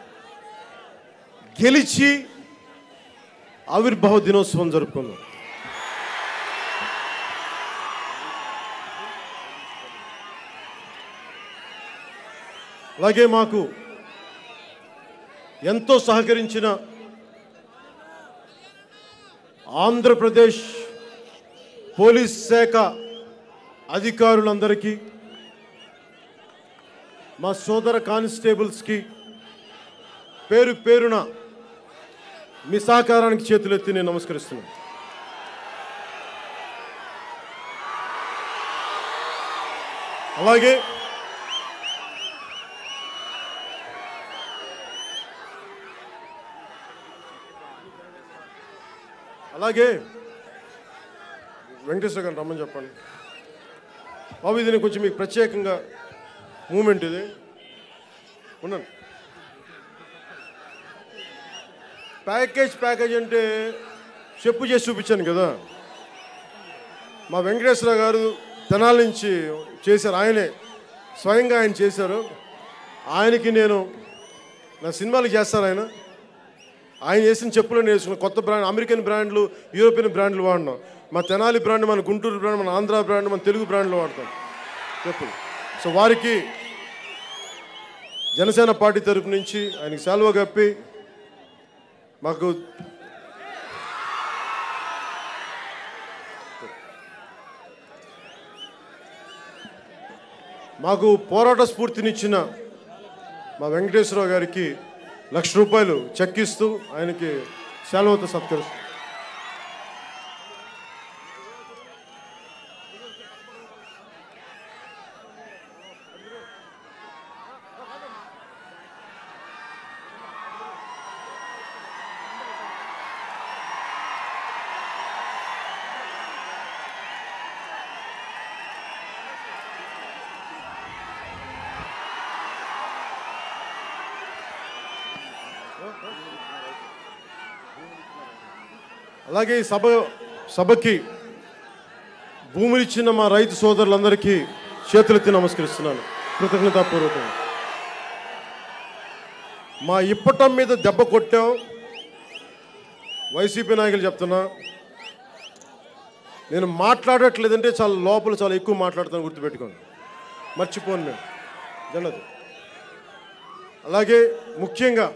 గెలిచి ఆవిర్భావ దినోత్సవం జరుపుకుందాం. అలాగే మాకు ఎంతో సహకరించిన ఆంధ్రప్రదేశ్ పోలీస్ శాఖ అధికారులందరికీ, మా సోదర కానిస్టేబుల్స్కి పేరు పేరున మీ సహకారానికి చేతులెత్తి నేను నమస్కరిస్తున్నాను. అలాగే అలాగే వెంకటేశ్వర గారిని రమ్మని చెప్పండి. బాబు ఇది కొంచెం మీకు ప్రత్యేకంగా మూమెంట్ ఇది ఉన్నాను. ప్యాకేజ్ ప్యాకేజ్ అంటే చెప్పు చేసి చూపించాను కదా. మా వెంకటేశ్వర గారు తెనాల నుంచి చేశారు, ఆయనే స్వయంగా ఆయన చేశారు. ఆయనకి నేను నా సినిమాలు చేస్తారు ఆయన ఆయన చేసిన చెప్పులు నేర్చుకున్నాను. కొత్త బ్రాండ్, అమెరికన్ బ్రాండ్లు, యూరోపియన్ బ్రాండ్లు వాడినాం. మా తెనాలి బ్రాండ్, మన గుంటూరు బ్రాండ్, మన ఆంధ్ర బ్రాండ్, మన తెలుగు బ్రాండ్లు వాడతాం చెప్పులు. సో వారికి జనసేన పార్టీ తరపు నుంచి ఆయనకి శాలువా కప్పి మాకు మాకు పోరాట స్ఫూర్తినిచ్చిన మా వెంకటేశ్వరరావు గారికి లక్ష రూపాయలు చెక్ ఇస్తూ ఆయనకి శాలువాతో సత్కరిస్తాం. అలాగే ఈ సభ సభకి భూములిచ్చిన మా రైతు సోదరులందరికీ చేతులెత్తి నమస్కరిస్తున్నాను కృతజ్ఞతాపూర్వకంగా. మా ఇప్పటం మీద దెబ్బ కొట్టాం వైసీపీ నాయకులు చెప్తున్నా. నేను మాట్లాడట్లేదంటే చాలా లోపల చాలా ఎక్కువ మాట్లాడతాను, గుర్తుపెట్టుకోండి, మర్చిపోను నేను జనదు. అలాగే ముఖ్యంగా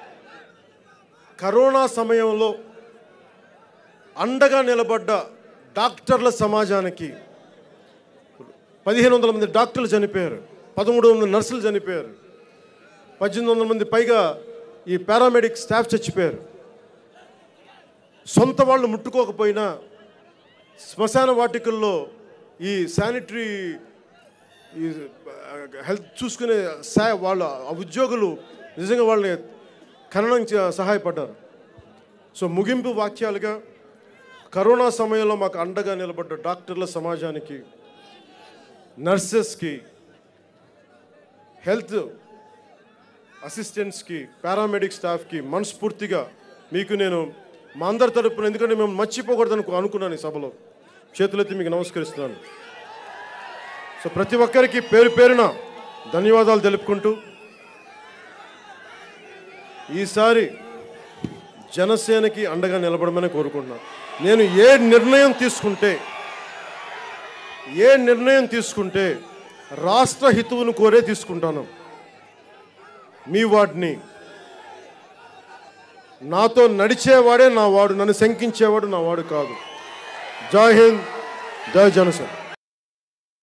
కరోనా సమయంలో అండగా నిలబడ్డ డాక్టర్ల సమాజానికి, పదిహేను వందల మంది డాక్టర్లు చనిపోయారు, పదమూడు వందల నర్సులు చనిపోయారు, పద్దెనిమిది వందల మంది పైగా ఈ పారామెడిక్ స్టాఫ్ చచ్చిపోయారు. సొంత వాళ్ళు ముట్టుకోకపోయినా శ్మశాన వాటికల్లో ఈ శానిటరీ ఈ హెల్త్ చూసుకునే సా వాళ్ళ ఉద్యోగులు నిజంగా వాళ్ళని ఖననం సహాయపడ్డారు. సో ముగింపు వాక్యాలుగా కరోనా సమయంలో మాకు అండగా నిలబడ్డ డాక్టర్ల సమాజానికి, నర్సెస్కి, హెల్త్ అసిస్టెంట్స్కి, పారామెడిక్ స్టాఫ్కి మనస్ఫూర్తిగా మీకు నేను మా అందరి తరపున, ఎందుకంటే మేము మర్చిపోకూడదని అనుకున్నాను ఈ సభలో, చేతులెత్తి మీకు నమస్కరిస్తున్నాను. సో ప్రతి ఒక్కరికి పేరు పేరున ధన్యవాదాలు తెలుపుకుంటూ ఈసారి జనసేనకి అండగా నిలబడమని కోరుకుంటున్నాను. నేను ఏ నిర్ణయం తీసుకుంటే ఏ నిర్ణయం తీసుకుంటే రాష్ట్ర హితువును కోరే తీసుకుంటాను. మీ వాడిని, నాతో నడిచేవాడే నా వాడు, నన్ను శంకించేవాడు నా వాడు కాదు. జై హింద్, జై జనసేన.